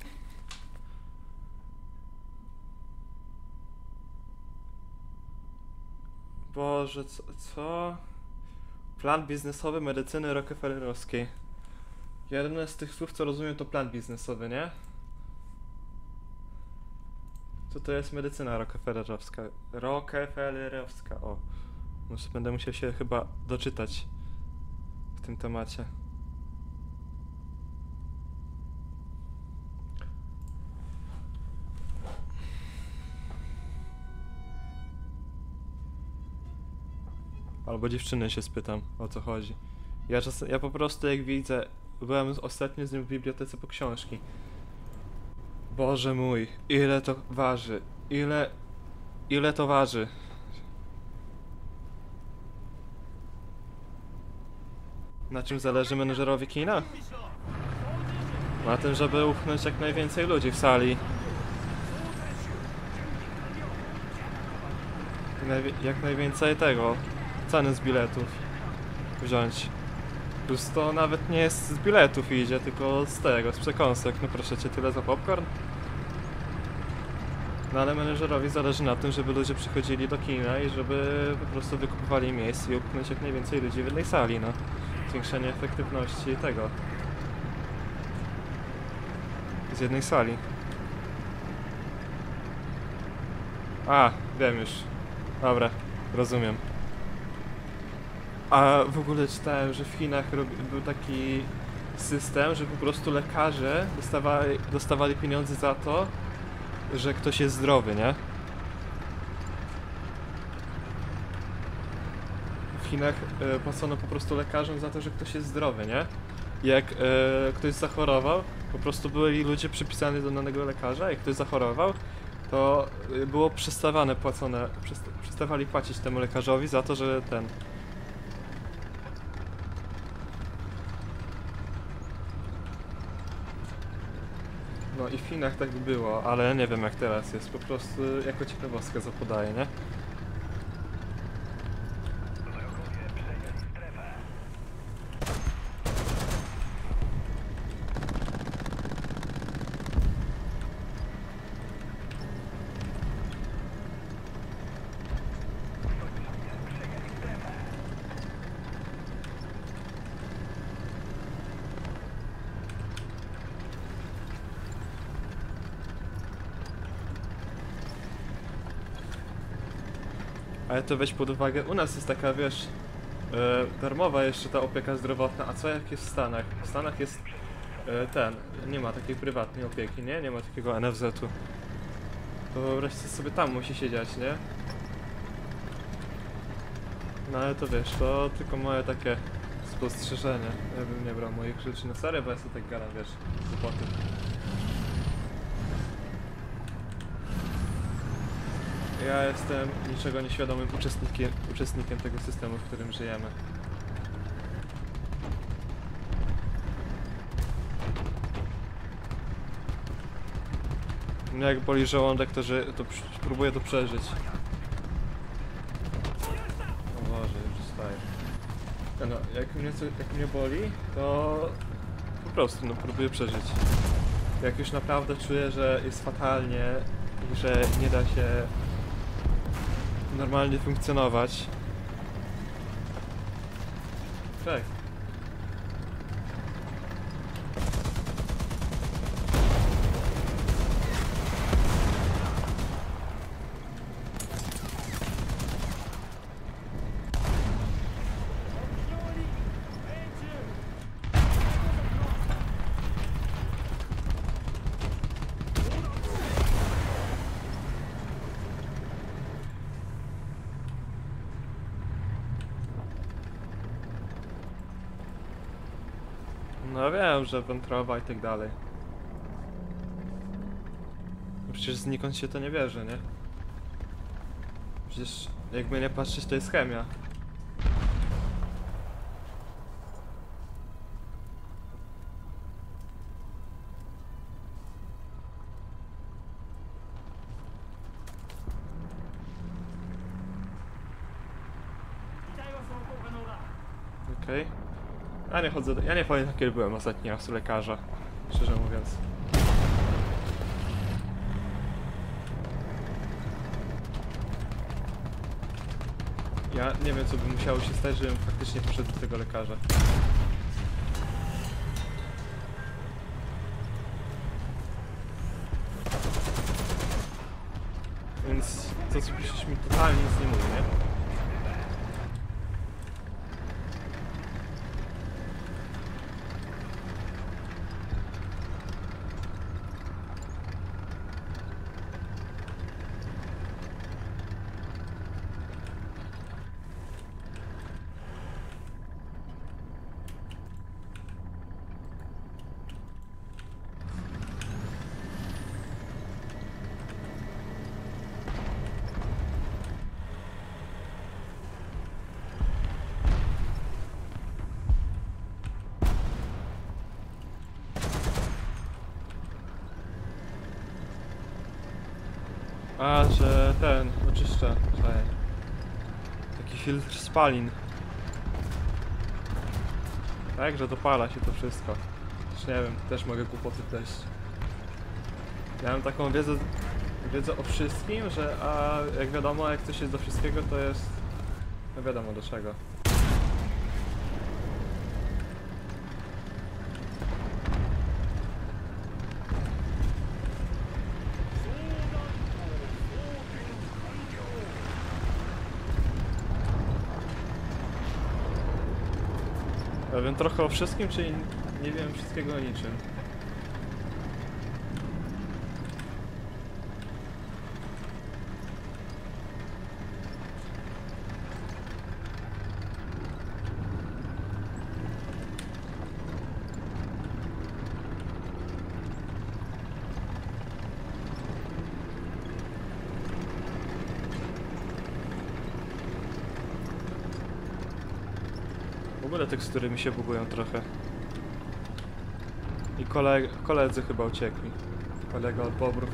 Boże, co? co? Plan biznesowy medycyny rockefellerowskiej. Jedne z tych słów, co rozumiem, to plan biznesowy, nie? Co to jest medycyna rockefellerowska? Rockefellerowska, o. Muszę, będę musiał się chyba doczytać w tym temacie. Albo dziewczyny się spytam, o co chodzi. Ja, czas, ja po prostu jak widzę, byłem ostatnio z nim w bibliotece po książki. Boże mój, ile to waży, ile, ile to waży. Na czym zależy menedżerowi kina? Na tym, żeby upchnąć jak najwięcej ludzi w sali. Najwi jak najwięcej tego, ceny z biletów wziąć. Plus to nawet nie jest z biletów idzie, tylko z tego, z przekąsek. No proszę cię, tyle za popcorn? No ale menedżerowi zależy na tym, żeby ludzie przychodzili do kina i żeby po prostu wykupowali miejsc i upchnąć jak najwięcej ludzi w jednej sali, no. Zwiększenie efektywności tego. Z jednej sali. A, wiem już. Dobra, rozumiem. A w ogóle czytałem, że w Chinach robi, był taki system, że po prostu lekarze dostawali, dostawali pieniądze za to, że ktoś jest zdrowy, nie? Chinach e, płacono po prostu lekarzom za to, że ktoś jest zdrowy, nie? I jak e, ktoś zachorował, po prostu byli ludzie przypisani do danego lekarza, jak ktoś zachorował, to e, było przestawane płacone, przesta przestawali płacić temu lekarzowi za to, że ten... No i w Chinach tak było, ale nie wiem jak teraz jest, po prostu jako ciekawostkę co podaję, nie? Wrogowie przejęli strefę. Ale to weź pod uwagę, u nas jest taka, wiesz, e, darmowa jeszcze ta opieka zdrowotna, a co jak jest w Stanach? W Stanach jest e, ten, nie ma takiej prywatnej opieki, nie? Nie ma takiego N F Z-u. To wreszcie sobie tam musi siedzieć, nie? No ale to wiesz, to tylko moje takie spostrzeżenie. Ja bym nie brał moich rzeczy na serio, bo ja sobie tak gadam, wiesz, głupoty. Ja jestem niczego nieświadomym uczestnikiem, uczestnikiem tego systemu, w którym żyjemy. Mnie jak boli żołądek, to że to próbuję to przeżyć. O Boże, już wstaję. No, jak mnie, co, jak mnie boli, to po prostu no, próbuję przeżyć. Jak już naprawdę czuję, że jest fatalnie i że nie da się normalnie funkcjonować. Tak. No wiem, że wątroba i tak dalej. No przecież znikąd się to nie bierze, nie? Przecież jakby nie patrzeć, to jest chemia. Okej. Okay. Ja nie chodzę, do, ja nie pamiętam kiedy byłem ostatni raz u lekarza, szczerze mówiąc. Ja nie wiem co by musiało się stać, żebym faktycznie poszedł do tego lekarza. Więc to co przecież mi totalnie nic nie mówi, nie? A, że ten, oczyszcza, tutaj. Taki filtr spalin. Tak, że dopala się to wszystko. Też nie wiem, też mogę głupoty pleść. Ja mam taką wiedzę, wiedzę o wszystkim, że a jak wiadomo, jak coś jest do wszystkiego, to jest no wiadomo do czego. Ja wiem trochę o wszystkim, czyli nie wiem wszystkiego o niczym. ogóle tekstury mi się bugują trochę. I koleg koledzy chyba uciekli. Kolega od bobrów.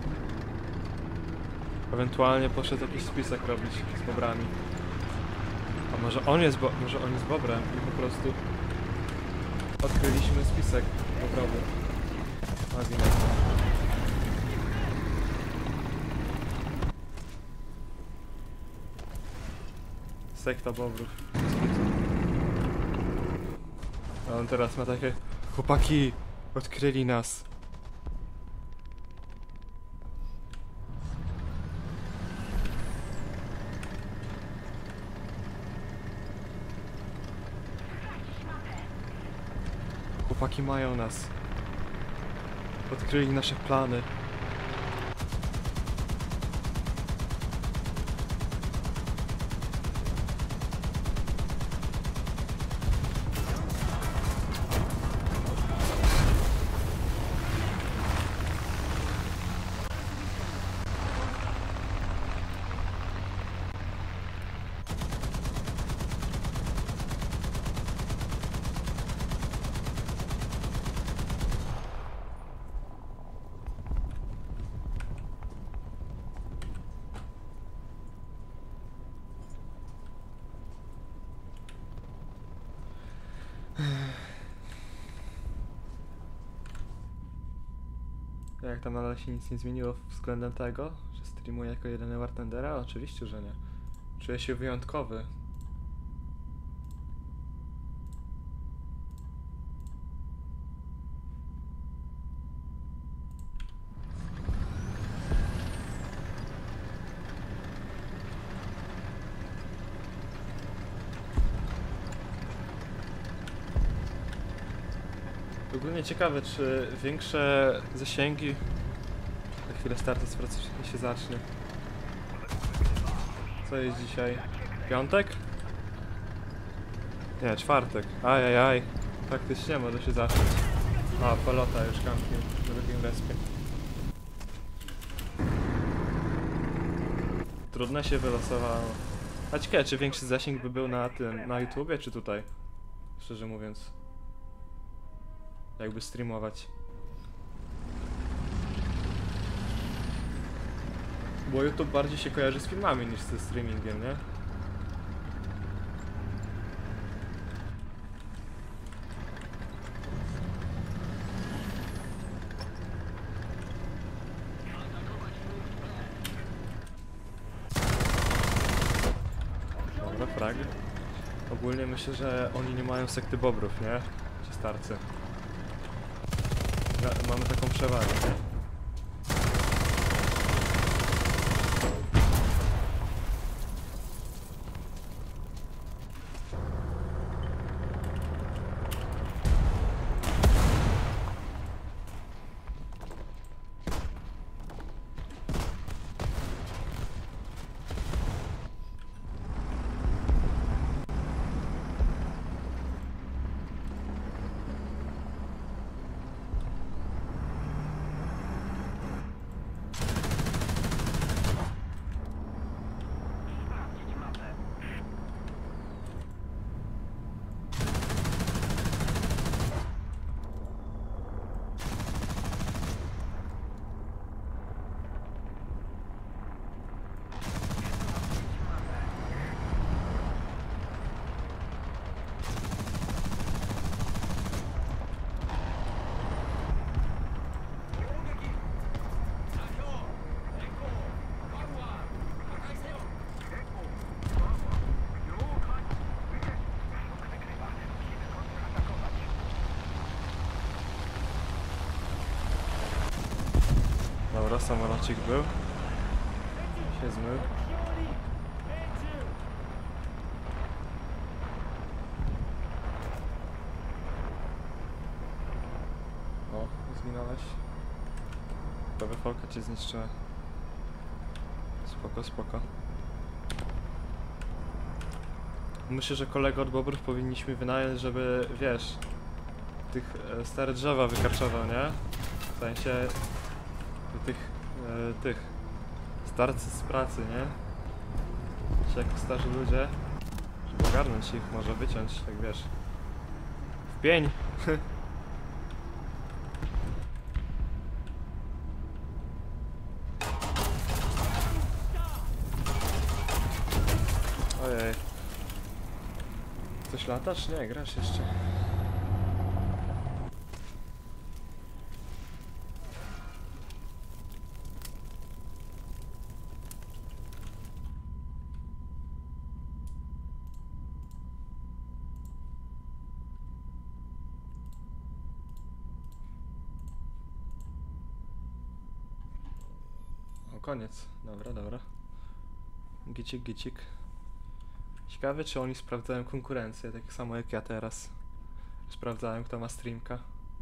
Ewentualnie poszedł jakiś spisek robić z bobrami. A może on jest bo może on jest bobrem i po prostu odkryliśmy spisek bobrowy. Nazwijmy to. Sekta bobrów. A on teraz ma takie... Chłopaki! Odkryli nas! Chłopaki mają nas. Odkryli nasze plany. Jak tam nadal się nic nie zmieniło względem tego, że streamuję jako jedyny bartendera? Oczywiście, że nie. Czuję się wyjątkowy. Ogólnie ciekawe, czy większe zasięgi... Na chwilę startu sprawdzę, czy się zacznie. Co jest dzisiaj? Piątek? Nie, czwartek. Ajajaj. Faktycznie może się zacząć. A, polota już kampi na drugim respie. Trudne się wylosowało. A ciekawe, czy większy zasięg by był na tym, na YouTubie, czy tutaj? Szczerze mówiąc. Jakby streamować. Bo YouTube bardziej się kojarzy z filmami niż ze streamingiem, nie? Dobra, frag. Ogólnie myślę, że oni nie mają sekty bobrów, nie? Ci starcy. Mamy taką przewagę. Dobra, samolocik był. Się zmył. O, zginąłeś. To wyfolka cię zniszczyła. Spoko, spoko. Myślę, że kolego od bobrów powinniśmy wynająć, żeby, wiesz, tych e, stare drzewa wykarczował, nie? W sensie tych, e, tych starcy z pracy, nie? Czy jako starzy ludzie, Żeby ogarnąć ich, może wyciąć, tak wiesz. W pień! Ojej. Coś latasz? Nie, grasz jeszcze. O, koniec. Dobra, dobra. Gicik, gicik. Ciekawe, czy oni sprawdzają konkurencję, tak samo jak ja teraz. Sprawdzałem, kto ma streamka.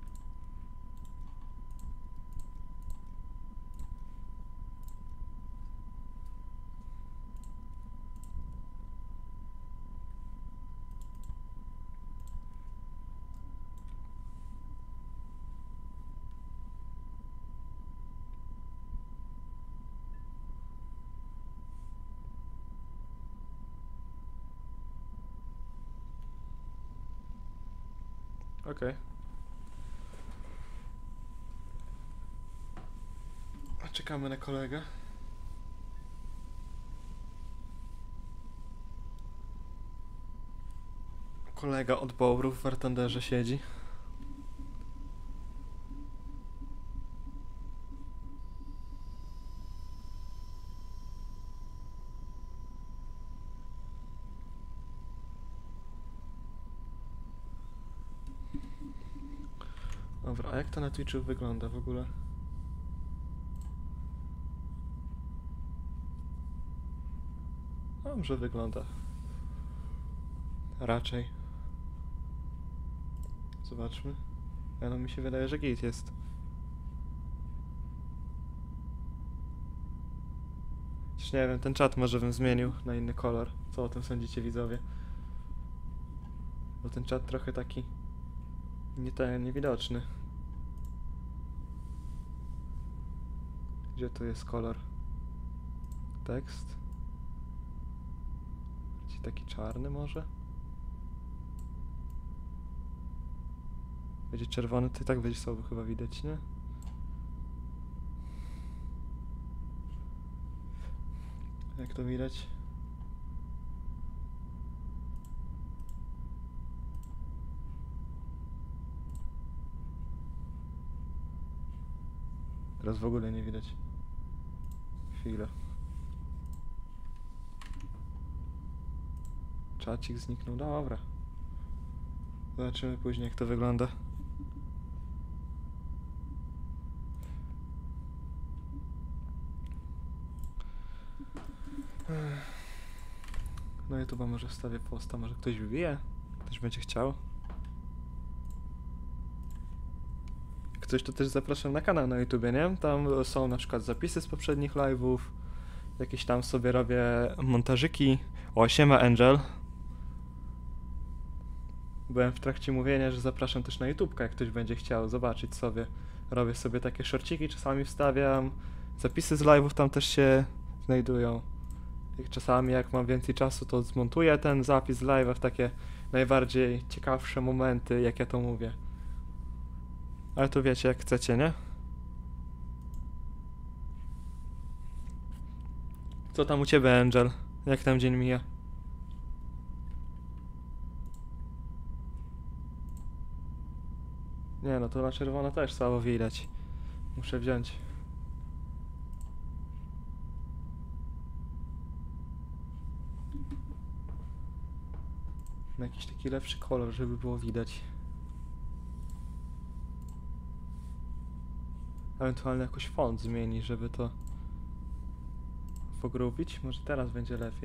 Okej. Czekamy na kolegę. Kolega od Bołrów w Artanderze siedzi. Dobra, a jak to na Twitchu wygląda w ogóle? Dobrze wygląda. Raczej. Zobaczmy. Ja no mi się wydaje, że git jest. Chociaż nie wiem, ten czat może bym zmienił na inny kolor. Co o tym sądzicie, widzowie? Bo ten czat trochę taki... nie ten, niewidoczny. Gdzie tu jest kolor? Tekst? Gdzie taki czarny może? Będzie czerwony, to i tak będzie słabo chyba widać, nie? Jak to widać? Teraz w ogóle nie widać. Chwila. Czacik zniknął. Dobra. Zobaczymy później, jak to wygląda. No YouTube'a może wstawię posta, może ktoś wbije? Ktoś będzie chciał? Jak coś, to też zapraszam na kanał na YouTubie, nie? Tam są na przykład zapisy z poprzednich live'ów. Jakieś tam sobie robię montażyki. O, siema Angel. Byłem w trakcie mówienia, że zapraszam też na YouTubka, jak ktoś będzie chciał zobaczyć sobie. Robię sobie takie shortciki, czasami wstawiam. Zapisy z live'ów tam też się znajdują. Jak czasami, jak mam więcej czasu, to zmontuję ten zapis z live'a w takie najbardziej ciekawsze momenty, jak ja to mówię. Ale to wiecie, jak chcecie, nie? Co tam u ciebie, Angel? Jak tam dzień mija? Nie no, to na czerwono też słabo widać. Muszę wziąć. Na jakiś taki lepszy kolor, żeby było widać. Ewentualnie jakoś font zmieni, żeby to pogrubić. Może teraz będzie lepiej.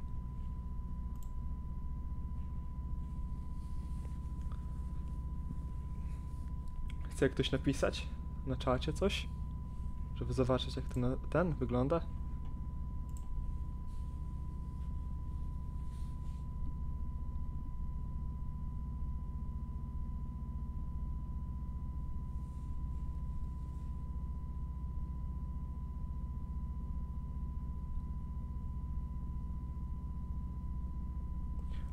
Chce ktoś napisać na czacie coś? Żeby zobaczyć, jak ten, ten wygląda?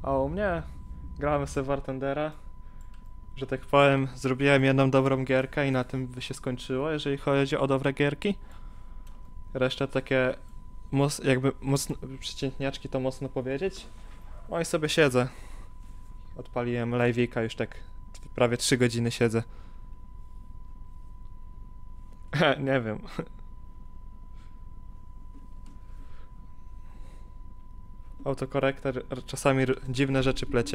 A u mnie grałem sobie w War Thundera. Że tak powiem, zrobiłem jedną dobrą gierkę i na tym by się skończyło, jeżeli chodzi o dobre gierki. Reszta takie, moc, jakby mocno, przeciętniaczki to mocno powiedzieć. No i sobie siedzę. Odpaliłem live'ika, już tak prawie trzy godziny siedzę. Nie wiem. Autokorektor czasami r- dziwne rzeczy plecie.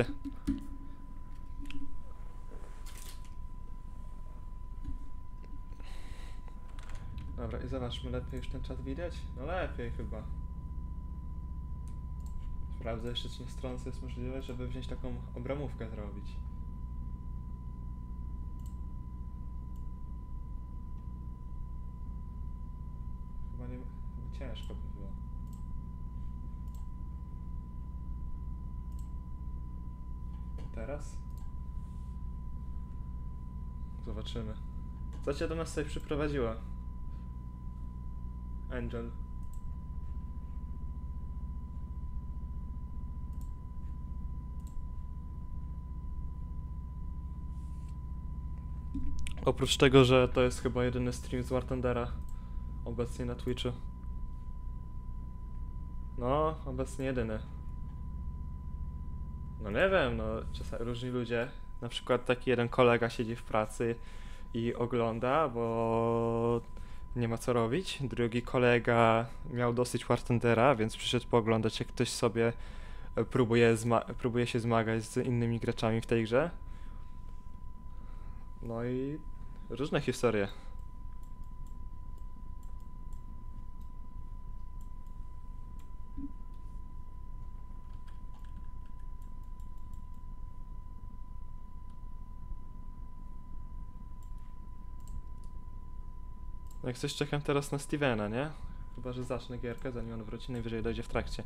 Dobra, i zobaczmy, lepiej już ten czat widać? No lepiej chyba. Sprawdzę jeszcze, czy na stronce jest możliwe, żeby wziąć taką obramówkę zrobić. Chyba nie... Chyba ciężko by było. Teraz? Zobaczymy. Co cię do nas tutaj przyprowadziła? Angel. Oprócz tego, że to jest chyba jedyny stream z War Thundera obecnie na Twitchu. No, obecnie jedyny. No nie wiem, no czasami różni ludzie. Na przykład taki jeden kolega siedzi w pracy i ogląda, bo nie ma co robić. Drugi kolega miał dosyć War Thundera, więc przyszedł pooglądać, jak ktoś sobie próbuje, zma- próbuje się zmagać z innymi graczami w tej grze. No i różne historie. Jak coś czekam teraz na Stevena, nie? Chyba że zacznę gierkę, zanim on wróci, najwyżej dojdzie w trakcie.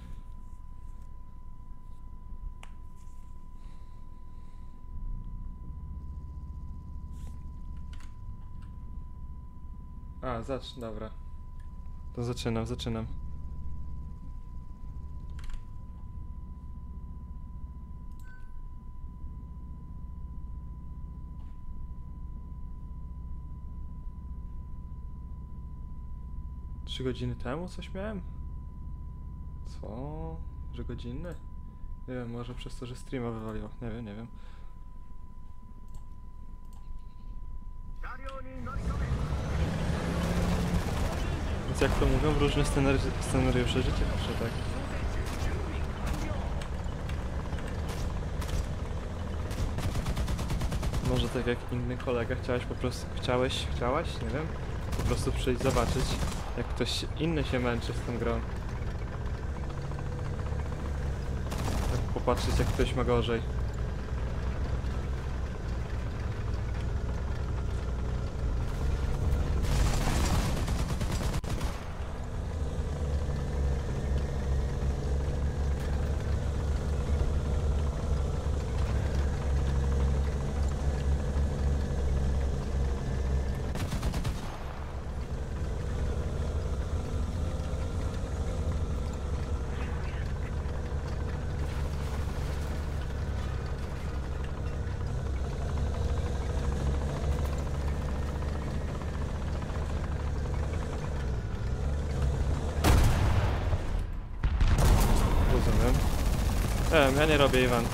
A, zacz, dobra. To zaczynam, zaczynam. Trzy godziny temu coś miałem? Co? Że godzinny? Nie wiem, może przez to, że streama wywaliło. Nie wiem, nie wiem. Więc jak to mówią, różne scenari scenariusze życia pisze, tak? Może tak jak inny kolega chciałeś po prostu, chciałeś, chciałaś, nie wiem, po prostu przyjść zobaczyć, jak ktoś inny się męczy z tą grą. Tak popatrzeć, jak ktoś ma gorzej. Rozumiem. Nie wiem, ja nie robię eventu.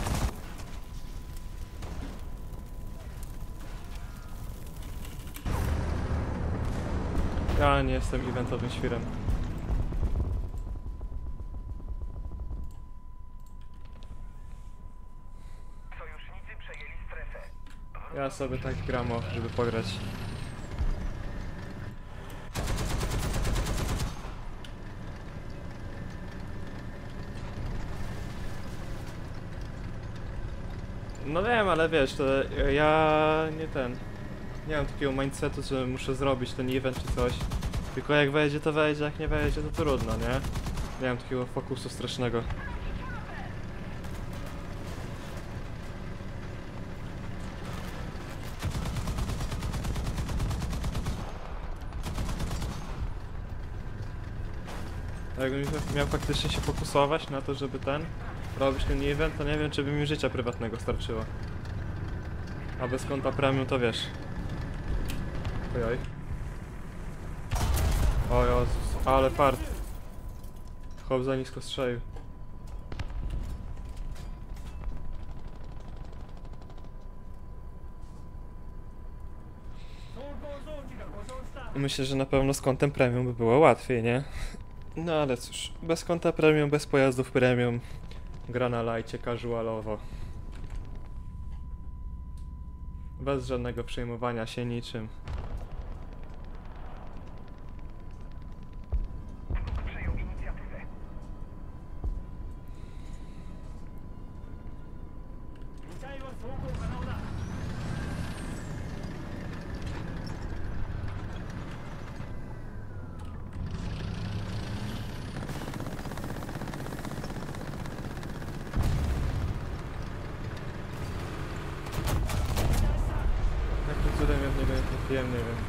Ja nie jestem eventowym świrem. Sojusznicy przejęli strefę. Ja sobie tak gram, o, żeby pograć. No wiem, ale wiesz, to ja nie ten... Nie mam takiego mindsetu, że muszę zrobić ten event czy coś. Tylko jak wejdzie, to wejdzie, jak nie wejdzie, to trudno, nie? Nie mam takiego fokusu strasznego. A jakbym miał faktycznie się fokusować na to, żeby ten... robić ten event, to nie wiem, czy by mi życia prywatnego starczyło. A bez konta premium to wiesz. Ojoj. O Jezus, ale fart. Chłop za nisko strzelił. Myślę, że na pewno z kontem premium by było łatwiej, nie? No ale cóż, bez konta premium, bez pojazdów premium, gra na lajcie, casualowo. Bez żadnego przejmowania się niczym. Przejął inicjatywę. Jakim cudem ja w niego nie trafiłem, nie wiem.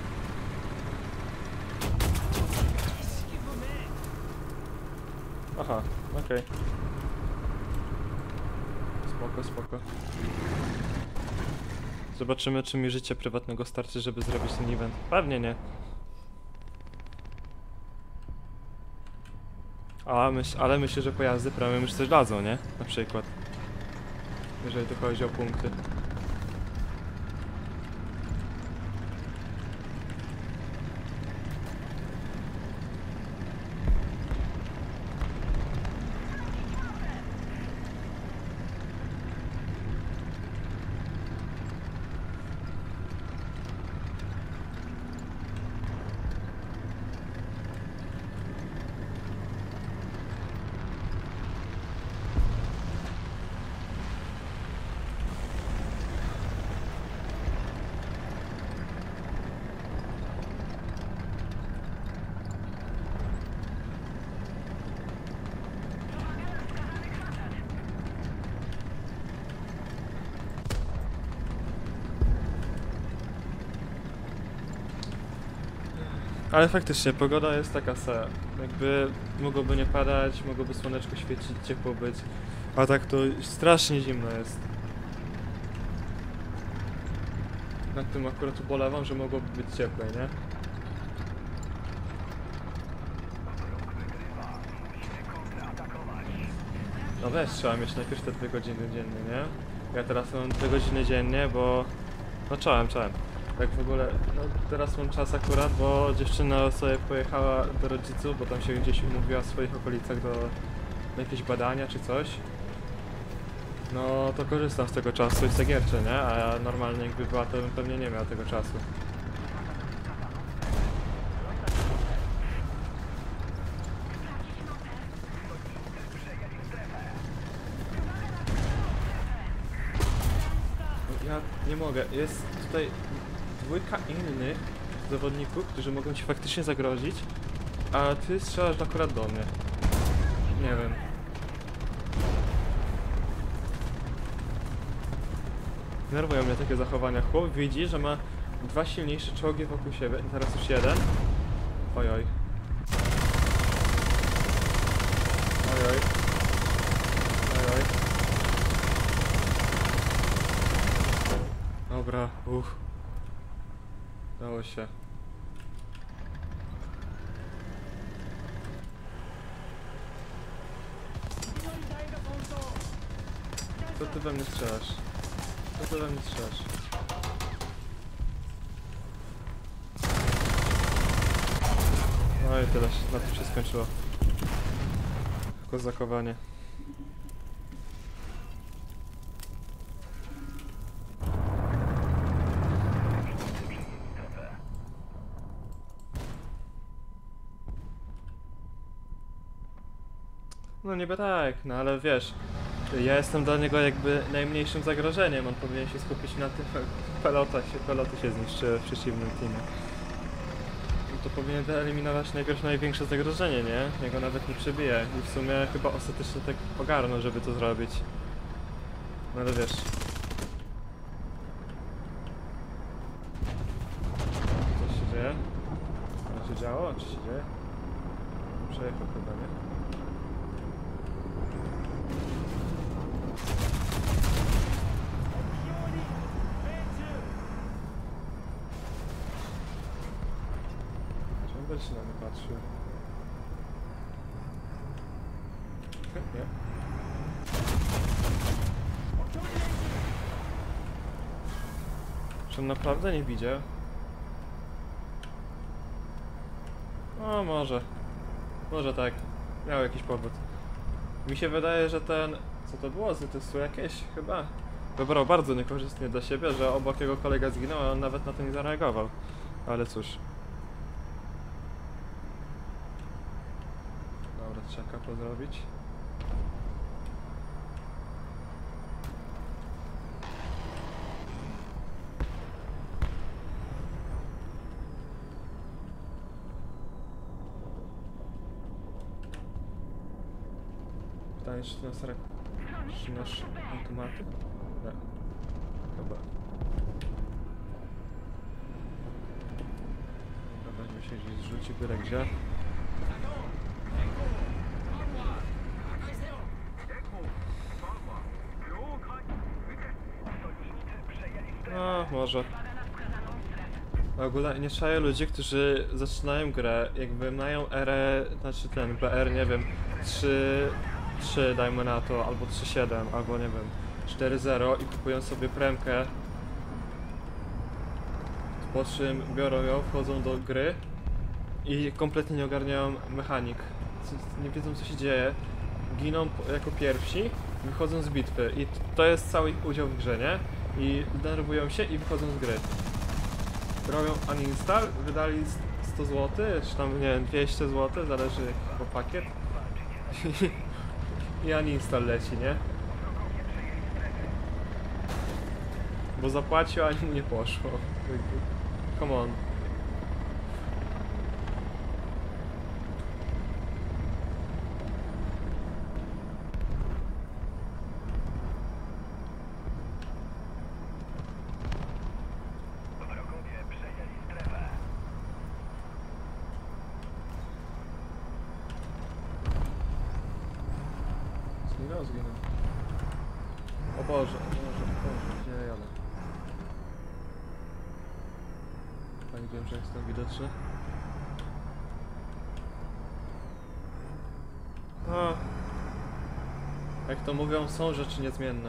Aha, okej. Spoko, spoko. Zobaczymy, czy mi życie prywatnego starczy, żeby zrobić ten event. Pewnie nie. A myśl, ale myślę, że pojazdy premium już coś dadzą, nie? Na przykład. Jeżeli tu chodzi o punkty. Ale faktycznie, pogoda jest taka se. Jakby mogłoby nie padać, mogłoby słoneczko świecić, ciepło być. A tak to strasznie zimno jest. Nad tym akurat ubolewam, że mogłoby być cieplej, nie? No weź, trzeba mieć najpierw te dwie godziny dziennie, nie? Ja teraz mam dwie godziny dziennie, bo... No czołem, czołem. Tak w ogóle, no teraz mam czas akurat, bo dziewczyna sobie pojechała do rodziców, bo tam się gdzieś umówiła w swoich okolicach do, do jakieś badania czy coś. No to korzystam z tego czasu i se gierczę, nie? A ja normalnie jakby była, to bym pewnie nie miał tego czasu. Ja nie mogę, jest tutaj dwójka innych zawodników, którzy mogą ci faktycznie zagrozić, a ty strzelasz akurat do mnie. Nie wiem. Denerwują mnie takie zachowania. Chłop widzi, że ma dwa silniejsze czołgi wokół siebie i teraz już jeden. Ojoj. Ojoj. Ojoj. Dobra, uff. Dało się. Co ty we mnie strzelasz? Co ty we mnie strzelasz? No i tyle, na tym się skończyło. Kozakowanie. No niby tak, no ale wiesz, ja jestem dla niego jakby najmniejszym zagrożeniem, on powinien się skupić na tym, pelota się, peloty się zniszczyły w przeciwnym teamie. No to powinien wyeliminować najpierw największe zagrożenie, nie? Jego nawet nie przebije i w sumie chyba ostatecznie tak ogarnął, żeby to zrobić. No ale wiesz. Co się dzieje? Co się działo? Czy się dzieje? Przejechał chyba, nie? Też się na mnie patrzy. Nie. Czy on naprawdę nie widział? O, może. Może tak. Miał jakiś powód. Mi się wydaje, że ten... Co to było? Z testu jakieś? Chyba. Wybrał bardzo niekorzystnie dla siebie, że obok jego kolega zginął, a on nawet na to nie zareagował. Ale cóż. Dobra, trzeba kapo zrobić. Pytanie, czy to nas, czy nasz automaty? Nie. Chyba. Dobra, weźmy się gdzieś zrzuci, byle gdzie. No, może. W ogóle nie czaję ludzi, którzy zaczynają grę, jakby mają erę, znaczy ten B R, nie wiem, trzy, trzy dajmy na to, albo trzy siedem, albo nie wiem, cztery zero i kupują sobie premkę, po czym biorą ją, wchodzą do gry i kompletnie nie ogarniają mechanik, nie wiedzą co się dzieje, giną jako pierwsi, wychodzą z bitwy i to jest cały ich udział w grze, nie? I denerwują się i wychodzą z gry. Robią uninstall, wydali sto złotych, czy tam nie wiem, dwieście złotych, zależy jaki pakiet. I uninstall leci, nie? Bo zapłacił, a mu nie poszło. Come on. Zginął, zginął. O Boże, o Boże, o Boże, gdzie ja jadę? Pani wiem, że jestem widoczny. A, jak to mówią, są rzeczy niezmienne.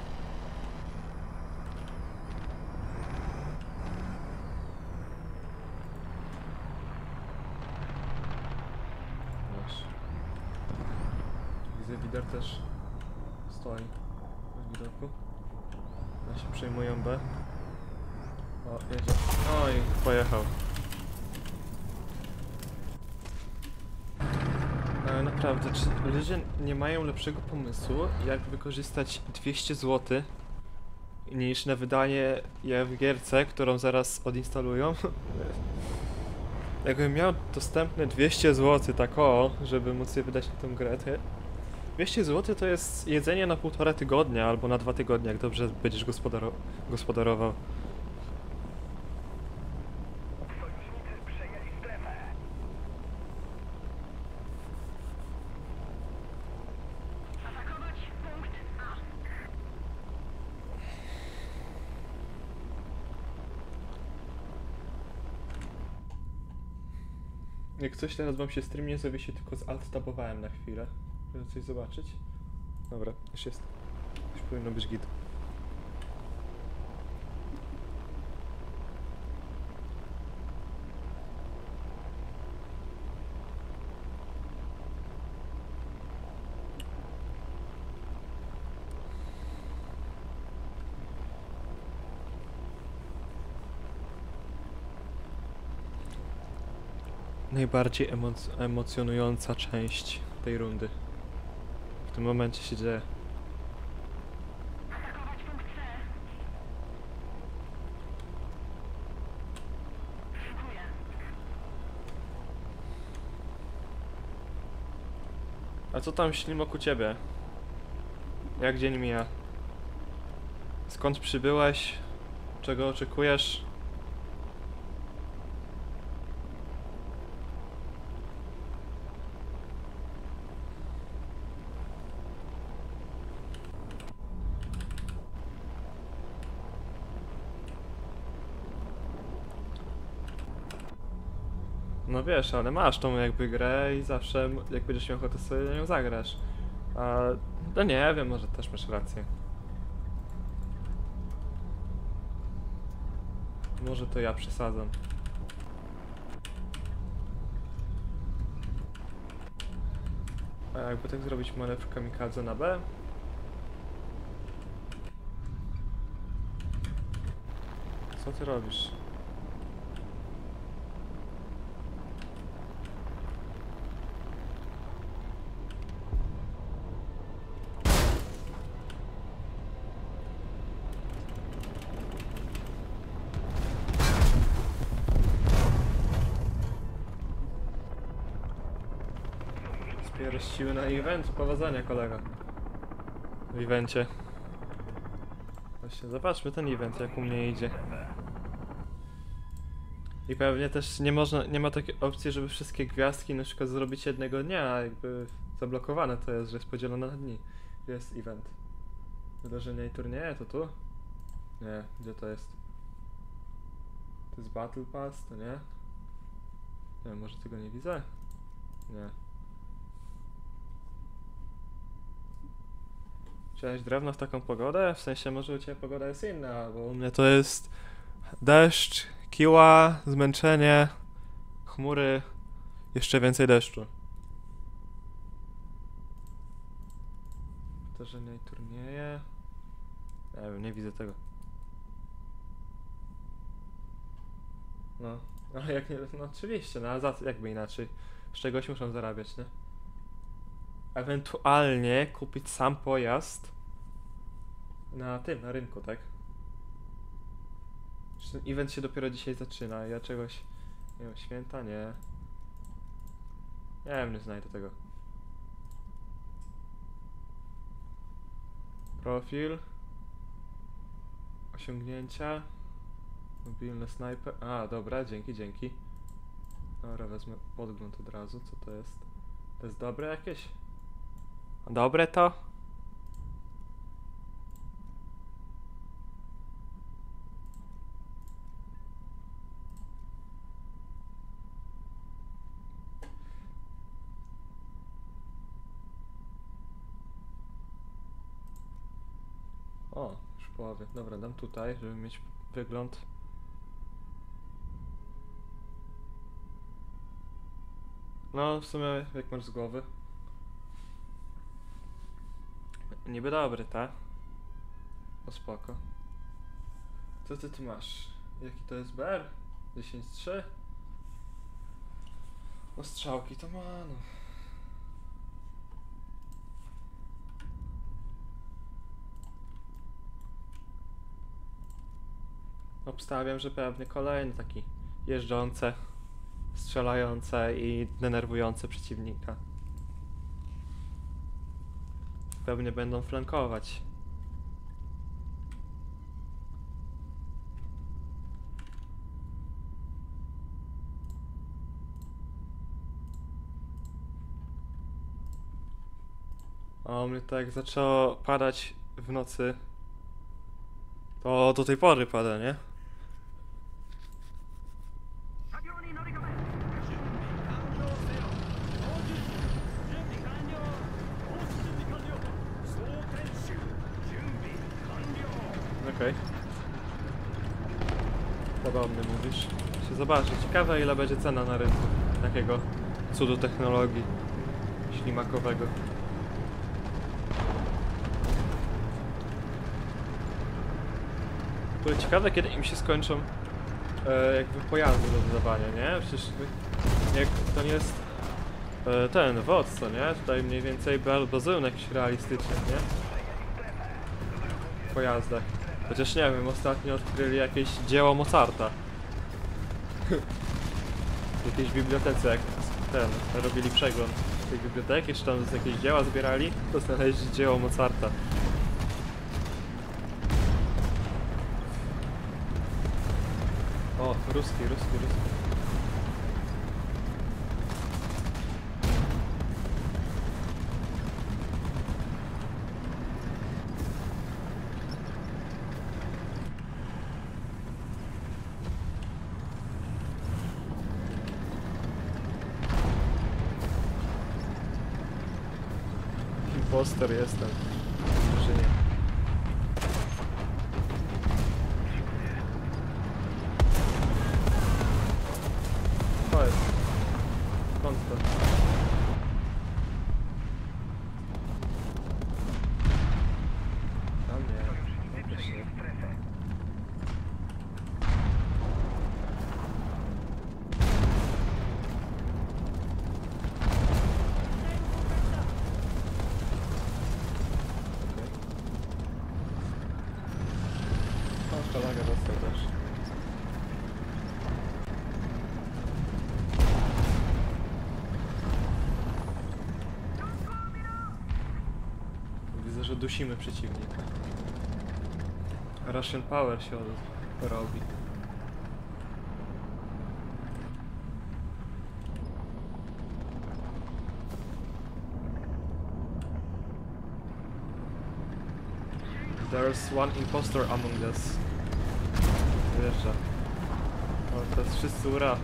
Widzę, Wider też stoi w widoku. Ja się przejmują B. O, jedzie. Oj, pojechał. Ale naprawdę, czy ludzie nie mają lepszego pomysłu, jak wykorzystać dwieście złotych niż na wydanie je w gierce, którą zaraz odinstalują? Jakbym miał dostępne dwieście złotych tak o, żeby móc je wydać na tą grę, to dwieście złotych to jest jedzenie na półtora tygodnia albo na dwa tygodnie, jak dobrze będziesz gospodaro gospodarował. Sojusznicy przejęli strefę. Atakować punkt A. Jak coś teraz wam się stream nie zawiesi, tylko z alt-tabowałem na chwilę, żeby coś zobaczyć. Dobra, już jest. Już powinno być git. Najbardziej emoc emocjonująca część tej rundy. W tym momencie się dzieje. Atakować punkt C. Dziękuję. A co tam ślimok u ciebie? Jak dzień mija? Skąd przybyłeś? Czego oczekujesz? No wiesz, ale masz tą jakby grę i zawsze m- jak będziesz miał ochotę sobie na nią zagrasz. A, no nie wiem, może też masz rację. Może to ja przesadzam. A jakby tak zrobić manewr kamikadze na B? Co ty robisz? Zbierasz siły na event? Powodzenia, kolega. W evencie. Właśnie, zobaczmy ten event, jak u mnie idzie. I pewnie też nie można, nie ma takiej opcji, żeby wszystkie gwiazdki na przykład zrobić jednego dnia, jakby zablokowane to jest, że jest podzielone na dni. Jest event. Wydarzenia i turnieje, to tu? Nie, gdzie to jest? To jest Battle Pass, to nie? Nie wiem, może tego nie widzę? Nie. Chciałeś drewno w taką pogodę? W sensie może u ciebie pogoda jest inna, bo u mnie to jest deszcz, kiła, zmęczenie, chmury, jeszcze więcej deszczu. Wydarzenia i turnieje. Nie wiem, nie widzę tego. No, ale jak nie, no oczywiście, no a za co, jakby inaczej. Z czegoś muszą zarabiać, nie? Ewentualnie kupić sam pojazd na tym, na rynku, tak? Czy ten event się dopiero dzisiaj zaczyna, ja czegoś... Nie wiem, święta? Nie. Nie wiem, nie znajdę tego. Profil. Osiągnięcia. Mobilny snajper. A, dobra, dzięki, dzięki. Dobra, wezmę podgląd od razu, co to jest? To jest dobre jakieś? Dobre to? O, już w połowie. Dobra, dam tutaj, żeby mieć wygląd. No, w sumie jak masz z głowy. Niby dobry, tak? No spoko. Co ty tu masz? Jaki to jest B R? dziesięć trzy? No strzałki to ma, no. Obstawiam, że pewnie kolejny taki jeżdżące, strzelające i denerwujące przeciwnika. Pewnie będą flankować. A u mnie to jak zaczęło padać w nocy, to do tej pory pada, nie? Okej. Podobny mówisz. Się zobaczy. Ciekawe ile będzie cena na rynku takiego cudu technologii ślimakowego. To ciekawe kiedy im się skończą e, jakby pojazdy do dodawania, nie? Przecież jak to nie jest e, ten wodz, co nie? Tutaj mniej więcej bazują na jakichś realistycznych, nie? Pojazdach. Chociaż nie wiem, ostatnio odkryli jakieś dzieło Mozarta. W jakiejś bibliotece, jak ten, robili przegląd tej biblioteki, czy tam z jakieś dzieła zbierali, to znaleźli dzieło Mozarta. O, ruski, ruski, ruski. impostor jestem. Czy nie? To jest. Skąd to? Tam nie. Tam też nie. O, kolega dostał też. Widzę, że dusimy przeciwnika. Russian Power się od- robi. There's one impostor among us. Wjeżdża. O, teraz wszyscy ura.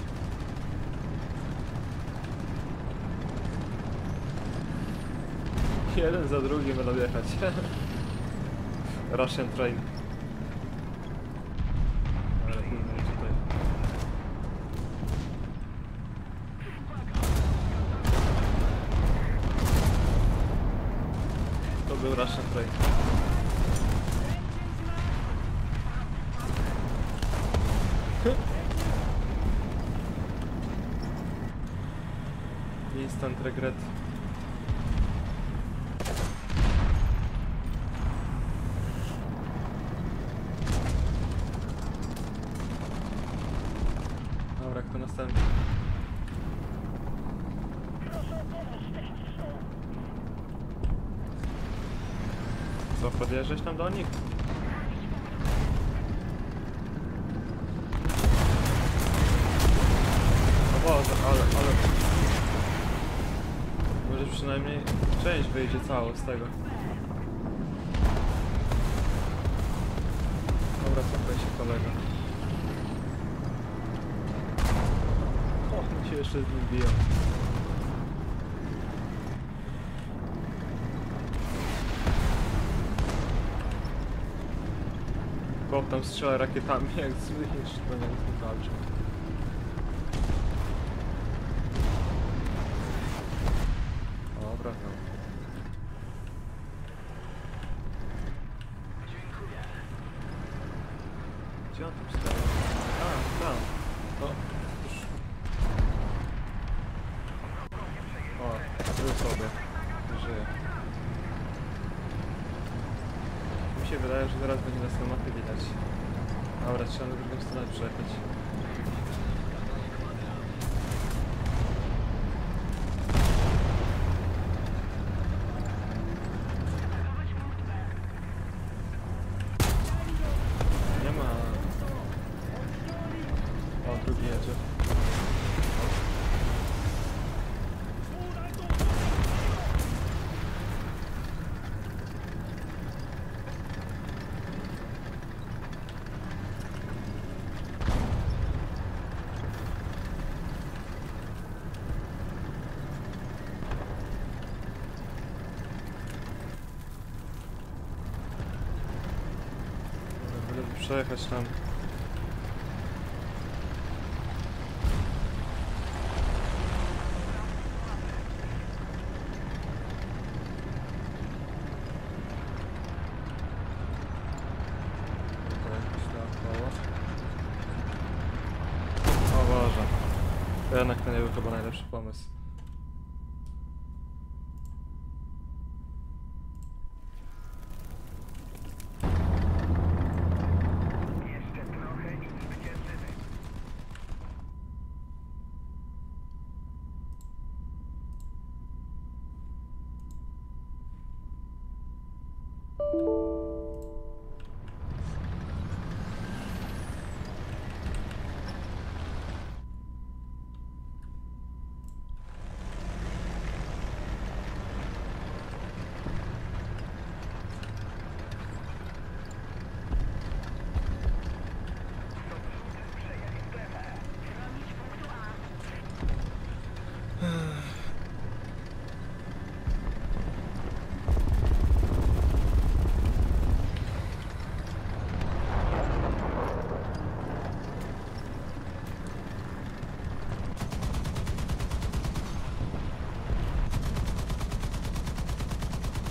Jeden za drugim będą jechać. Russian train. Ale kurwa, tutaj. To był Russian train. Instant regret. Dobra, kto następny? Co, podjeżdżać tam do nich? O Boże, ale, ale... Może przynajmniej część wyjdzie cało z tego. Dobra, cofaj się kolega. O, mi się jeszcze z nim biją. Chłop tam strzela rakietami jak zły, jeszcze to nie jest walczy. Dobra, no. Gdzie on tam stał? A, tam. O, już. O, był sobie. Żyje. Mi się wydaje, że zaraz będzie nas na mapie widać. Dobra, trzeba na drugą stronę przejechać. Nie ma... O, drugi jedzie. Byleby przejechać tam. Dobra, jakiś naokoło. O Boże. Jednak to nie był chyba najlepszy pomysł. Jeszcze trochę i zwyciężymy.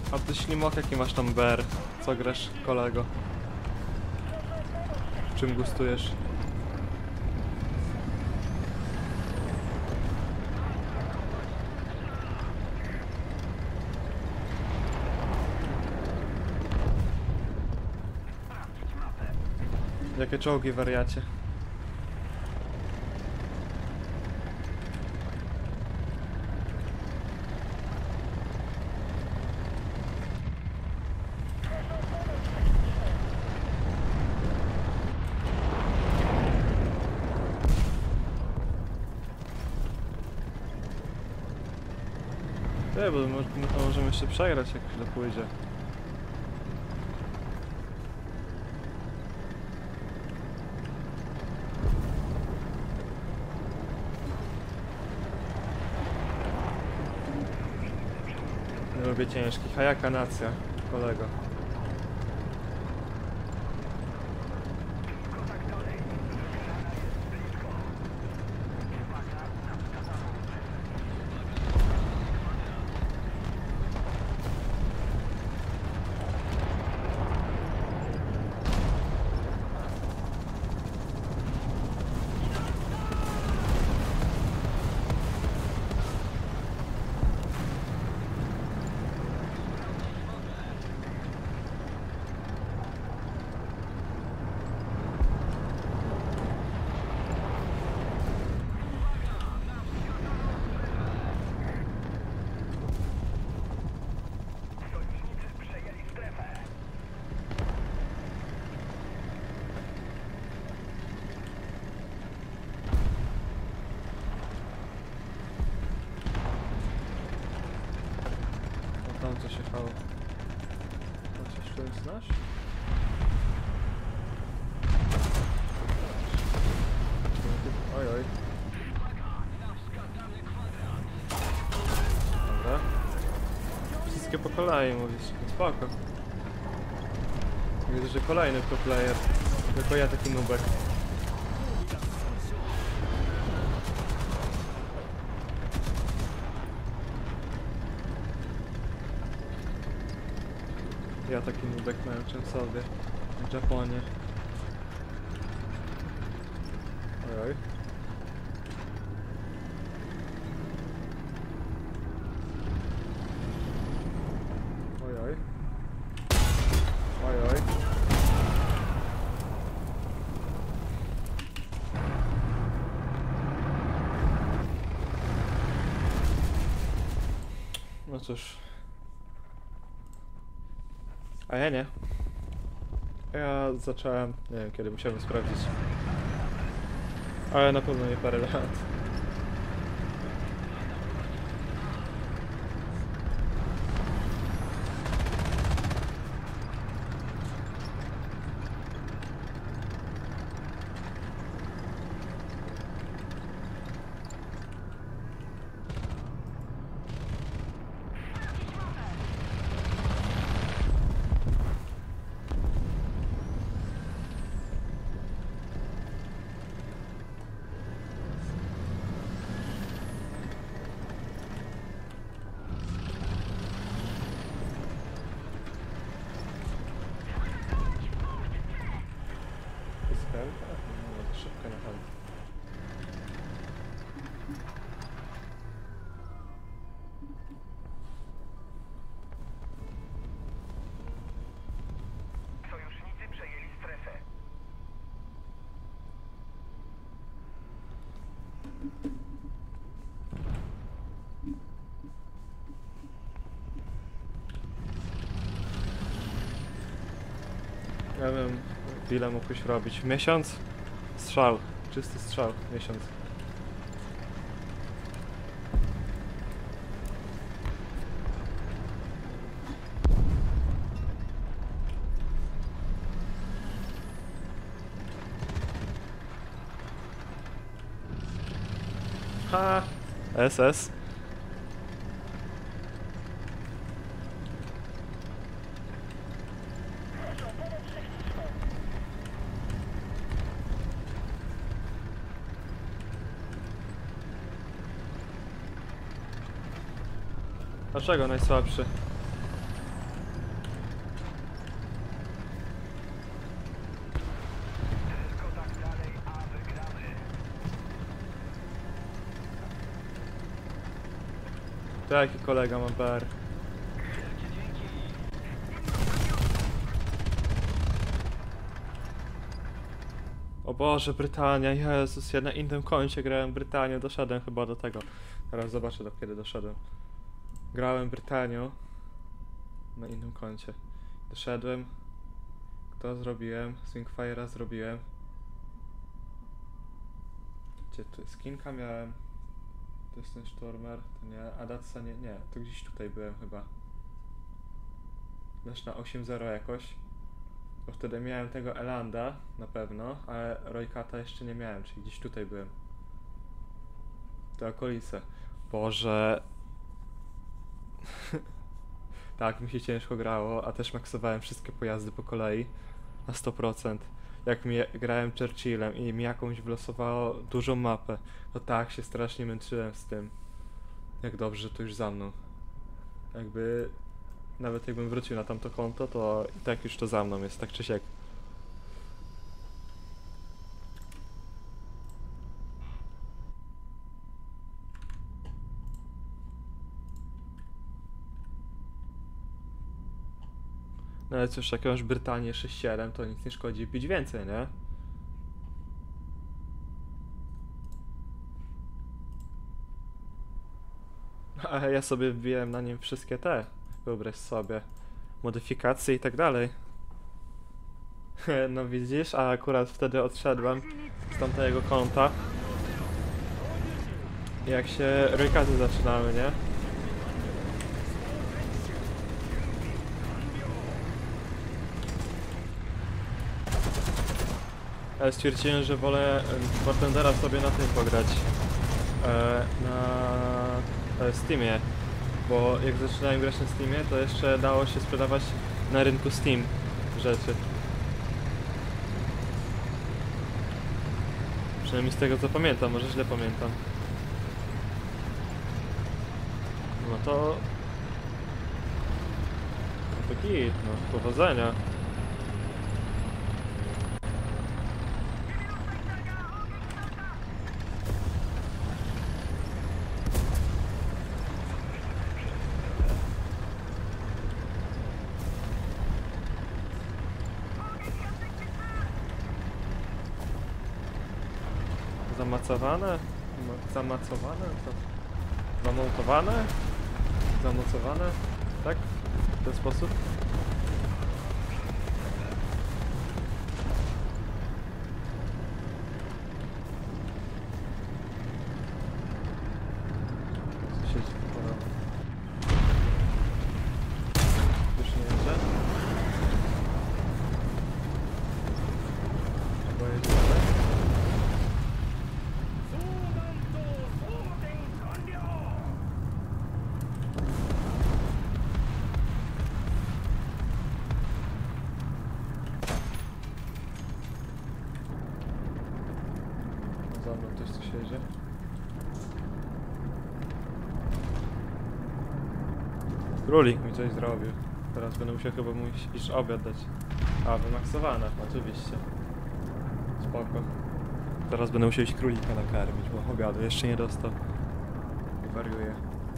A ty ślimok, jaki masz tam B R? Co grasz, kolego? Czym gustujesz? Jakie czołgi, wariacie? Nie, bo mo- to możemy jeszcze przegrać, jak źle pójdzie. Nie lubię ciężkich, a jaka nacja, kolego? Tam coś jechało. To coś tu jest nasz? Oj, oj. Dobra. Wszystkie po kolei mówisz. Spoko. Widzę, że kolejny pro player. Tylko ja taki nubek. Ja taki nubek męczę sobie w Japonii. Ojoj. Ojoj. Ojoj. No cóż. A ja nie. Ja zacząłem, nie wiem kiedy, musiałem sprawdzić. Ale na pewno nie parę lat. Skręta? No to szybko na hand. Sojusznicy przejęli strefę. Ja wiem, ile mógłbyś robić. Miesiąc? Strzał. Czysty strzał. Miesiąc. Ha! S S. Dlaczego najsłabszy? To jaki kolega ma B R? O Boże, Brytania, Jezus, ja na innym koncie grałem Brytanię, doszedłem chyba do tego. Teraz zobaczę, do kiedy doszedłem. Grałem Brytanią na innym koncie. Doszedłem. To zrobiłem, Swingfire'a zrobiłem. Gdzie tu jest? Skinka miałem. To jest ten Stormer, to nie, Adatsa nie, nie, to gdzieś tutaj byłem chyba. Też na osiem zero jakoś. Bo wtedy miałem tego Elanda na pewno, ale Roykata jeszcze nie miałem, czyli gdzieś tutaj byłem. Te okolice. Boże. Tak, mi się ciężko grało, a też maksowałem wszystkie pojazdy po kolei na sto procent. Jak mi grałem Churchillem i mi jakąś wylosowało dużą mapę, to tak się strasznie męczyłem z tym. Jak dobrze, że to już za mną. Jakby... Nawet jakbym wrócił na tamto konto, to i tak już to za mną jest, tak czy siak. No ale cóż, jakąś Brytanię sześć siedem to nic nie szkodzi bić więcej, nie? A ja sobie wbiłem na nim wszystkie te, wyobraź sobie, modyfikacje i tak dalej. No widzisz, a akurat wtedy odszedłem z tamtego konta. Jak się Roykaty zaczynały, nie? Ale stwierdziłem, że wolę Bartendera sobie na tym pograć. E, na e, Steamie. Bo jak zaczynałem grać na Steamie, to jeszcze dało się sprzedawać na rynku Steam rzeczy. Przynajmniej z tego co pamiętam, może źle pamiętam. No to... No to git, no, powodzenia. Zamacowane? Ma- Zamacowane? Co? Zamontowane? Zamocowane? Tak? W ten sposób? Co się dzieje? Już nie jedzie? Chyba jedzie dalej? Za mną też coś jedzie. Królik mi coś zrobił. Teraz będę musiał chyba mu iść- iść obiad dać. A, wymaksowane, oczywiście. Spoko. Teraz będę musiał iść królika nakarmić, bo obiadu jeszcze nie dostał. I wariuję.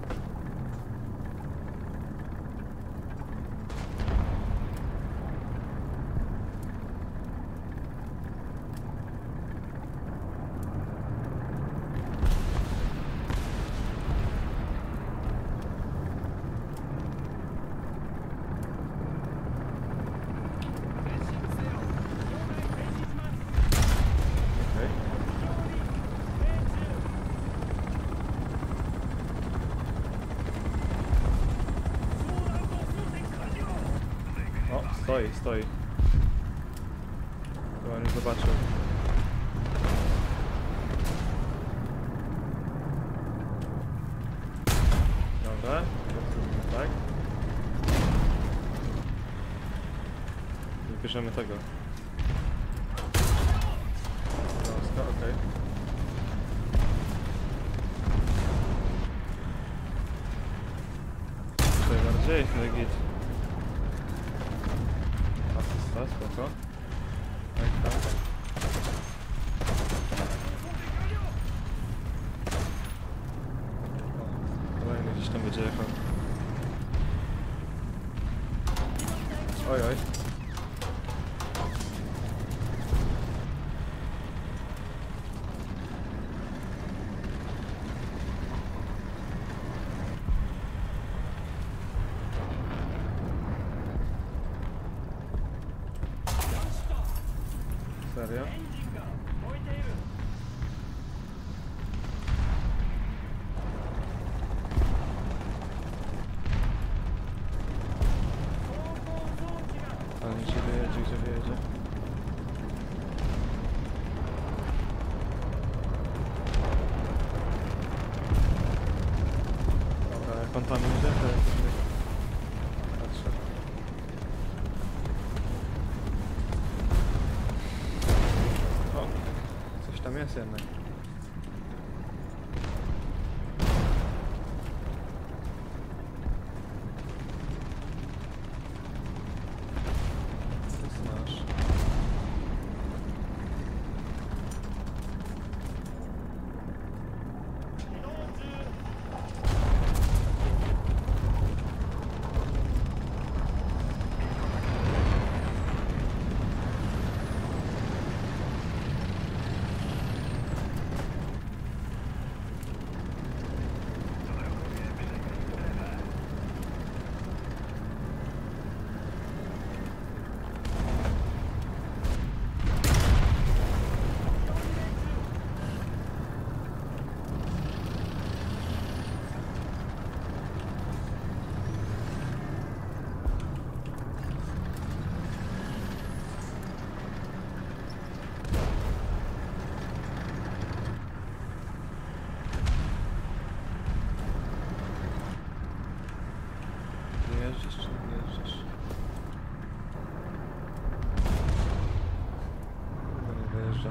Okej. O, stoi, stoi. Chyba nie zobaczył. Dobra, to tak. Wybierzemy tego. Polska, okej. Tutaj bardziej, no i git. Asysta, spoko. Tak, tak. O, kolejny gdzieś tam będzie jechał. Oj, oj. Serio? Ale gdzie wyjedzie, gdzie wyjedzie? Dobra, jak on tam idzie, to ja sobie patrzę. O, coś tam jest jednak. To jest nasz. Wyjeżdżasz czy nie wyjeżdżasz? Chyba nie wyjeżdża.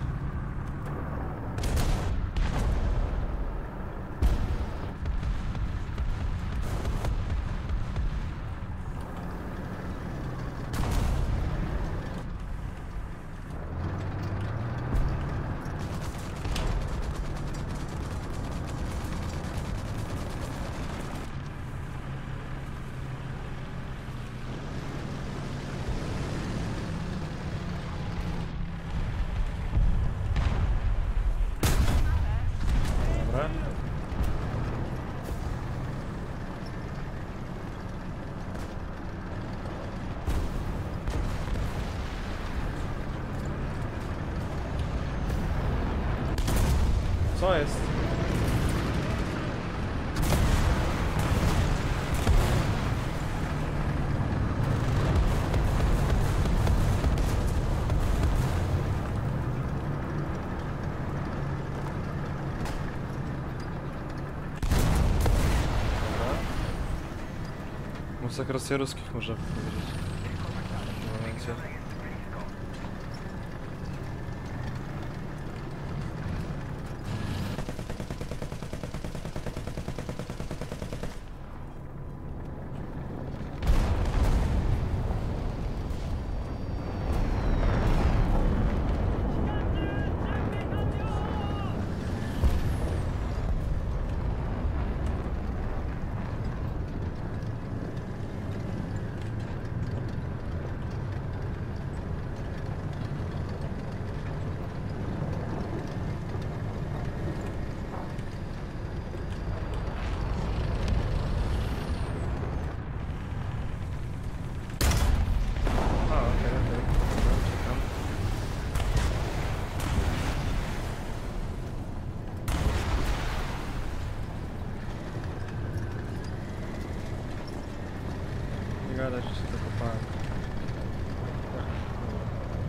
Dobra. Co jest? Musak Rosja ruskich może powiedzieć. W tym momencie. A, okej, okej. Dobra, czekam. Nie gadaj, że się zakopałem. Tak, dobra.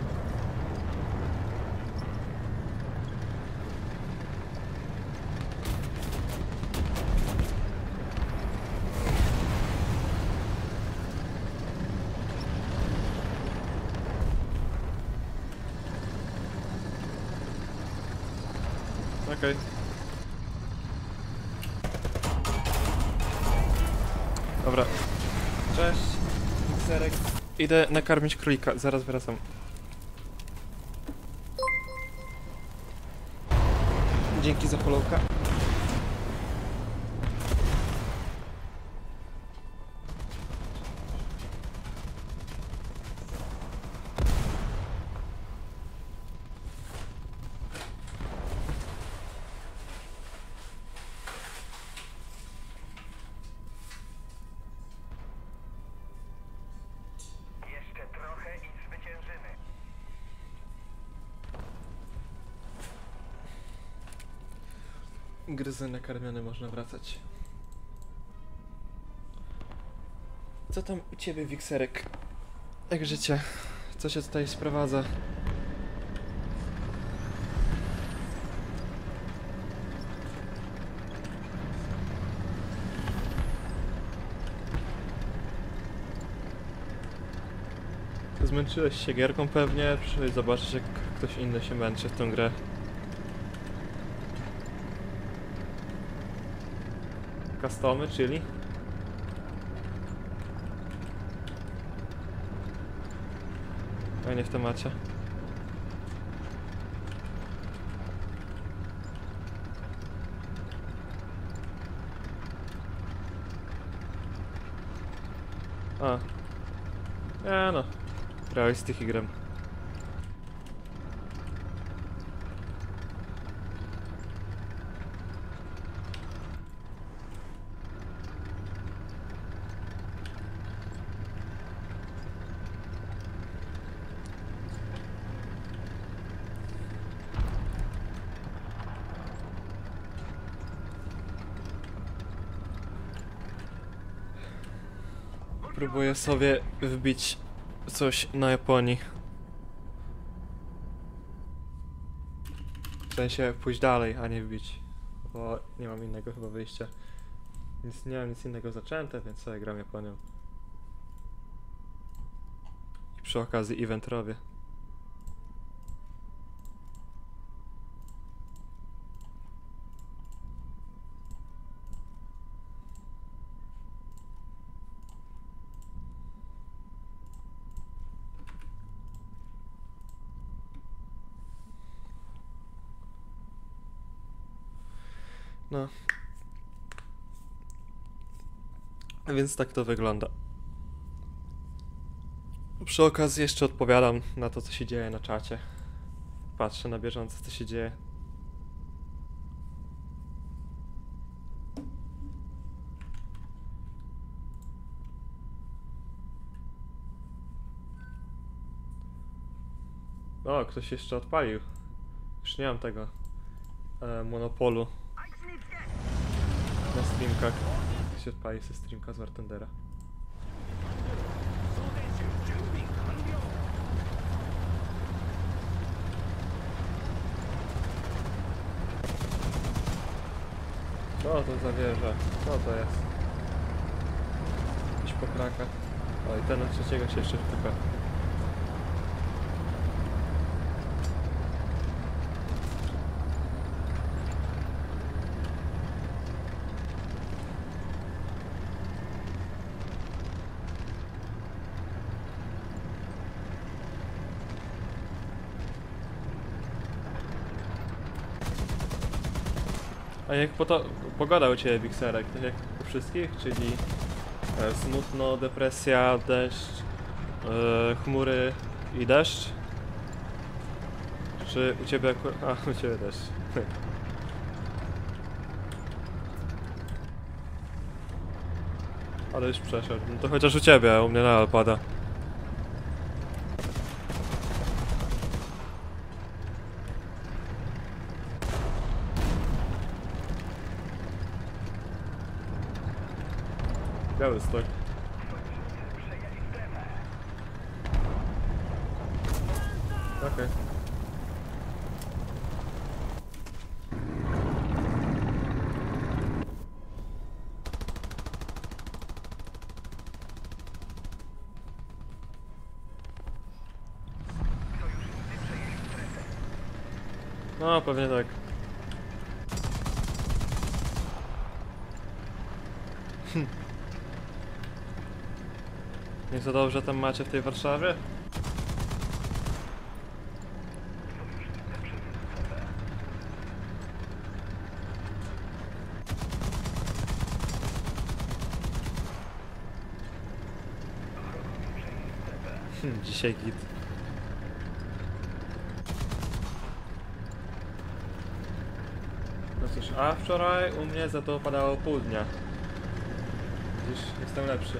Okej. Dobra. Cześć. Serek. Idę nakarmić królika, zaraz wracam. Dzięki za followka. Gryzy nakarmiony, można wracać. Co tam u ciebie, Wikserek? Jak życie? Co się tutaj sprowadza? Zmęczyłeś się gierką pewnie? Przyjdź zobaczyć, jak ktoś inny się męczy w tę grę. Customy, czyli? Fajnie w temacie. A. Nie no. Realistyki gram. Próbuję sobie wbić coś na Japonii. W sensie pójść dalej, a nie wbić. Bo nie mam innego chyba wyjścia. Nic, nie mam nic innego zaczęte, więc sobie gram Japonią. I przy okazji event robię. No. A więc tak to wygląda. Przy okazji jeszcze odpowiadam na to, co się dzieje na czacie. Patrzę na bieżąco, co się dzieje. O, ktoś jeszcze odpalił. Już nie mam tego e, monopolu na streamkach. Ktoś odpalił sobie streamka z Wartendera. Co to za wieża? Co to jest? Jakiś pokraka. O, i ten od trzeciego się jeszcze wtyka. A jak po to, pogoda u ciebie, Wikserek, tak jak u wszystkich, czyli e, smutno, depresja, deszcz, e, chmury i deszcz? Czy u ciebie akurat... A, u ciebie deszcz. Ale już przeszedł. No to chociaż u ciebie, a u mnie nadal pada. Białystok. Okej. Okay. No, pewnie tak. Nie za dobrze tam macie w tej Warszawie? Hmm, dzisiaj git. No cóż, a wczoraj u mnie za to padało pół dnia. Widzisz, jestem lepszy.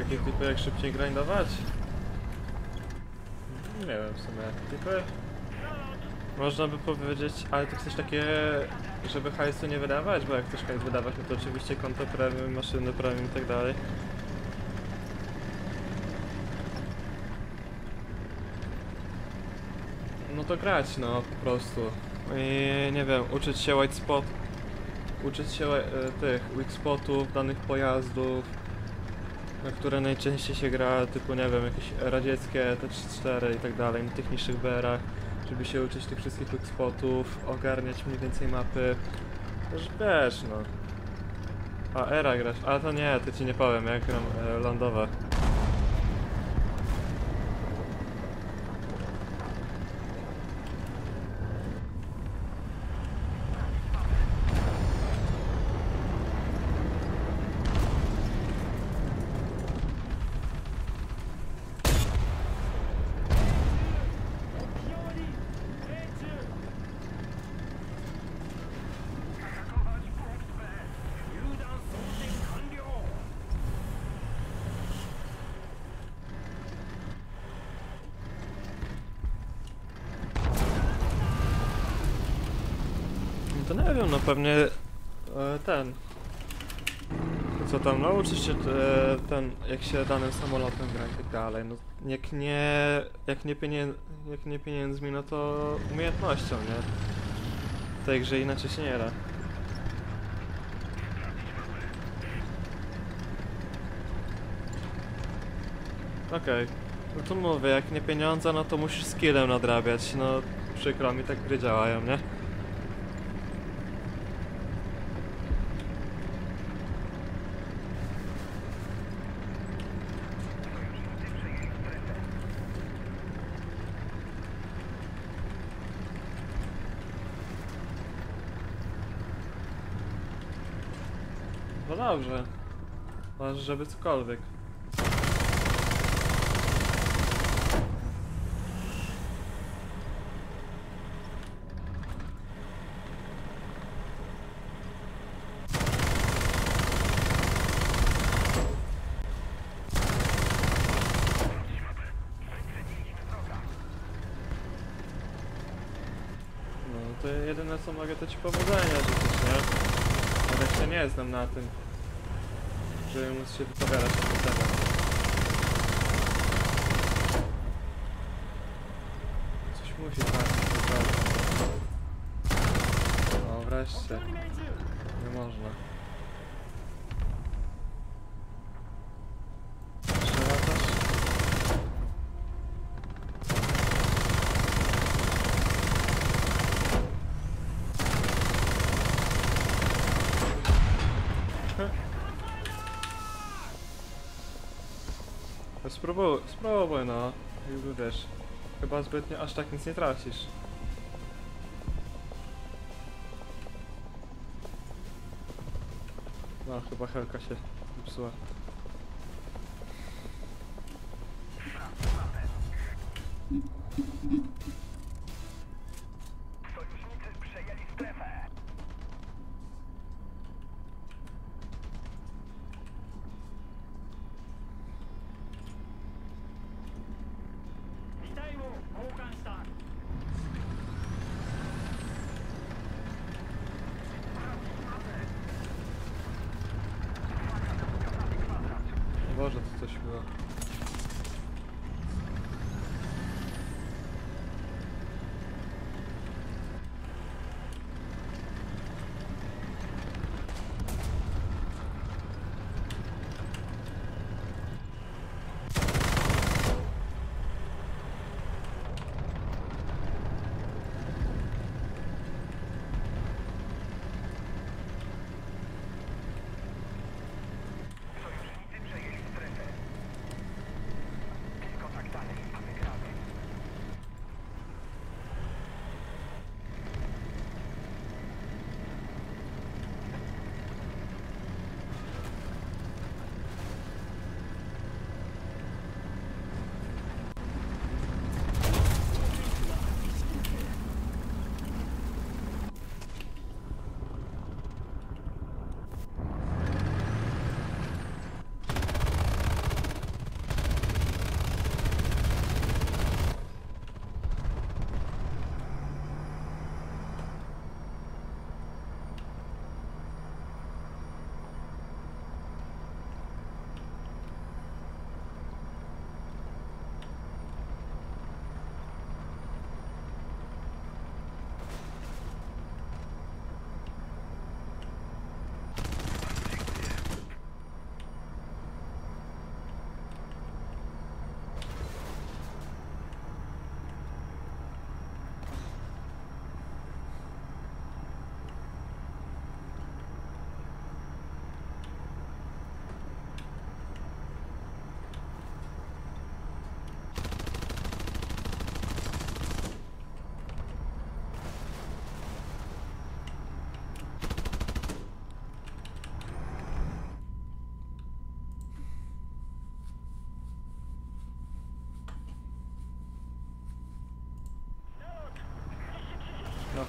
Takie typy jak szybciej grindować? Nie wiem w sumie. Typy? Można by powiedzieć, ale ty chcesz takie, żeby hajsu nie wydawać? Bo jak chcesz hajs wydawać, no to oczywiście konto premium, maszyny premium i tak dalej. No to grać, no po prostu. I nie wiem, uczyć się white spot, uczyć się e, tych weak spotów, danych pojazdów, na które najczęściej się gra, typu nie wiem, jakieś radzieckie T trzydzieści cztery i tak dalej, na tych niższych B R ach, żeby się uczyć tych wszystkich weak spotów, ogarniać mniej więcej mapy. Też wiesz, no. A, era grasz, ale to nie, to ci nie powiem, jak gram e, lądowe. To nie wiem, no pewnie e, ten. Co tam, nauczysz się e, ten, jak się danym samolotem gra i tak dalej. No, jak nie, jak nie, pienię, jak nie pieniędzmi, no to umiejętnością, nie? W tej grze inaczej się nie da. Okej, no to mówię, jak nie pieniądze, no to musisz skillem nadrabiać. No przykro mi, tak gry działają, nie? No dobrze. Masz, żeby cokolwiek. No to jedyne co mogę, to ci powodzenia życzyć, nie? Ale się nie znam na tym, żeby móc się wypowiadać na ten temat. Coś musi trafić, naprawdę. No wreszcie. Nie można. Jeszcze latasz? Spróbuj, spróbuj no. Jakby wiesz, chyba zbytnio aż tak nic nie tracisz. No, chyba helka się zepsuła. Sojusznicy przejęli strefę. Boże, to coś było. Sojusznicy przejęli strefę.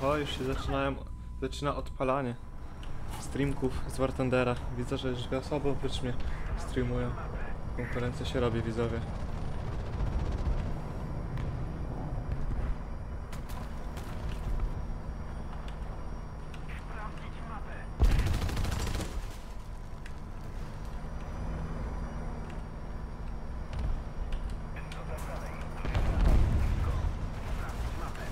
Oho, już się zaczynają, zaczyna odpalanie streamków z War Thundera. Widzę, że już dwie osoby oprócz mnie streamują. Konkurencja się robi, widzowie. Sprawdzić mapę. Co tam dalej? Sprawdzić mapę.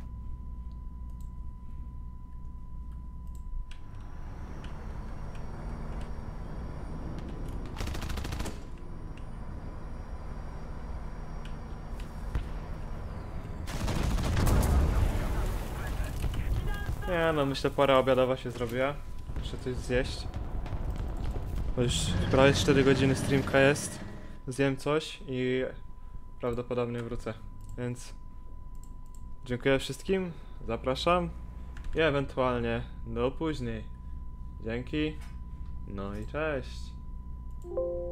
Nie no, myślę pora obiadowa się zrobiła. Muszę coś zjeść. Bo już prawie cztery godziny streamka jest. Zjem coś i prawdopodobnie wrócę. Więc dziękuję wszystkim, zapraszam i ewentualnie do później. Dzięki, no i cześć.